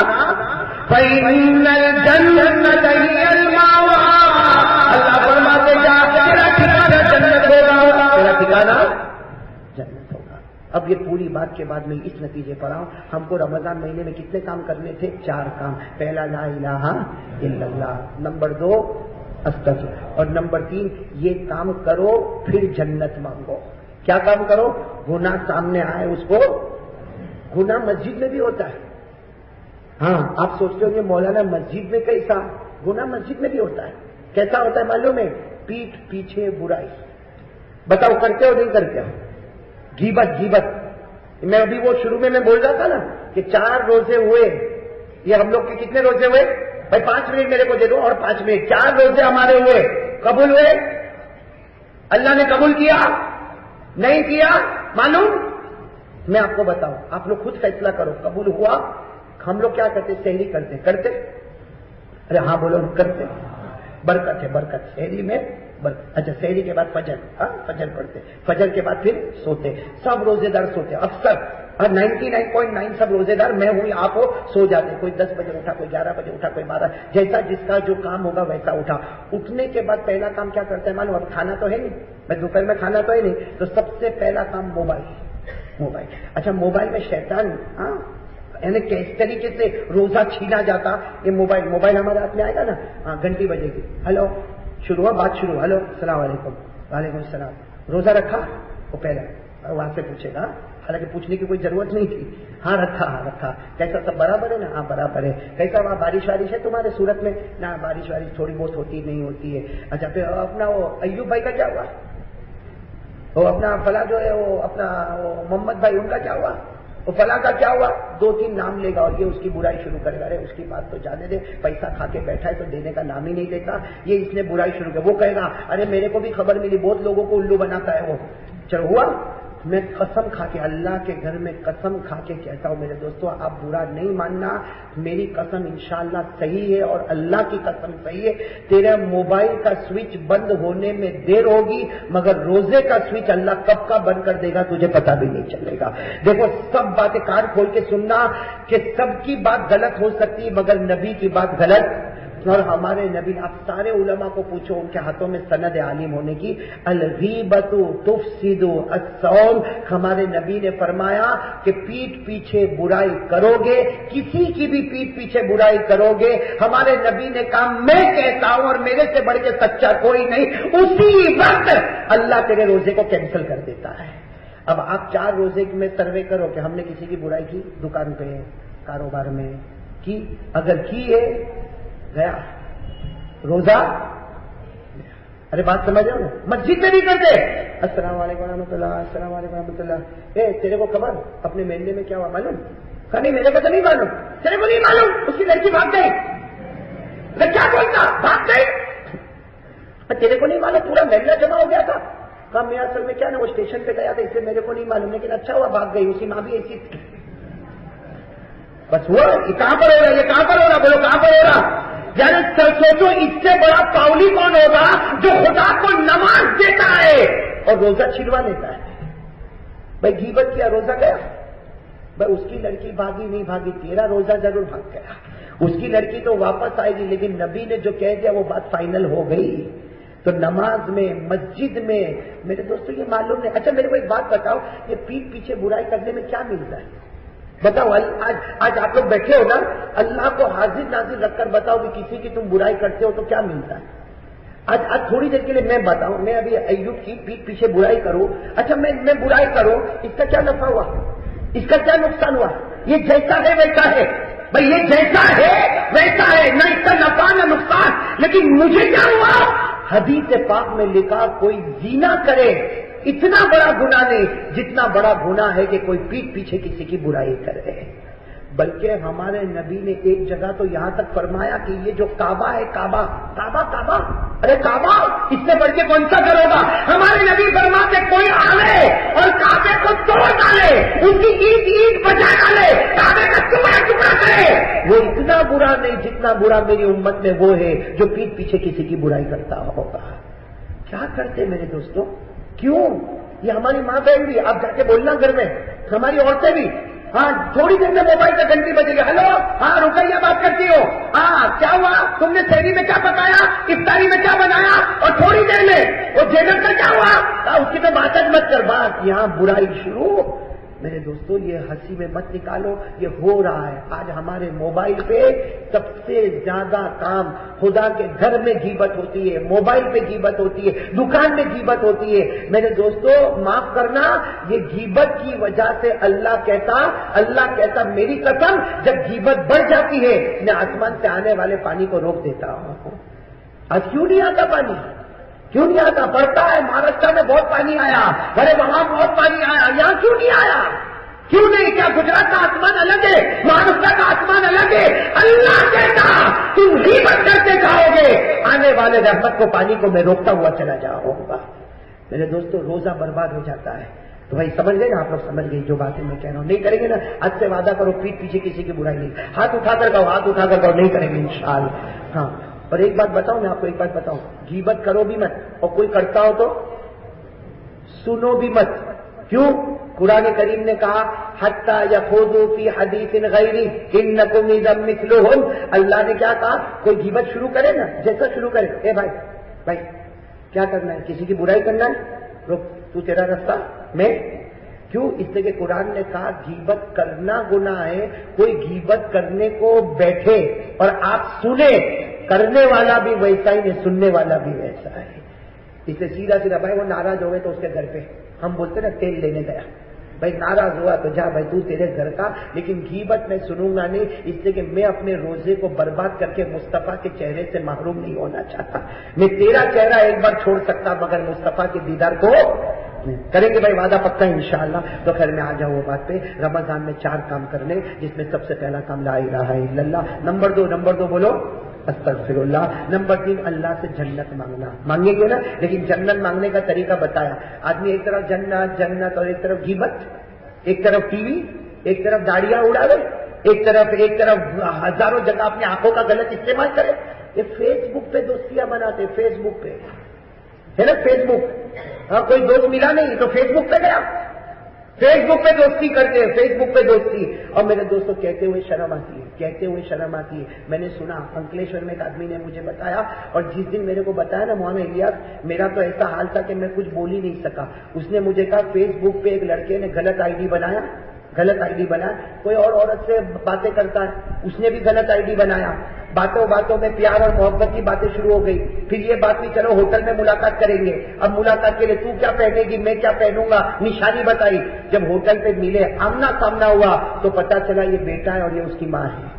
Speaker 2: فَإِنَّ الْجَنَّةَ هِيَ الْمَأْوَىٰ اللہ فرماتے جا تیرا ٹھکانہ جنت ہوگا, تیرا ٹھکانہ جنت ہوگا. اب یہ پوری بات کے بعد میں اس نتیجے پر آؤں, ہم کو رمضان مہینے میں کتنے کام کرنے تھے؟ چار کام. پہلا لا الہ الا اللہ, نمبر دو استغفر, اور نمبر تین یہ کام کرو پھر جنت مانگو. کیا کام کرو؟ گناہ سامنے آئے اس کو, گناہ مسجد میں بھی ہوتا ہے. ہاں آپ سوچتے ہو گے مولانا مسجد میں کیسا؟ گناہ مسجد میں بھی ہوتا ہے. کیسا ہوتا ہے معلوم ہے؟ پیٹھ پیچھے برائی. بتاؤ کرتے ہو نہیں کرتے ہو؟ غیبت غیبت میں ابھی وہ شروع میں میں بول رہا تھا نا کہ چار روزے ہوئے, یہ ہم لوگ کے کتنے روزے ہوئے بھائی؟ پانچ منٹ میرے کو دے دو اور پانچ منٹ. چار روزے ہمارے ہوئے, قبول ہوئے؟ اللہ نے قبول کیا نہیں کیا معلوم؟ میں آپ کو بتاؤں, آپ لوگ خود فیصلہ کرو. قبول ہوا؟ ہم لوگ کیا کرتے؟ سحری کرتے کرتے ارے ہاں بولو کرتے. برکت ہے برکت سحری میں برکت. اچھا سحری کے بعد فجر, ہاں فجر پڑھتے, فجر کے بعد پھر سوتے. سب روزے دار سوتے اکثر, اور نائنٹی نائن پوائنٹ نائن سب روزے دار میں ہوں آپ ہو سو جاتے. کوئی دس بجے اٹھا, کوئی گیارہ بجے اٹھا, کوئی بارہ, جیسا جس کا جو کام ہوگا ویسا اٹھا. اٹھنے کے بعد پہلا کام کیا کرتے ہیں معلوم؟ اب کھانا تو ہے نہیں, میں دوپہر میں کھانا تو ہے نہیں, تو سب سے پہلا کام موبائل موبائل. اچھا موبائل میں شیطان ہاں یعنی کس طریقے سے روزہ چھینا جاتا. یہ موبائل موبائل ہمارے ہاتھ میں آئے گا نا, ہاں گھنٹی بجے گی, ہلو شروع ہوا, بات شروع, ہلو السلام علیکم, وعلیکم السلام, روزہ رکھا؟ وہ پہلا وہاں سے پوچھے گا, حالانکہ پوچھنے کی کوئی ضرورت نہیں تھی. ہاں رکھا, ہاں رکھا. کیسا سب برابر ہے نا؟ ہاں برابر ہے. کیسا وہاں بارش وارش ہے تمہارے صورت میں؟ نہ بارش وارش تھوڑی بہت ہوتی نہیں ہوتی ہے. اچھا پھر اپنا وہ ایوب بھائی کا کیا ہوا؟ وہ اپنا فلاں جو ہے وہ اپنا وہ محمد بھائی ان کا کیا ہوا؟ وہ فلاں کا کیا ہوا؟ دو تین نام لے گا اور یہ اس کی برائی شروع کرے گا. ارے اس کی بات تو جانے دے, پیسہ کھا کے بیٹھا ہے تو دینے کا نام ہی نہیں لیتا, یہ اس نے برائی شروع کر. وہ کہے گا ارے میرے کو بھی خبر ملی, بہت لوگوں کو الو بناتا ہے وہ. چلو ہوا, میں قسم کھا کے اللہ کے گھر میں قسم کھا کے کہتا ہوں میرے دوستو, آپ برا نہیں ماننا, میری قسم انشاءاللہ صحیح ہے اور اللہ کی قسم صحیح ہے. تیرا موبائل کا سوئچ بند ہونے میں دیر ہوگی مگر روزے کا سوئچ اللہ کب کا بند کر دے گا تجھے پتا بھی نہیں چلے گا. دیکھو سب باتیں کان کھول کے سننا کہ سب کی بات غلط ہو سکتی ہے مگر نبی کی بات غلط. اور ہمارے نبی, آپ سارے علماء کو پوچھو ان کے ہاتھوں میں سند عالم ہونے کی, الغیبت تفسد الصوم, ہمارے نبی نے فرمایا کہ پیٹھ پیچھے برائی کرو گے, کسی کی بھی پیٹھ پیچھے برائی کرو گے, ہمارے نبی نے کہا میں کہتا ہوں اور میرے سے بڑھ کے سچا کوئی نہیں, اسی وقت اللہ تیرے روزے کو کینسل کر دیتا ہے. اب آپ چار روزے میں سروے کرو کہ ہم نے کسی کی برائی کی, دکان پہ کاروبار میں کی, اگر کی ہے گیا روزہ. ارے بات سمجھ رہے ہو نا, مسجد میں بھی کرتے السلام علیکم ورحمۃ اللہ, السلام علیکم ورحمۃ اللہ. اے تیرے کو خبر اپنے محلے میں کیا ہوا معلوم؟ کہا نہیں میرے کو تو نہیں معلوم. تیرے کو نہیں معلوم؟ اس کی لڑکی بھاگ گئی. میں کیا بولتا, بھاگ گئی. تیرے کو نہیں معلوم؟ پورا محلہ جمع ہو گیا تھا. کہا میں اصل میں کیا نا وہ اسٹیشن پہ گیا تھا اس لیے میرے کو نہیں معلوم, لیکن اچھا ہوا بھاگ گئی. اسی ماں بھی ایسی بس ہوا. یہ کہاں پر ہو رہا, یہ کہاں پر ہو رہا, بولو کہاں پر ہو رہا؟ یعنی سوچو اس سے بڑا پاؤلی کون ہوگا جو خدا کو نماز دیتا ہے اور روزہ چھڑوا لیتا ہے. بھائی غیبت کیا, روزہ گیا, بھائی اس کی لڑکی بھاگی نہیں بھاگی, تیرا روزہ ضرور بھاگ گیا. اس کی لڑکی تو واپس آئے گی, لیکن نبی نے جو کہہ دیا وہ بات فائنل ہو گئی. تو نماز میں, مسجد میں, میرے دوستوں یہ معلوم نہیں. اچھا میرے کو ایک بات بتاؤ, یہ پیٹھ پیچھے برائی کرنے میں کیا ملتا ہے؟ بتاؤ. آج آج آپ لوگ بیٹھے ہو نا, اللہ کو حاضر ناظر رکھ کر بتاؤ کہ کسی کی تم برائی کرتے ہو تو کیا ملتا ہے؟ آج آج تھوڑی دیر کے لیے میں بتاؤں, میں ابھی ایوب کی پیٹھ پیچھے برائی کروں, اچھا میں میں برائی کروں, اس کا کیا نفع ہوا, اس کا کیا نقصان ہوا؟ یہ جیسا ہے ویسا ہے بھائی, یہ جیسا ہے ویسا ہے, نہ اس کا نفع نہ نقصان. لیکن مجھے کیا ہوا؟ حدیث پاک میں لکھا کوئی زنا کرے اتنا بڑا گناہ نہیں جتنا بڑا گناہ ہے کہ کوئی پیٹھ پیچھے کسی کی برائی کرے. بلکہ ہمارے نبی نے ایک جگہ تو یہاں تک فرمایا کہ یہ جو کعبہ ہے, کعبہ کعبہ کعبہ ارے کعبہ اس سے بڑھ کے کون سا گھر ہوگا؟ ہمارے نبی فرماتے کوئی آئے اور کعبے کو توڑ ڈالے, اس کی اینٹ اینٹ بجا ڈالے, کعبے کا ٹکڑا ٹکڑا کرے, وہ اتنا برا نہیں جتنا برا میری امت میں وہ ہے جو پیٹ پیچھے کسی کی برائی کرتا ہوگا. کیا کرتے میرے دوستوں؟ کیوں؟ یہ ہماری ماں بہن بھی، آپ جا کے بولنا گھر میں، ہماری عورتیں بھی، ہاں تھوڑی دیر میں موبائل کا گھنٹی بجے گی، ہلو ہاں رقیہ بات کرتی ہو، ہاں کیا ہوا، تم نے سحری میں کیا پکایا، افطاری میں کیا بنایا، اور تھوڑی دیر میں وہ جینب کا کیا ہوا، اس کی تو بات مت کر، بات یہاں برائی شروع. میرے دوستو یہ ہنسی میں مت نکالو، یہ ہو رہا ہے. آج ہمارے موبائل پہ سب سے زیادہ کام، خدا کے گھر میں غیبت ہوتی ہے، موبائل پہ غیبت ہوتی ہے، دکان میں غیبت ہوتی ہے. میرے دوستو معاف کرنا، یہ غیبت کی وجہ سے اللہ کہتا اللہ کہتا میری قسم جب غیبت بڑھ جاتی ہے میں آسمان سے آنے والے پانی کو روک دیتا ہوں. آج کیوں نہیں آتا پانی؟ کیوں نہیں آتا؟ پڑتا ہے مہاراشٹر میں بہت پانی آیا، ارے وہاں بہت پانی آیا، یہاں کیوں نہیں آیا؟ کیوں نہیں؟ کیا گجرات کا آسمان الگ ہے، مہاراشٹر کا آسمان الگ ہے؟ اللہ کہتا تم غیبت کرتے جاؤ گے، آنے والے رحمت کو پانی کو میں روکتا ہوا چلا جاؤں گا. میرے دوستو روزہ برباد ہو جاتا ہے. تو بھائی سمجھ گئے نا آپ لوگ؟ سمجھ گئے جو باتیں میں کہہ رہا ہوں؟ نہیں کریں گے نا؟ آج سے وعدہ کرو پیٹ پیچھے کسی کی برائی نہیں، ہاتھ اٹھا کر کہو، ہاتھ اٹھا کر کہو نہیں کریں گے انشاءاللہ. ہاں اور ایک بات بتاؤں، میں آپ کو ایک بات بتاؤں، غیبت کرو بھی مت، اور کوئی کرتا ہو تو سنو بھی مت. کیوں؟ قرآن کریم نے کہا حتی یخوضوا فی حدیث غیری انکم اذا مثلہم. اللہ نے کیا کہا؟ کوئی غیبت شروع کرے نا، جیسا شروع کرے، اے بھائی بھائی کیا کرنا ہے؟ کسی کی برائی کرنا ہے؟ رک، تو تیرا رستہ میں. کیوں؟ اس لیے کہ قرآن نے کہا غیبت کرنا گناہ ہے. کوئی غیبت کرنے کو بیٹھے اور آپ سنیں، کرنے والا بھی ویسا ہی نہیں، سننے والا بھی ویسا ہے. اس لیے سیدھا سیدھا بھائی وہ ناراض ہو گئے تو اس کے گھر پہ ہم بولتے نا تیل لینے گیا، بھائی ناراض ہوا تو جا بھائی تو تیرے گھر کا، لیکن غیبت میں سنوں گا نہیں. اس لیے کہ میں اپنے روزے کو برباد کر کے مصطفیٰ کے چہرے سے محروم نہیں ہونا چاہتا. میں تیرا چہرہ ایک بار چھوڑ سکتا مگر مصطفیٰ کے دیدار کو کریں گے. بھائی وعدہ پکا انشاءاللہ. تو خیر میں آ جاؤں وہ بات پہ. رمضان میں چار کام کرنے، جس میں سب سے پہلا کام لا الہ الا اللہ. نمبر دو نمبر دو بولو استغفر اللہ. نمبر تین اللہ سے جنت مانگنا. مانگیں گے نا؟ لیکن جنت مانگنے کا طریقہ بتایا. آدمی ایک طرف جنت جنت اور ایک طرف غیبت، ایک طرف ٹی وی، ایک طرف گاڑیاں اڑاوے، ایک طرف ایک طرف ہزاروں جگہ اپنی آنکھوں کا غلط استعمال کرے. یہ فیس بک پہ دوستیاں بناتے، فیس بک پہ ہے نا، فیس بک. ہاں کوئی دوست ملا نہیں تو فیس بک پہ گیا، فیس بک پہ دوستی کرتے ہیں، فیس بک پہ دوستی. اور میرے دوستوں کہتے ہوئے شرم آتی ہے، کہتے ہوئے شرم آتی ہے. میں نے سنا انکلیشور میں ایک آدمی نے مجھے بتایا، اور جس دن میرے کو بتایا نا مولانا الیاس، میرا تو ایسا حال تھا کہ میں کچھ بول ہی نہیں سکا. اس نے مجھے کہا فیس بک پہ ایک لڑکے نے غلط آئی ڈی بنایا، غلط آئی ڈی بنایا. کوئی اور عورت سے باتیں کرتا ہے، اس نے بھی غلط آئی ڈی بنایا. باتوں باتوں میں پیار اور محبت کی باتیں شروع ہو گئی. پھر یہ بات بھی چلو ہوٹل میں ملاقات کریں گے. اب ملاقات کے لیے تو کیا پہنے گی، میں کیا پہنوں گا، نشانی بتائی. جب ہوٹل پہ ملے، آمنا سامنا ہوا تو پتا چلا یہ بیٹا ہے اور یہ اس کی ماں ہے.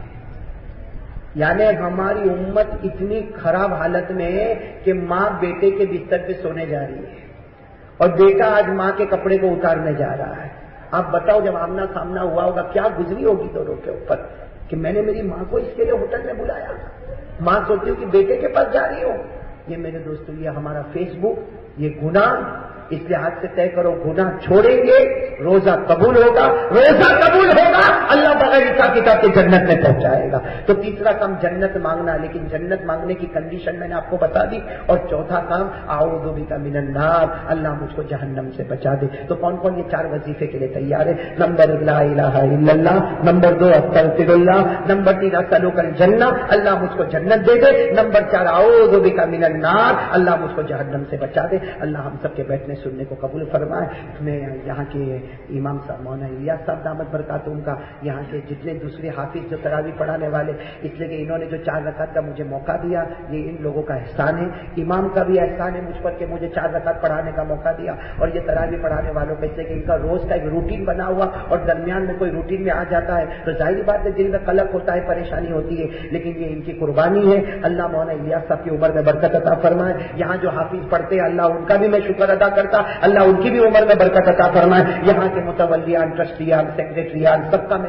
Speaker 2: یعنی ہماری امت اتنی خراب حالت میں ہے کہ ماں بیٹے کے بستر پہ سونے جا رہی ہے اور بیٹا آج ماں کے کپڑے کو اتارنے جا رہا ہے. آپ بتاؤ جب آمنا سامنا ہوا ہوگا کیا گزری ہوگی دونوں کے اوپر کہ میں نے میری ماں کو اس کے لیے ہوٹل میں بلایا. ماں سوچتی ہوں کہ بیٹے کے پاس جا رہی ہوں. یہ میرے دوستوں یہ ہمارا فیس بک، یہ گناہ. اس لیے آج سے طے کرو گناہ چھوڑیں گے، روزہ قبول ہوگا، روزہ قبول ہوگا، اللہ بغیر حساب کتاب کے جنت میں پہنچائے گا. تو تیسرا کام جنت مانگنا، لیکن جنت مانگنے کی کنڈیشن میں نے آپ کو بتا دی. اور چوتھا کام اعوذ بک من النار، اللہ مجھ کو جہنم سے بچا دے. تو کون کون یہ چار وظیفے کے لیے تیار ہے؟ نمبر ایک لا الہ الا اللہ، نمبر دو استغفر اللہ، نمبر تین اسألک الجنہ، اللہ مجھ کو جنت دے دے، نمبر چار اعوذ بک من النار، اللہ مجھ کو جہنم سے بچا دے. اللہ ہم سب کے بیٹھنے سننے کو قبول فرمائے. میں یہاں کے امام صاحب مولانا الیاس صاحب دامت برکاتہم کا، یہاں کے جتنے دوسرے حافظ جو تراویح پڑھانے والے، اس لیے کہ انہوں نے جو چار رکعت کا مجھے موقع دیا، یہ ان لوگوں کا احسان ہے. امام کا بھی احسان ہے مجھ پر کہ مجھے چار رکعت پڑھانے کا موقع دیا، اور یہ تراویح پڑھانے والوں کا، اس لیے کہ ان کا روز کا ایک روٹین بنا ہوا اور درمیان میں کوئی روٹین میں آ جاتا ہے تو ظاہری بات ہے دل میں قلق ہوتا ہے، پریشانی ہوتی ہے، لیکن یہ ان کی قربانی ہے. اللہ مولانا الیاس صاحب کی عمر میں برکت عطا فرمائے. یہاں جو حافظ پڑھتے ہیں اللہ ان کا بھی میں شکر ادا کرتا، اللہ ان کی بھی عمر میں برکت عطا فرمائے. یہاں کے متولیان، ٹرسٹیان، سیکریٹریان، سب کا میں شکریہ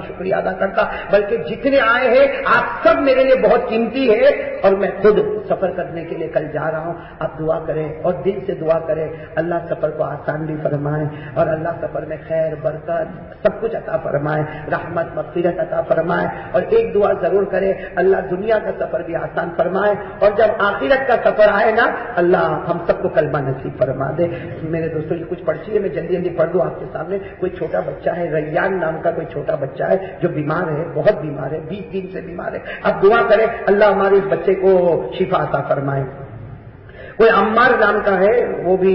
Speaker 2: ادا کرتا، بلکہ جتنے آئے ہیں آپ سب میرے لیے بہت قیمتی ہے، اور میں خود سفر کرنے کے لیے کل جا رہا ہوں. آپ دعا کریں اور دل سے دعا کریں اللہ سفر کو آسان بھی فرمائے اور اللہ سفر میں خیر برکت سب کچھ عطا فرمائے، رحمت مغفرت عطا فرمائے. اور ایک دعا ضرور کرے اللہ دنیا کا سفر بھی آسان فرمائے، اور جب آخرت کا سفر آئے نا اللہ ہم سب کو کلمہ نصیب فرما دے. میرے دوستوں یہ کچھ پرچی ہے، میں جلدی جلدی پڑھ دوں آپ کے سامنے. کوئی چھوٹا بچہ ہے، ریان نام کا کوئی چھوٹا بچہ ہے جو بیمار ہے، بہت بیمار ہے، بیس دن سے بیمار ہے. اب دعا کرے اللہ ہمارے اس بچے کو شفا عطا فرمائے. کوئی عمار نام کا ہے، وہ بھی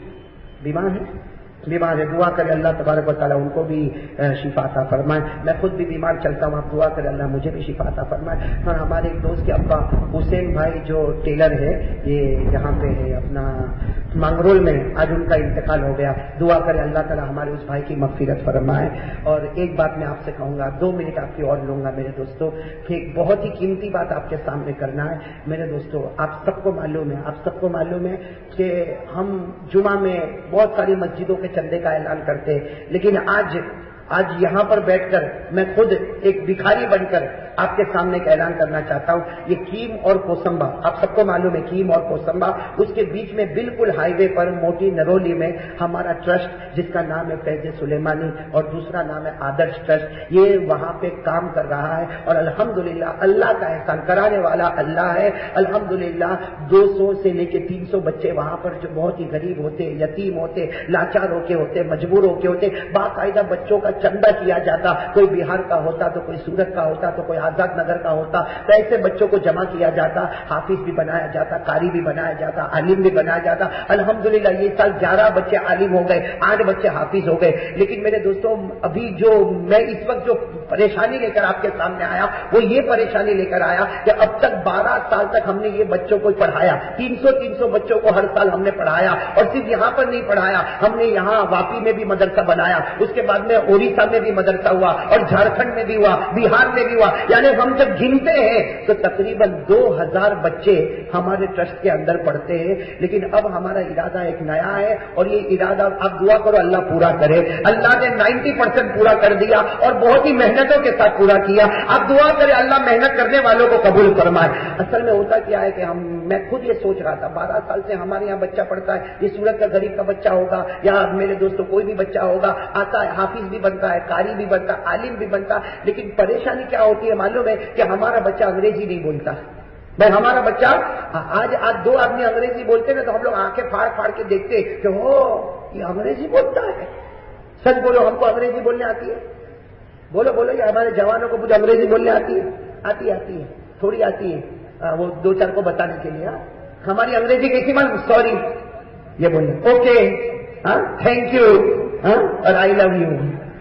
Speaker 2: بیمار ہے بیمار ہے دعا کرے اللہ تبارک و تعالیٰ ان کو بھی شفا عطا فرمائے. میں خود بھی بیمار چلتا ہوں، آپ دعا کرے اللہ مجھے بھی شفا عطا فرمائے. اور ہمارے ایک دوست کے ابا حسین بھائی جو ٹیلر ہے، یہ یہاں پہ ہے اپنا مانگرول میں، آج ان کا انتقال ہو گیا. دعا کرے اللہ تعالیٰ ہمارے اس بھائی کی مغفرت فرمائے. اور ایک بات میں آپ سے کہوں گا، دو منٹ آپ کی اور لوں گا میرے دوستوں، کہ ایک بہت ہی قیمتی بات آپ کے سامنے کرنا ہے. میرے دوستوں آپ سب کو معلوم ہے آپ سب کو معلوم ہے کہ ہم جمعہ میں بہت ساری مسجدوں کے چندے کا اعلان کرتے ہیں، لیکن آج آج یہاں پر بیٹھ کر میں خود ایک بھکاری بن کر آپ کے سامنے ایک اعلان کرنا چاہتا ہوں. یہ کیم اور کوسمبا آپ سب کو معلوم ہے، کیم اور کوسمبا، اس کے بیچ میں بالکل ہائی وے پر موٹی نرولی میں ہمارا ٹرسٹ جس کا نام ہے فیض سلیمانی اور دوسرا نام ہے آدرش ٹرسٹ، یہ وہاں پہ کام کر رہا ہے. اور الحمدللہ اللہ کا احسان کرانے والا اللہ ہے. الحمدللہ دو سو سے لے کے تین سو بچے وہاں پر جو بہت ہی غریب ہوتے، یتیم ہوتے، لاچار ہو کے ہوتے، مجبور ہو کے ہوتے، باقاعدہ بچوں کا چندہ کیا جاتا. کوئی بہار کا ہوتا تو کوئی سورت کا ہوتا تو کوئی آزاد نگر کا ہوتا، تو ایسے بچوں کو جمع کیا جاتا، حافظ بھی بنایا جاتا، قاری بھی بنایا جاتا، عالم بھی بنایا جاتا. الحمدللہ یہ سال گیارہ بچے عالم ہو گئے، آٹھ بچے حافظ ہو گئے. لیکن میرے دوستوں ابھی جو میں اس وقت جو پریشانی لے کر آپ کے سامنے آیا وہ یہ پریشانی لے کر آیا کہ اب تک بارہ سال تک ہم نے یہ بچوں کو پڑھایا، تین سو تین سو بچوں کو ہر سال ہم نے پڑھایا. اور صرف یہاں پر نہیں پڑھایا، ہم نے یہاں واپی میں بھی مدرسہ بنایا، اس کے بعد میں اڑیسہ میں بھی مدرسہ ہوا اور جھارکھنڈ میں بھی ہوا، بہار میں بھی ہوا. یعنی ہم جب گنتے ہیں تو تقریباً دو ہزار بچے ہمارے ٹرسٹ کے اندر پڑھتے ہیں. لیکن اب ہمارا ارادہ ایک نیا ہے اور یہ ارادہ آپ دعا کرو اللہ پورا کرے. اللہ نے نائنٹی پرسینٹ پورا کر دیا اور بہت ہی محنتوں کے ساتھ پورا کیا. آپ دعا کرے اللہ محنت کرنے والوں کو قبول فرمائے. اصل میں ہوتا کیا ہے کہ ہم میں خود یہ سوچ رہا تھا بارہ سال سے ہمارے یہاں بچہ پڑھتا ہے، یہ سورت کا غریب کا بچہ ہوگا یا میرے دوستوں کوئی بھی بچہ ہوگا، آتا ہے حافظ بھی بنتا ہے، قاری بھی بنتا ہے، عالم بھی بنتا. لیکن پریشانی کیا ہوتی ہے معلوم ہے کہ ہمارا بچہ انگریزی نہیں بولتا. بھائی ہمارا بچہ آج آج دو آدمی انگریزی بولتے نا تو ہم لوگ آنکھیں پھاڑ پھاڑ کے دیکھتے کہ ہو یہ انگریزی بولتا ہے. سچ بولو ہم کو انگریزی بولنے آتی ہے؟ بولو بولو یہ ہمارے جوانوں کو کچھ انگریزی بولنے آتی ہے؟ آتی آتی ہے تھوڑی آتی ہے، وہ دو چار کو بتانے کے لیے. ہماری انگریزی کیسی مان سوری یہ بولے اوکے ہاں تھینک یو ہاں اور آئی لو یو،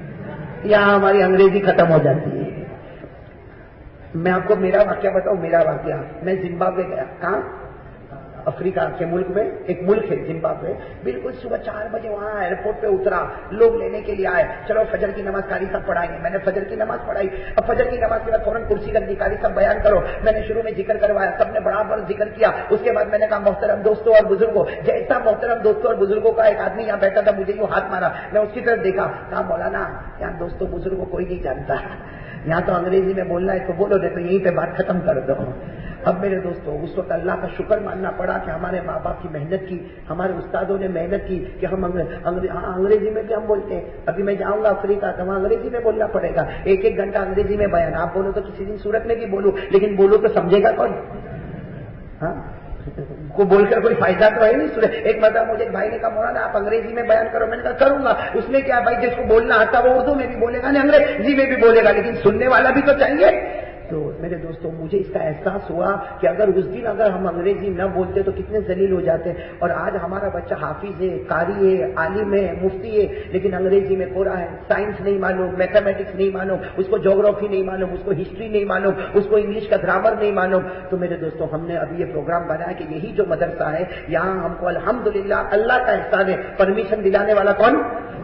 Speaker 2: یہاں ہماری انگریزی ختم ہو جاتی ہے. میں آپ کو میرا واقعہ بتاؤں، میرا واقعہ میں زمبابوے گیا. کہاں؟ افریقہ کے ملک میں ایک ملک ہے زمبابوے. بالکل صبح چار بجے وہاں ایئرپورٹ پہ اترا، لوگ لینے کے لیے آئے، چلو فجر کی نماز قاری صاحب پڑھائیں گے. میں نے فجر کی نماز پڑھائی. اب فجر کی نماز کے بعد فوراً کرسی رکھ دی، قاری صاحب بیان کرو. میں نے شروع میں ذکر کروایا، سب نے بڑا بڑا ذکر کیا. اس کے بعد میں نے کہا محترم دوستوں اور بزرگوں، جیسا محترم دوستوں اور بزرگوں کا ایک آدمی یہاں بیٹھا تھا مجھے یوں ہاتھ مارا، میں اس کی طرف دیکھا، کہا مولانا یہاں دوستوں بزرگوں کوئی نہیں جانتا، یہاں تو انگریزی میں بولنا ہے تو بولو دے تو یہیں پہ بات ختم کر دو. اب میرے دوستوں اس وقت اللہ کا شکر ماننا پڑا کہ ہمارے ماں باپ کی محنت کی، ہمارے استادوں نے محنت کی کہ ہم انگریزی میں بھی ہم بولتے ہیں. ابھی میں جاؤں گا افریقہ تو وہاں انگریزی میں بولنا پڑے گا، ایک ایک گھنٹہ انگریزی میں بیان. آپ بولو تو کسی دن صورت میں بھی بولو، لیکن بولو تو سمجھے گا کون؟ ہاں کو بول کر کوئی فائدہ تو ہے نہیں. ایک مرتبہ مجھے ایک بھائی نے کہا مولانا آپ انگریزی میں بیان کرو. میں نے کہا کروں گا. اس میں کیا بھائی جس کو بولنا آتا وہ اردو میں بھی بولے گا، نہیں انگریزی میں بھی بولے گا، لیکن سننے والا بھی تو چاہیے. تو میرے دوستوں مجھے اس کا احساس ہوا کہ اگر اس دن اگر ہم انگریزی نہ بولتے تو کتنے ذلیل ہو جاتے. اور آج ہمارا بچہ حافظ ہے، قاری ہے، عالم ہے، مفتی ہے، لیکن انگریزی میں پورا ہے. سائنس نہیں معلوم، میتھمیٹکس نہیں معلوم، اس کو جغرافی نہیں معلوم، اس کو ہسٹری نہیں معلوم، اس کو انگلش کا گرامر نہیں معلوم. تو میرے دوستوں ہم نے ابھی یہ پروگرام بنایا کہ یہی جو مدرسہ ہے یہاں ہم کو الحمدللہ اللہ کا احسان ہے، پرمیشن دلانے والا کون؟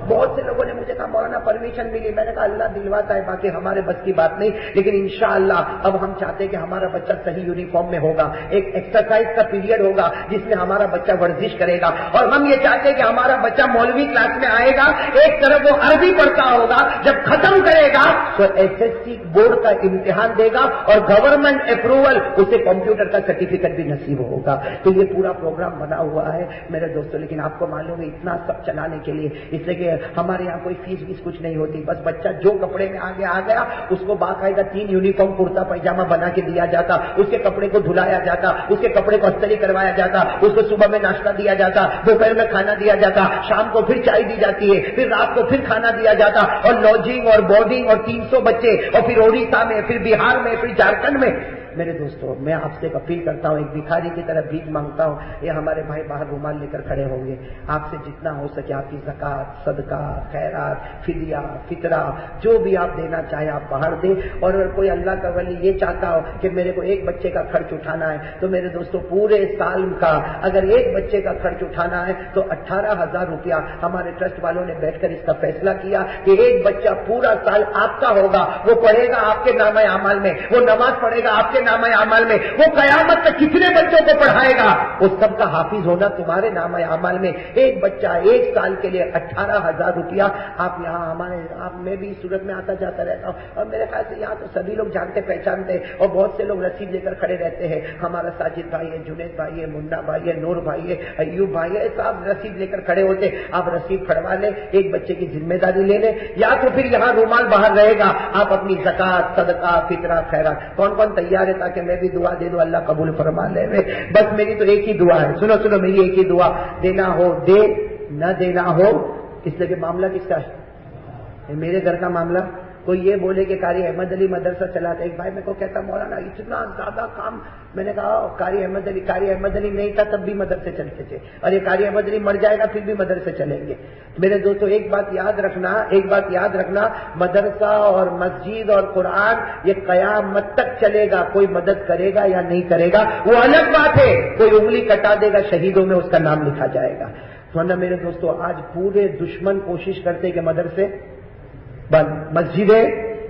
Speaker 2: بہت سے لوگوں نے مجھے کہا مولانا پرمیشن ملی، میں نے کہا اللہ دلواتا ہے، باقی ہمارے بس کی بات نہیں، لیکن انشاءاللہ اب ہم چاہتے ہیں کہ ہمارا بچہ صحیح یونیفارم میں ہوگا، ایک ایکسرسائز کا پیریڈ ہوگا جس میں ہمارا بچہ ورزش کرے گا، اور ہم یہ چاہتے ہیں کہ ہمارا بچہ مولوی کلاس میں آئے گا، ایک طرف وہ عربی پڑھتا ہوگا، جب ختم کرے گا تو ایس ایس سی بورڈ کا امتحان دے گا اور گورنمنٹ اپروول اسے کمپیوٹر کا سرٹیفکیٹ بھی نصیب ہوگا۔ تو یہ پورا پروگرام بنا ہوا ہے میرے دوستوں، لیکن آپ کو معلوم ہے اتنا سب چلانے کے لیے، اس لیے کہ ہمارے یہاں کوئی فیس ویس کچھ نہیں ہوتی، بس بچہ جو کپڑے میں آگے آ گیا اس کو باقاعدہ تین یونیفارم کرتا پیجامہ بنا کے دیا جاتا، اس کے کپڑے کو دھلایا جاتا، اس کے کپڑے کو استری کروایا جاتا، اس کو صبح میں ناشتہ دیا جاتا، دوپہر میں کھانا دیا جاتا، شام کو پھر چائے دی جاتی ہے، پھر رات کو پھر کھانا دیا جاتا، اور لاڈجنگ اور بورڈنگ اور تین سو بچے، اور پھر اڑیسہ میں، پھر بہار میں، پھر جھارکھنڈ میں۔ میرے دوستوں میں آپ سے ایک اپیل کرتا ہوں، ایک بھکاری کی طرف بھیک مانگتا ہوں، یہ ہمارے بھائی باہر رومال لے کر کھڑے ہوں گے، آپ سے جتنا ہو سکے آپ کی زکوٰۃ، صدقہ، خیرات، فدیہ، فطرہ جو بھی آپ دینا چاہے آپ باہر دیں، اور اگر کوئی اللہ کا ولی یہ چاہتا ہو کہ میرے کو ایک بچے کا خرچ اٹھانا ہے تو میرے دوستوں پورے سال کا اگر ایک بچے کا خرچ اٹھانا ہے تو اٹھارہ ہزار روپیہ ہمارے ٹرسٹ والوں نے بیٹھ کر اس کا فیصلہ کیا کہ ایک بچہ پورا سال آپ کا ہوگا، وہ پڑھے گا آپ کے نامہ اعمال میں، وہ نماز پڑھے گا آپ کے نامہ اعمال میں، وہ قیامت تک کتنے بچوں کو پڑھائے گا اس سب کا حافظ ہونا تمہارے نامہ اعمال میں۔ ایک بچہ ایک سال کے لیے اٹھارہ ہزار روپیہ آپ یہاں ہمارے آپ میں بھی صورت میں آتا جاتا رہتا ہوں، اور میرے خیال سے یہاں تو سبھی لوگ جانتے پہچانتے ہیں، اور بہت سے لوگ رسید لے کر کھڑے رہتے ہیں، ہمارا ساجد بھائی ہے، جنید بھائی ہے، منا بھائی ہے، نور بھائی ہے، ایوب بھائی ہے، صاحب رسید لے کر کھڑے ہوتے، آپ رسید پھڑوا لیں، ایک بچے کی ذمہ داری لے لیں، یا تو پھر یہاں رومال باہر رہے گا، آپ اپنی زکوٰۃ، صدقہ، فطرہ، خیرات کون کون تیار ہے تاکہ میں بھی دعا دے دوں اللہ قبول فرما لے۔ بس میری تو ایک ہی دعا ہے، سنو سنو میری ایک ہی دعا، دینا ہو دے، نہ دینا ہو، اس لیے کہ معاملہ کس کا ہے؟ میرے گھر کا معاملہ۔ کوئی یہ بولے کہ قاری احمد علی مدرسہ چلاتا، ایک بھائی میرے کو کہتا مولانا اتنا زیادہ کام، میں نے کہا قاری احمد علی قاری احمد علی نہیں تھا تب بھی مدرسے چلتے تھے، اور یہ قاری احمد علی مر جائے گا پھر بھی مدرسے چلیں گے۔ میرے دوستوں ایک بات یاد رکھنا، ایک بات یاد رکھنا، مدرسہ اور مسجد اور قرآن یہ قیامت تک چلے گا، کوئی مدد کرے گا یا نہیں کرے گا وہ الگ بات ہے، کوئی انگلی کٹا دے گا شہیدوں میں اس کا نام لکھا جائے گا۔ ورنہ میرے دوستوں آج پورے دشمن کوشش کرتے کہ مدرسے بند، مسجدیں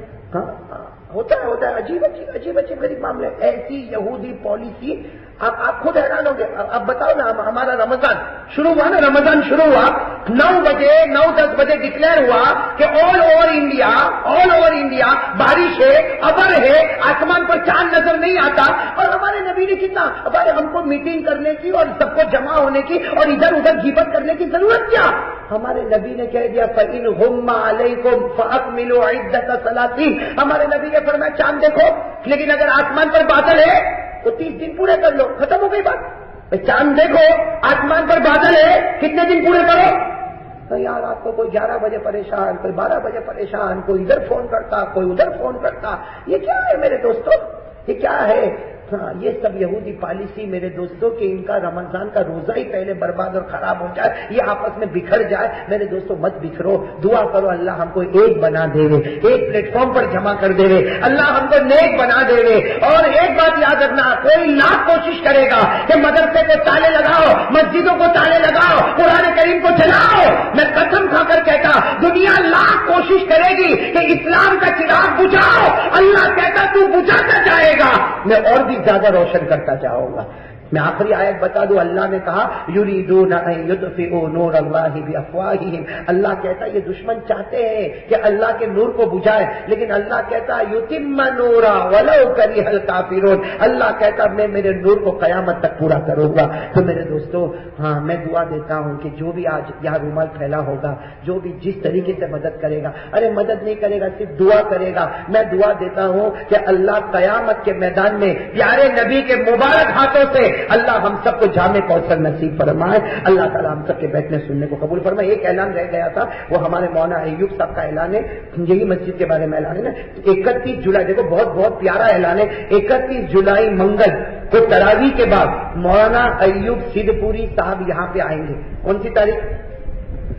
Speaker 2: ہوتا ہے ہوتا ہے عجیب عجیب عجیب عجیب غریب معاملے، ایسی یہودی پالیسی آپ آپ خود حیران ہوں گے۔ اب بتاؤ نا ہمارا رمضان شروع ہوا نا، رمضان شروع ہوا نو بجے نو دس بجے ڈکلیئر ہوا کہ all over India all over India بارش ہے، ابر ہے، آسمان پر چاند نظر نہیں آتا، اور ہمارے نبی نے کتنا ہمارے ہم کو میٹنگ کرنے کی اور سب کو جمع ہونے کی اور ادھر ادھر غیبت کرنے کی ضرورت کیا؟ ہمارے نبی نے کہہ دیا فَإِنْ غُمَّ عَلَيْكُمْ فَأَكْمِلُوا عِدَّةَ ثَلَاثِينَ، ہمارے نبی نے فرمایا چاند دیکھو، لیکن اگر آسمان پر بادل ہے تو تیس دن پورے کر لو، ختم ہو گئی بات۔ چاند دیکھو، آسمان پر بادل ہے، کتنے دن پورے کرو؟ تو یار آپ کو کوئی گیارہ بجے پریشان، کوئی بارہ بجے پریشان، کوئی ادھر فون کرتا، کوئی ادھر فون کرتا، یہ کیا ہے میرے دوستوں؟ یہ کیا ہے؟ ہاں یہ سب یہودی پالیسی میرے دوستوں کہ ان کا رمضان کا روزہ ہی پہلے برباد اور خراب ہو جائے، یہ آپس میں بکھر جائے۔ میرے دوستوں مت بکھرو، دعا کرو اللہ ہم کو ایک بنا دے رہے، ایک پلیٹ فارم پر جمع کر دے رہے، اللہ ہم کو نیک بنا دے رہے۔ اور ایک بات یاد رکھنا، کوئی لاکھ کوشش کرے گا کہ مدرسے کو تالے لگاؤ، مسجدوں کو تالے لگاؤ، قرآن کریم کو چلاؤ، میں قسم کھا کر کہتا دنیا لاکھ کوشش کرے گی کہ اسلام کا چراغ بجھاؤ، اللہ کہتا تو بجھاتا جائے گا، میں اور بھی زیادہ روشن کرتا جاؤں گا۔ میں آخری آیت بتا دوں، اللہ نے کہا یریدون ان یطفئوا نور اللہ بافواہہم، اللہ کہتا یہ دشمن چاہتے ہیں کہ اللہ کے نور کو بجھائے، لیکن اللہ کہتا یتم نورا ولو کرہ الکافرون، اللہ کہتا میں میرے نور کو قیامت تک پورا کروں گا۔ تو میرے دوستو ہاں میں دعا دیتا ہوں کہ جو بھی آج یہاں رومال پھیلا ہوگا، جو بھی جس طریقے سے مدد کرے گا، ارے مدد نہیں کرے گا صرف دعا کرے گا، میں دعا دیتا ہوں کہ اللہ قیامت کے میدان میں پیارے نبی کے مبارک ہاتھوں سے اللہ ہم سب کو جامع کوثر نصیب فرمائے، اللہ تعالیٰ ہم سب کے بیٹھنے سننے کو قبول فرمائے۔ ایک اعلان رہ گیا تھا، وہ ہمارے مولانا ایوب صاحب کا اعلان ہے، یہی مسجد کے بارے میں اعلان ہے نا، اکتیس جولائی، دیکھو بہت بہت پیارا اعلان ہے، اکتیس جولائی منگل کو تراویح کے بعد مولانا ایوب سیدھ پوری صاحب یہاں پہ آئیں گے۔ کون سی تاریخ؟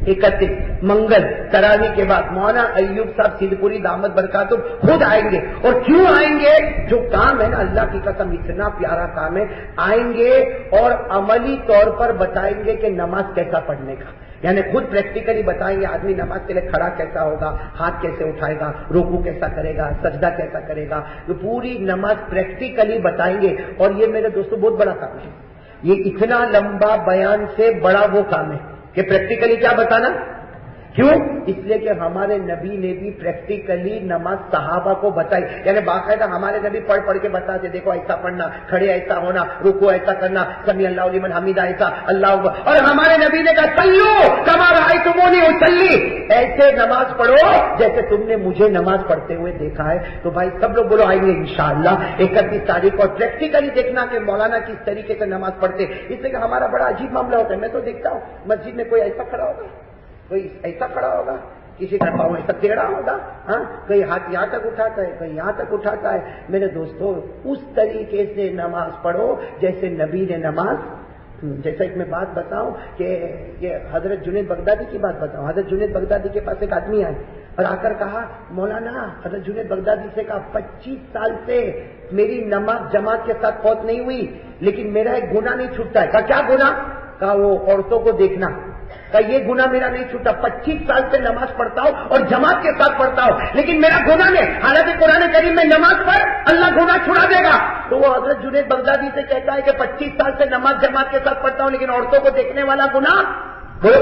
Speaker 2: इकतीस मंगल तरावी के बाद मौलाना अय्यूब साहब सिद्धपुरी दामद बरकातुह खुद आएंगे। और क्यों आएंगे? जो काम है ना, अल्लाह की कसम इतना प्यारा काम है, आएंगे और अमली तौर पर बताएंगे कि नमाज कैसा पढ़ने का, यानी खुद प्रैक्टिकली बताएंगे आदमी नमाज के लिए खड़ा कैसा होगा, हाथ कैसे उठाएगा, रुकू कैसा करेगा, सजदा कैसा करेगा, तो पूरी नमाज प्रैक्टिकली बताएंगे। और ये मेरे दोस्तों बहुत बड़ा काम है, ये इतना लंबा बयान से बड़ा वो काम है कि प्रैक्टिकली क्या बताना। क्यों? इसलिए कि हमारे नबी ने भी प्रैक्टिकली नमाज सहाबा को बताई, यानी बाकायदा हमारे नबी पढ़ पढ़ के बताते, देखो ऐसा पढ़ना, खड़े ऐसा होना, रुको ऐसा करना, समी अल्लाहु लिमन हमीदा ऐसा, अल्लाह। और हमारे नबी ने कहा सल्लू कमा रअयतुमूनी उसल्ली, ऐसे नमाज पढ़ो जैसे तुमने मुझे नमाज पढ़ते हुए देखा है। तो भाई सब लोग बोलो आएंगे इंशाअल्लाह इकतीस तारीख, और प्रैक्टिकली देखना कि मौलाना किस तरीके से नमाज पढ़ते। इसलिए कि हमारा बड़ा अजीब मामला होता है, मैं तो देखता हूँ मस्जिद में कोई ऐसा खड़ा होगा, कोई ऐसा खड़ा होगा, किसी का पाँव ऐसा टेढ़ा होगा, हाँ, कोई हाथ यहां तक उठाता है, कोई यहां तक उठाता है। मेरे दोस्तों उस तरीके से नमाज पढ़ो जैसे नबी ने नमाज। जैसा एक मैं बात बताऊं कि ये हजरत जुनैद बगदादी की बात बताऊं। हजरत जुनैद बगदादी के पास एक आदमी आए और आकर कहा, मौलाना, हजरत जुनैद बगदादी से कहा, पच्चीस साल से मेरी नमाज जमात के साथ फौत नहीं हुई, लेकिन मेरा एक गुनाह नहीं छूटता है। कहा क्या गुनाह? कहा वो औरतों को देखना। का ये गुना मेरा नहीं छूटा, पच्चीस साल से नमाज पढ़ता हूं और जमात के साथ पढ़ता हूं, लेकिन मेरा गुना नहीं। हालांकि कुरान करीम में नमाज पढ़ अल्लाह गुना छुड़ा देगा। तो वो हजरत जुनैद बगदादी से कहता है कि पच्चीस साल से नमाज जमात के साथ पढ़ता हूं, लेकिन औरतों को देखने वाला गुना बोलो।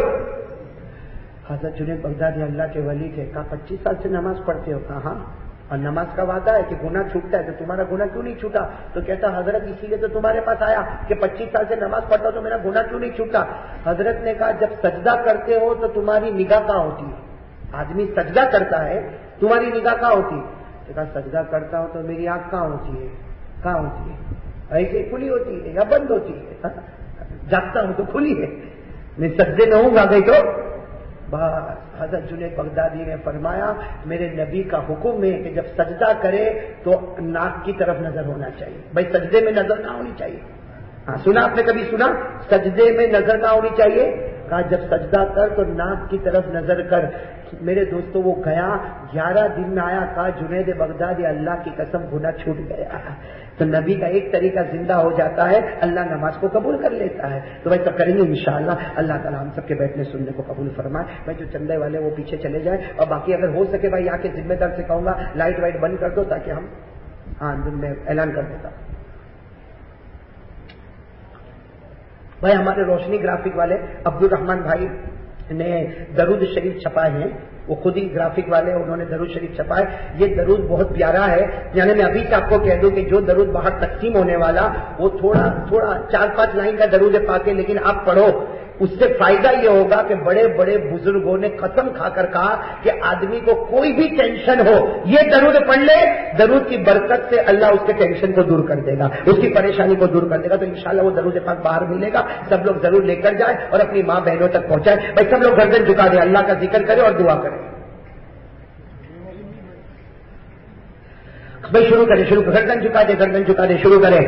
Speaker 2: हजरत जुनैद बगदादी अल्लाह के वली थे। कहा पच्चीस साल से नमाज पढ़ते हो? कहा हाँ, और नमाज का वादा है कि गुनाह छूटता है, तो तुम्हारा गुनाह क्यों नहीं छूटा? तो कहता हजरत इसीलिए तो तुम्हारे पास आया कि पच्चीस साल से नमाज पढ़ता हो तो मेरा गुनाह क्यों नहीं छूटा? हजरत ने कहा जब सजदा करते हो तो तुम्हारी निगाह कहाँ होती है? आदमी सजदा करता है, तुम्हारी निगाह कहाँ होती है? तो कहा सजदा करता हूं तो मेरी आंख कहाँ होती है? कहाँ होती है? ऐसे खुली होती है या बंद होती है? जागता हूं तो खुली है, मैं सजदे में हूं गई तो बस। हजरत जुनैद बगदादी ने फरमाया मेरे नबी का हुक्म है कि जब सजदा करे तो नाक की तरफ नजर होना चाहिए। भाई सजदे में नजर ना होनी चाहिए। हाँ सुना आपने, कभी सुना सजदे में नजर ना होनी चाहिए? कहा जब सजदा कर तो नाक की तरफ नजर कर। मेरे दोस्तों वो गया, ग्यारह दिन में आया, कहा जुनैद बगदादी अल्लाह की कसम गुनाह छूट गया। तो नबी का एक तरीका जिंदा हो जाता है, अल्लाह नमाज को कबूल कर लेता है। तो भाई सब करेंगे इंशाअल्लाह। अल्लाह ताला हम सबके बैठने सुनने को कबूल फरमाए। भाई जो चंदे वाले वो पीछे चले जाए, और बाकी अगर हो सके भाई आके जिम्मेदार से कहूंगा लाइट वाइट बंद कर दो ताकि हम हाँ मैं ऐलान कर देता। भाई हमारे रोशनी ग्राफिक वाले अब्दुल रहमान भाई ने दरूद शरीफ छपाए हैं, वो खुद ही ग्राफिक वाले, उन्होंने दरूद शरीफ छपाए। ये दरूद बहुत प्यारा है, यानी मैं अभी से आपको कह दूं कि जो दरूद बाहर तकसीम होने वाला वो थोड़ा थोड़ा चार पांच लाइन का दरूद पाके, लेकिन आप पढ़ो, उससे फायदा ये होगा कि बड़े बड़े बुजुर्गों ने कसम खाकर कहा कि आदमी को कोई भी टेंशन हो ये दरूद पढ़ ले, दरूद की बरकत से अल्लाह उसके टेंशन को दूर कर देगा, उसकी परेशानी को दूर कर देगा। तो इंशाल्लाह वो दरूद पाक बाहर मिलेगा, सब लोग जरूर लेकर जाए और अपनी माँ बहनों तक पहुंचाए। भाई सब लोग गर्दन झुका दे, अल्लाह का जिक्र करे और दुआ करे। भाई शुरू करें, शुरू गर्दन झुका दे, गर्दन झुका दे, शुरू करें।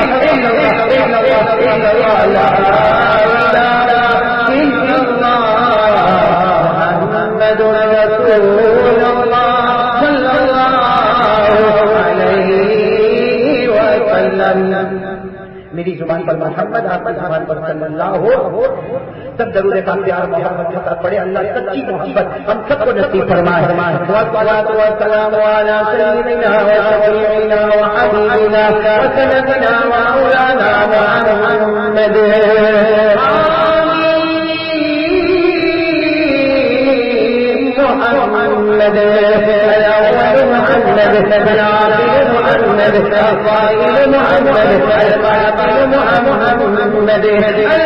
Speaker 2: إلا الله إلا الله إلا الله لا إله إلا الله محمد رسول الله صلى الله عليه وسلم. میری زبان پر محمد، آپ کی زبان پر صلی اللہ ہو. سب درود پاک پیار محمد کے ساتھ پڑھے. اللہ سچی محبت ہم سب کو نصیب فرمائے. والصلاة والسلام على سيدنا وشفيعنا وحبيبنا وسندنا ومولانا محمد. محمد الأول محمد الآخر محمد القائل محمد القائل محمد المنتظر محمد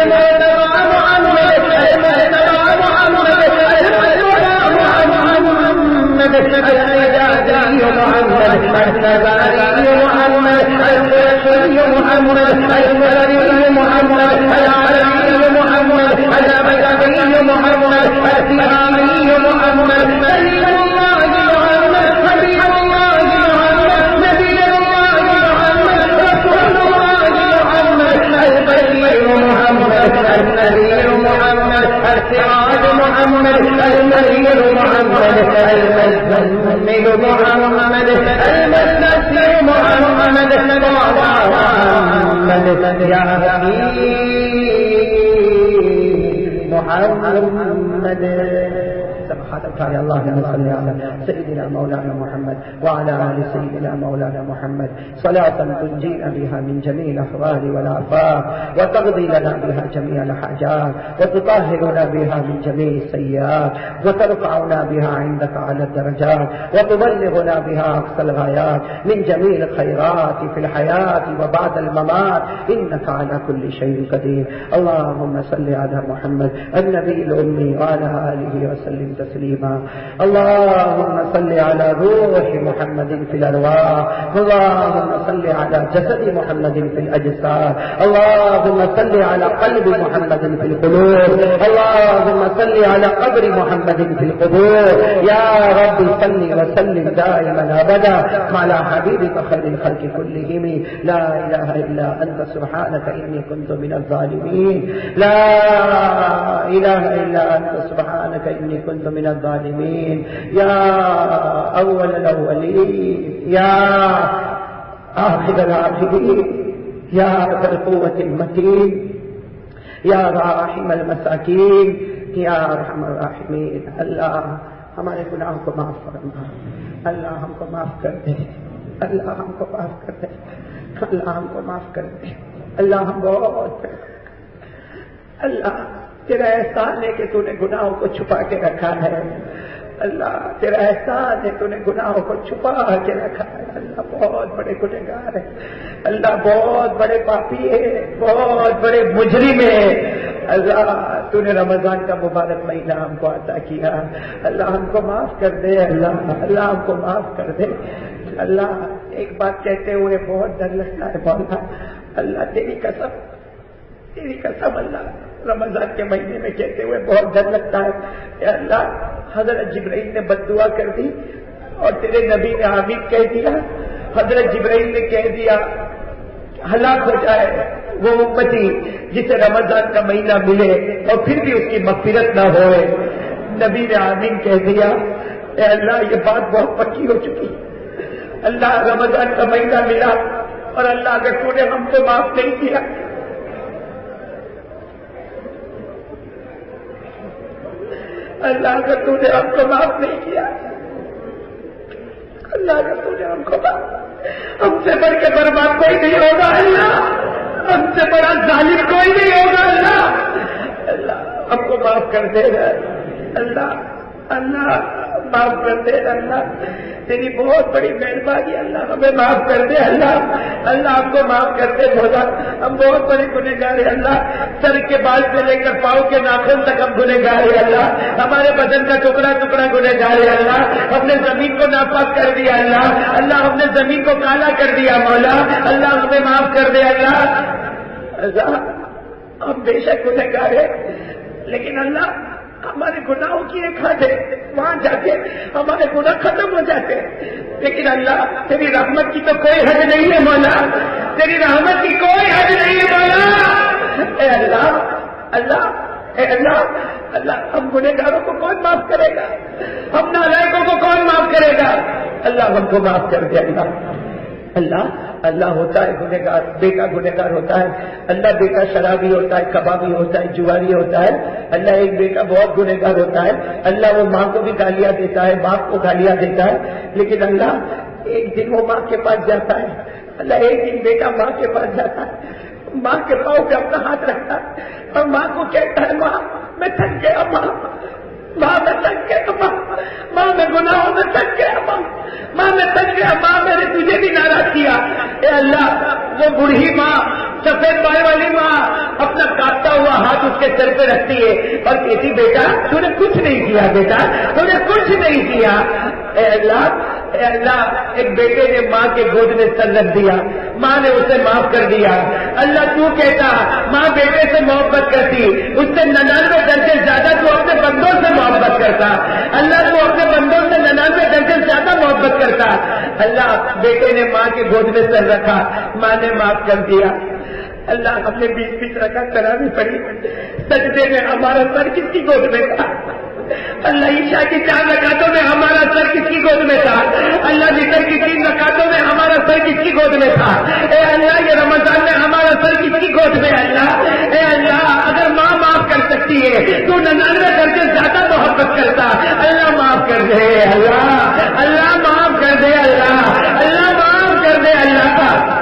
Speaker 2: محمد الإعدادي محمد النباري محمد القرشي محمد المدني محمد العربي محمد البدوي محمد السلامي محمد سيد الله محمد حبيب الله محمد نبي الله محمد رسول الله محمد البشير محمد النذير محمد السراج محمد المنير محمد المزمل محمد المستسلم محمد محمد يا حبيب محمد. اللهم صل على سيدنا مولانا محمد وعلى آل سيدنا مولانا محمد صلاة تنجينا بها من جميع الأحوال والآفات وتقضي لنا بها جميع الحاجات وتطهرنا بها من جميع السيئات وترفعنا بها عندك على الدرجات وتبلغنا بها أقصى الغايات من جميع الخيرات في الحياة وبعد الممات إنك على كل شيء قدير. اللهم صل على محمد النبي الأمي وعلى آله وسلم تسليما. اللهم صل على روح محمد في الأرواح. اللهم صل على جسد محمد في الأجساد. اللهم صل على قلب محمد في القلوب. اللهم صل على قبر محمد في القبور. يا رب صل وسلم دائما أبدا على حبيبك خير الخلق كلهم. لا إله إلا أنت سبحانك إني كنت من الظالمين. لا إله إلا أنت سبحانك إني كنت من الظالمين. يا أول الأولين يا آخر الآخرين يا ذا القوة المتين يا راحم المساکین یا ارحم الراحمین. اللہ ہمارے گناہوں کو معاف فرما. اللہ ہم کو معاف کر دے. اللہ ہم کو معاف کر دے. اللہ ہم کو معاف کر دے. اللہ ہم بہت اللہ تیرا احسان ہے کہ تو نے گناہوں کو چھپا کے رکھا ہے. اللہ تیرا احسان ہے تو نے گناہوں کو چھپا کے رکھا ہے. اللہ بہت بڑے گنہگار ہے. اللہ بہت بڑے پاپی ہے. بہت بڑے مجرم ہے. اللہ تو نے رمضان کا مبارک مہینہ ہم کو عطا کیا. اللہ ہم کو معاف کر دے. اللہ اللہ ہم کو معاف کر دے. اللہ ایک بات کہتے ہوئے بہت ڈر لگتا ہے مولا. اللہ تیری قسم تیری قسم اللہ رمضان کے مہینے میں کہتے ہوئے بہت ڈر لگتا ہے. اے اللہ حضرت جبرائیل نے بد دعا کر دی اور تیرے نبی نے آمین کہہ دیا. حضرت جبرائیل نے کہہ دیا ہلاک ہو جائے وہ امتی جسے رمضان کا مہینہ ملے اور پھر بھی اس کی مغفرت نہ ہوئے. نبی نے آمین کہہ دیا. اے اللہ یہ بات بہت پکی ہو چکی. اللہ رمضان کا مہینہ ملا اور اللہ اگر تو نے ہم کو معاف نہیں کیا اللہ اگر تو نے ہم کو معاف نہیں کیا اللہ اگر تو نے ہم کو معاف ہم سے بڑھ کے برباد کوئی نہیں ہوگا. اللہ ہم سے بڑا ظالم کوئی نہیں ہوگا. اللہ اللہ ہم کو معاف کر دے گا. اللہ اللہ معاف کر دے. اللہ تیری بہت بڑی مہربانی. اللہ ہمیں معاف کر دے. اللہ اللہ ہم کو معاف کر دے. مولا ہم بہت بڑے گنہگار ہیں. اللہ سر کے بال سے لے کر پاؤں کے ناخن تک ہم گنہگار ہیں. اللہ ہمارے بدن کا ٹکڑا ٹکڑا گنہگار ہے. اللہ ہم نے زمین کو ناپاک کر دیا. اللہ اللہ ہم نے زمین کو کالا کر دیا. مولا اللہ ہمیں معاف کر دے. اللہ اللہ ہم بے شک گنہگار ہیں لیکن اللہ ہمارے گناہوں کی ایک حد ہے. وہاں جا کے ہمارے گناہ ختم ہو جاتے ہیں. لیکن اللہ تیری رحمت کی تو کوئی حد نہیں ہے مولا، تیری رحمت کی کوئی حد نہیں ہے مولا۔ اے اللہ اللہ اے اللہ اللہ ہم گنہگاروں کو کون معاف کرے گا، ہم نالائقوں کو کون معاف کرے گا؟ اللہ ہم کو معاف کر دے اللہ۔ اللہ اللہ ہوتا ہے گنہگار، بیٹا گنہگار ہوتا ہے، اللہ بیٹا شرابی ہوتا ہے، کبابی ہوتا ہے، جواری ہوتا ہے، اللہ ایک بیٹا بہت گنہگار ہوتا ہے، اللہ وہ ماں کو بھی گالیاں دیتا ہے، باپ کو گالیاں دیتا ہے، لیکن اللہ ایک دن وہ ماں کے پاس جاتا ہے، اللہ ایک دن بیٹا ماں کے پاس جاتا ہے، ماں کے پاؤں پہ اپنا ہاتھ رکھتا ہے اور ماں کو کہتا ہے ماں میں تھک گیا، ماں ماں میں تھک گیا، ماں ماں میں گناہوں میں تھک گیا، ماں ماں میں تھک گیا، ماں میں نے تجھے بھی ناراض کیا۔ اے اللہ وہ بوڑھی ماں، سفید بال والی ماں اپنا کاٹتا ہوا ہاتھ اس کے سر پہ رکھتی ہے اور کہتی بیٹا تو نے کچھ نہیں کیا، بیٹا تو نے کچھ نہیں کیا۔ اے اللہ اے اللہ ایک بیٹے نے ماں کے گود میں سر رکھ دیا، ماں نے اسے معاف کر دیا۔ اللہ تو کہتا ماں بیٹے سے محبت کرتی، اس سے ننانوے درجے زیادہ تو اپنے بندوں سے محبت کرتا، اللہ تو اپنے بندوں سے ننانوے درجے زیادہ محبت کرتا۔ اللہ بیٹے نے ماں کے گود میں سر رکھا، ماں نے معاف کر دیا۔ اللہ ہم نے بیچ بیچ رکھا کرانی پڑی، سجدے میں ہمارا سر کس کی گود میں تھا؟ اللہ عشاء کی چار رکعتوں میں ہمارا سر کس کی گود میں تھا؟ اللہ ذکر کی تین رکعتوں میں ہمارا سر کس کی گود میں تھا؟ اے اللہ یہ رمضان میں ہمارا سر کس کی گود میں؟ اللہ اے اللہ اگر ماں معاف کر سکتی ہے تو ننانوے درجے زیادہ محبت کرتا، اللہ معاف کر دے، اللہ اللہ معاف کر دے، اللہ اللہ معاف کر دے۔ اللہ کا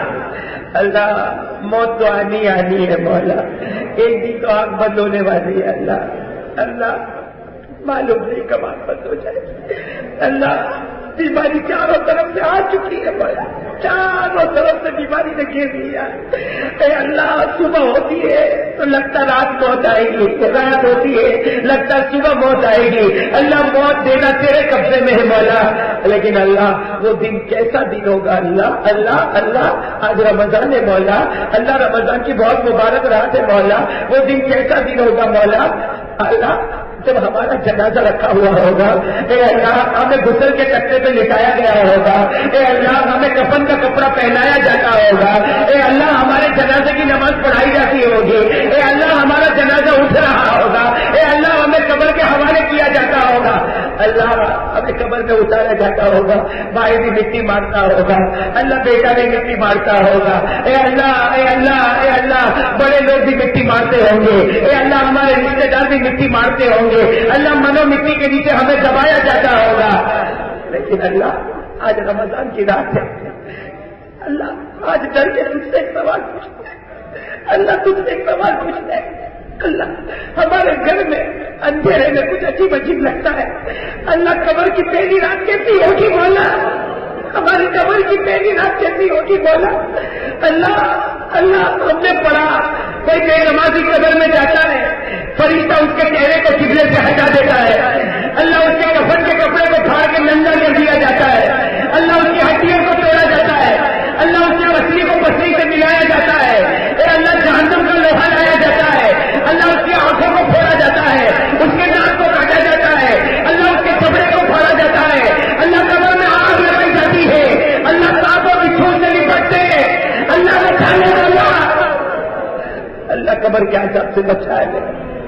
Speaker 2: اللہ موت تو آنی آنی ہے مولا، ایک دن تو آنکھ بند ہونے والی ہے اللہ اللہ معلوم نہیں کب آنکھ بند ہو جائے۔ اللہ بیماری چاروں طرف سے آ چکی ہے مولا، چاروں طرف سے بیماری نے گھیر لیا۔ اے اللہ صبح ہوتی ہے تو لگتا رات موت آئے گی، رات ہوتی ہے لگتا صبح موت آئے گی۔ اللہ موت دینا تیرے قبضے میں ہے مولا، لیکن اللہ وہ دن کیسا دن ہوگا؟ اللہ اللہ اللہ آج رمضان ہے مولا، اللہ رمضان کی بہت مبارک رات ہے مولا، وہ دن کیسا دن ہوگا مولا؟ اللہ جب ہمارا جنازہ رکھا ہوا ہوگا، اے اللہ ہمیں غسل کے تختے پہ لٹایا گیا ہوگا، اے اللہ ہمیں کفن کا کپڑا پہنایا جاتا ہوگا، اے اللہ ہمارے جنازے کی نماز پڑھائی جاتی ہوگی، اے اللہ ہمارا جنازہ اٹھ رہا ہوگا، اے اللہ ہمیں قبر کے حوالے کیا جاتا ہوگا، اللہ ہمیں قبر میں اتارا جاتا ہوگا، بھائی بھی مٹی مارتا ہوگا، اللہ بیٹا بھی مٹی مارتا ہوگا، اے اللہ اے اللہ اے اللہ بڑے لوگ بھی مٹی مارتے ہوں گے، اے اللہ ہمارے رشتے دار بھی مٹی مارتے ہوں گے، اللہ منو مٹی کے نیچے ہمیں دبایا جاتا ہوگا۔ لیکن اللہ آج رمضان کی رات ہے، اللہ آج ڈر کے تجھ سے ایک سوال پوچھتے ہیں، اللہ تجھ سے ایک سوال پوچھتے ہیں، اللہ ہمارے گھر میں اندھیرے میں کچھ عجیب عجیب لگتا ہے، اللہ قبر کی پہلی رات کیسی ہوگی مولا؟ ہماری قبر کی پہلی رات کیسی ہوگی مولا؟ اللہ اللہ ہم نے پڑھا کوئی بے نمازی قبر میں جاتا ہے، فرشتہ اس کے چہرے کو قبلے سے ہٹا دیتا ہے، اللہ اس کے کفن کے کپڑے کو پھاڑ کے ننگا کر دیا جاتا ہے، اللہ اس کی ہڈیوں کو توڑا جاتا ہے، اللہ اس کی پسلی کو پسلی سے ملایا جاتا ہے، اے اللہ جہنم کا لوہا لایا جاتا ہے، اللہ اس کی آنکھوں کو پھوڑا جاتا ہے، اس کے ناک کو کاٹا جاتا ہے، اللہ اس کے کپڑے کو پھاڑا جاتا ہے، اللہ قبر میں آگ لگائی جاتی ہے، اللہ سانپ اور بچھو سے نپٹتے ہیں، اللہ بچانے والا اللہ قبر کے عذاب سے بچائے گا،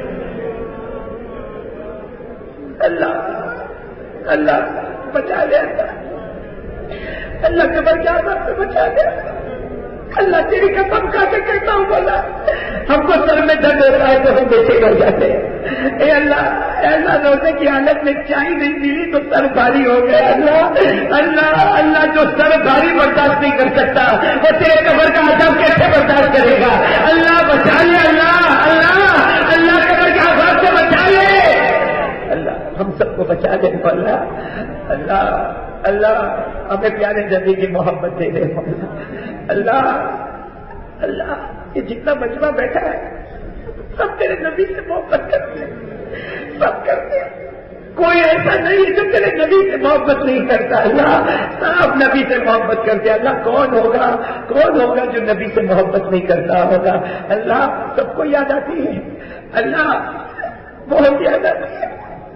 Speaker 2: اللہ اللہ بچا لے، اللہ قبر کے عذاب سے بچا لے، اللہ تیری قسم کھا کے کہتا ہوں مولا ہم کو سر میں درد ہوتا ہے تو ہم بیچے ہو جاتے ہیں، اے اللہ اے اللہ روزے کی حالت میں چائے نہیں ملی تو سر بھاری ہو گیا، اللہ اللہ اللہ جو سر بھاری برداشت نہیں کر سکتا وہ تیرے قبر کا عذاب کیسے برداشت کرے گا؟ اللہ بچا لے، اللہ اللہ اللہ قبر کے عذاب سے بچا لے، اللہ ہم سب کو بچا دے مولا، اللہ اللہ ہمیں پیارے نبی کی محبت دے دے مولا، اللہ اللہ یہ جتنا مجمع بیٹھا ہے سب تیرے نبی سے محبت کرتے ہیں، سب کرتے ہیں، کوئی ایسا نہیں ہے جو تیرے نبی سے محبت نہیں کرتا، اللہ سب نبی سے محبت کرتے، اللہ کون ہوگا کون ہوگا جو نبی سے محبت نہیں کرتا ہوگا؟ اللہ سب کو یاد آتی ہے، اللہ بہت یاد آتی ہے،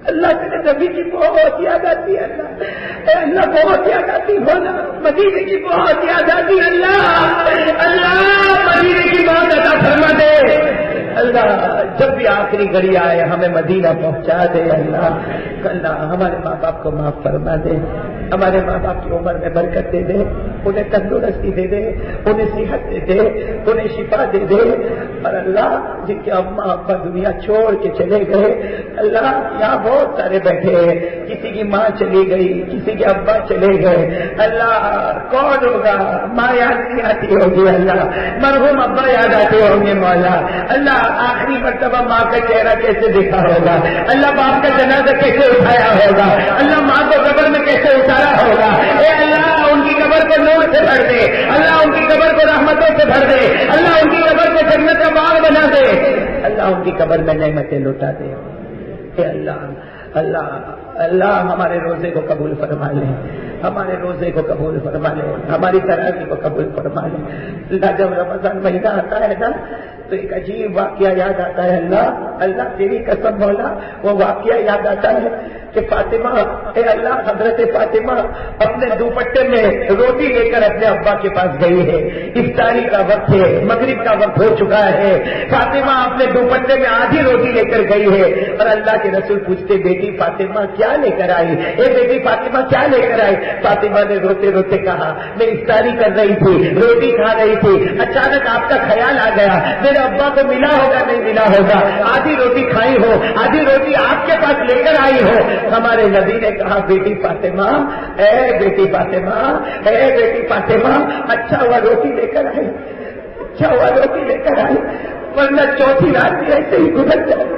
Speaker 2: اللہ میرے نبی کی بہت یاد آتی ہے اللہ، اے اللہ بہت یاد آتی مولا، مدینے کی بہت یاد آتی اللہ، اللہ مدینے کی بہت عطا فرما دے اللہ، جب بھی آخری گھڑی آئے ہمیں مدینہ پہنچا دے اللہ، اللہ ہمارے ماں باپ کو معاف فرما دے، ہمارے ماں باپ کی عمر میں برکت دے دے، انہیں تندرستی دے دے، انہیں صحت دے دے، انہیں شفا دے دے، اور اللہ جن کے اماں ابا دنیا چھوڑ کے چلے گئے اللہ یہاں بہت سارے بیٹھے ہیں، کسی کی ماں چلی گئی، کسی کے ابا چلے گئے اللہ، کون ہوگا؟ ماں یاد نہیں آتی ہوگی اللہ، مرحوم ابا یاد آتے ہوں گے مولا، اللہ آخری مرتبہ ماں کا چہرہ کیسے دیکھا ہوگا اللہ، باپ کا جنازہ کیسے اٹھایا ہوگا اللہ، ماں کو قبر میں کیسے اتارا ہوگا، اے اللہ ان کی قبر کو نور سے بھر دے اللہ، ان کی قبر کو رحمتوں سے بھر دے اللہ، ان کی قبر کو جنت کا باغ بنا دے اللہ، ان کی قبر میں نعمتیں لوٹا دے اے اللہ، اللہ اللہ ہمارے روزے کو قبول فرما لے، ہمارے روزے کو قبول فرما لے، ہماری تراویح کو قبول فرما لے اللہ، جب رمضان مہینہ آتا ہے نا تو ایک عجیب واقعہ یاد آتا ہے اللہ، اللہ تیری قسم مولا وہ واقعہ یاد آتا ہے کہ فاطمہ اے اللہ حضرت فاطمہ اپنے دوپٹے میں روٹی لے کر اپنے ابا کے پاس گئی ہے، افطاری کا وقت ہے، مغرب کا وقت ہو چکا ہے، فاطمہ اپنے دوپٹے میں آدھی روٹی لے کر گئی ہے اور اللہ کے رسول پوچھتے بیٹی فاطمہ کیا لے کر آئی، اے بیٹی فاطمہ کیا لے کر آئی؟ فاطمہ نے روتے روتے کہا میں افطاری کر رہی تھی، روٹی کھا رہی تھی، اچانک آپ کا خیال آ گیا میرے ابا کو ملا ہوگا نہیں ملا ہوگا، آدھی روٹی کھائی ہو، آدھی روٹی آپ کے پاس لے کر آئی ہو۔ ہمارے نبی نے کہا بیٹی فاطمہ اے بیٹی فاطمہ اے بیٹی فاطمہ اچھا ہوا روٹی لے کر آئی، اچھا ہوا روٹی لے کر آئی، ورنہ چوتھی رات بھی ایسے ہی گزر جائے۔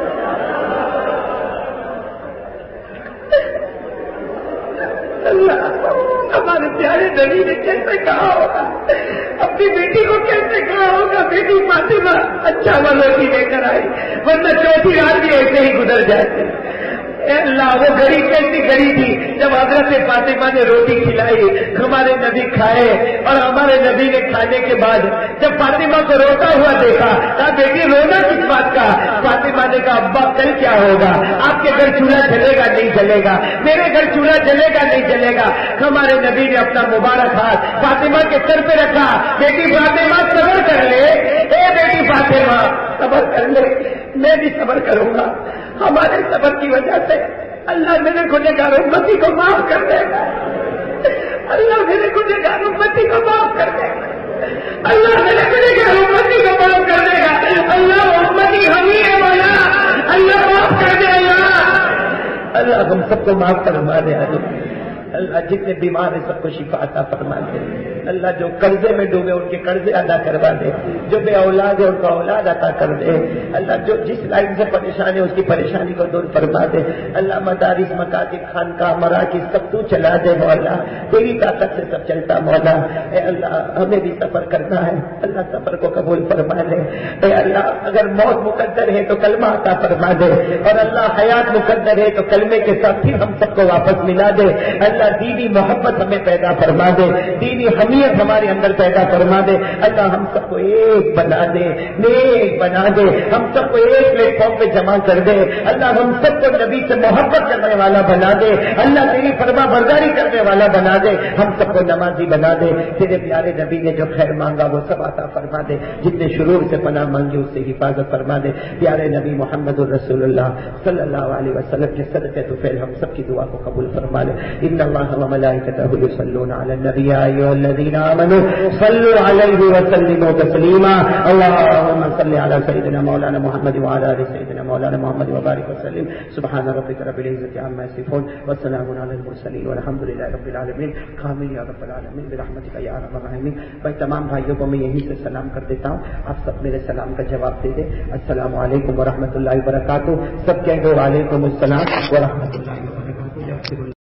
Speaker 2: اللہ ہمارے پیارے نبی نے کیسے کہا ہوگا، اپنی بیٹی کو کیسے کہا ہوگا بیٹی فاطمہ اچھا ہوا روٹی لے کر آئی، ورنہ چوتھی رات بھی ایسے ہی گزر جاتی۔ اے اللہ وہ گھڑی کیسی گھڑی تھی جب حضرت فاطمہ نے روٹی کھلائی، ہمارے نبی کھائے اور ہمارے نبی نے کھانے کے بعد جب فاطمہ کو روتا ہوا دیکھا کہا بیٹی رونا کس بات کا؟ فاطمہ نے کہا ابا کل کیا ہوگا، آپ کے گھر چولہا جلے گا نہیں جلے گا، میرے گھر چولہا جلے گا نہیں جلے گا۔ ہمارے نبی نے اپنا مبارک ہاتھ فاطمہ کے سر پہ رکھا، بیٹی فاطمہ صبر کر لے، اے بیٹی فاطمہ صبر کر لے، میں بھی صبر کروں گا، ہمارے صبر کی وجہ سے اللہ میرے گنہگار امتی کو معاف کر دے گا، اللہ میرے گنہگار امتی کو معاف کر دے گا، اللہ میرے گنہگار امتی کو معاف کر دے گا، اللہ امتی ہم ہی ہے مولا، اللہ معاف کر دے اللہ، اللہ ہم سب کو معاف فرما دے اللہ، جتنے بیمار ہیں سب کو شفا عطا فرما دے اللہ، جو قرضے میں ڈوبے ان کے قرضے ادا کروا دے، جو بے اولاد ہے ان کا اولاد عطا کر دے اللہ، جو جس لائن سے پریشان ہے اس کی پریشانی کو دور فرما دے اللہ، مدارس مکاتب خانقاہ مراکز سب تو چلا دے مولا، تیری طاقت سے سب چلتا مولا، اے اللہ ہمیں بھی سفر کرنا ہے اللہ، سفر کو قبول فرما لے، اے اللہ اگر موت مقدر ہے تو کلمہ عطا فرما دے، اور اللہ حیات مقدر ہے تو کلمے کے ساتھ پھر ہم سب کو واپس ملا دے اللہ، دینی محبت ہمیں پیدا فرما دے، دینی حمیت ہمارے اندر پیدا فرما دے اللہ، ہم سب کو ایک بنا دے، نیک بنا دے، ہم سب کو ایک پلیٹ فارم پہ جمع کر دے اللہ، ہم سب کو نبی سے محبت کرنے والا بنا دے اللہ، تیری فرما برداری کرنے والا بنا دے، ہم سب کو نمازی بنا دے، تیرے پیارے نبی نے جو خیر مانگا وہ سب عطا فرما دے، جتنے شرور سے پناہ مانگی اس سے حفاظت فرما دے، پیارے نبی محمد الرسول اللہ صلی اللہ علیہ وسلم کے صدقے تو پھر ہم سب کی دعا کو قبول فرما لے۔ ان اللہ وملائکتہ یصلون علی النبی یا ایھا الذین آمنوا صلوا علیہ وسلموا تسلیما، اللهم صل علی سیدنا مولانا محمد وعلی آل سیدنا مولانا محمد وبارک وسلم، سبحان ربک رب العزۃ عما یصفون وسلام علی المرسلین والحمد للہ رب العالمین۔ آمین یا رب العالمین برحمتک یا ارحم الراحمین۔ میں تمام بھائیوں کو میں یہیں سے سلام کر دیتا ہوں، آپ سب میرے سلام کا جواب دے دیں۔ السلام علیکم ورحمۃ اللہ وبرکاتہ، سب کہیں گے وعلیکم السلام ورحمۃ اللہ وبرکاتہ۔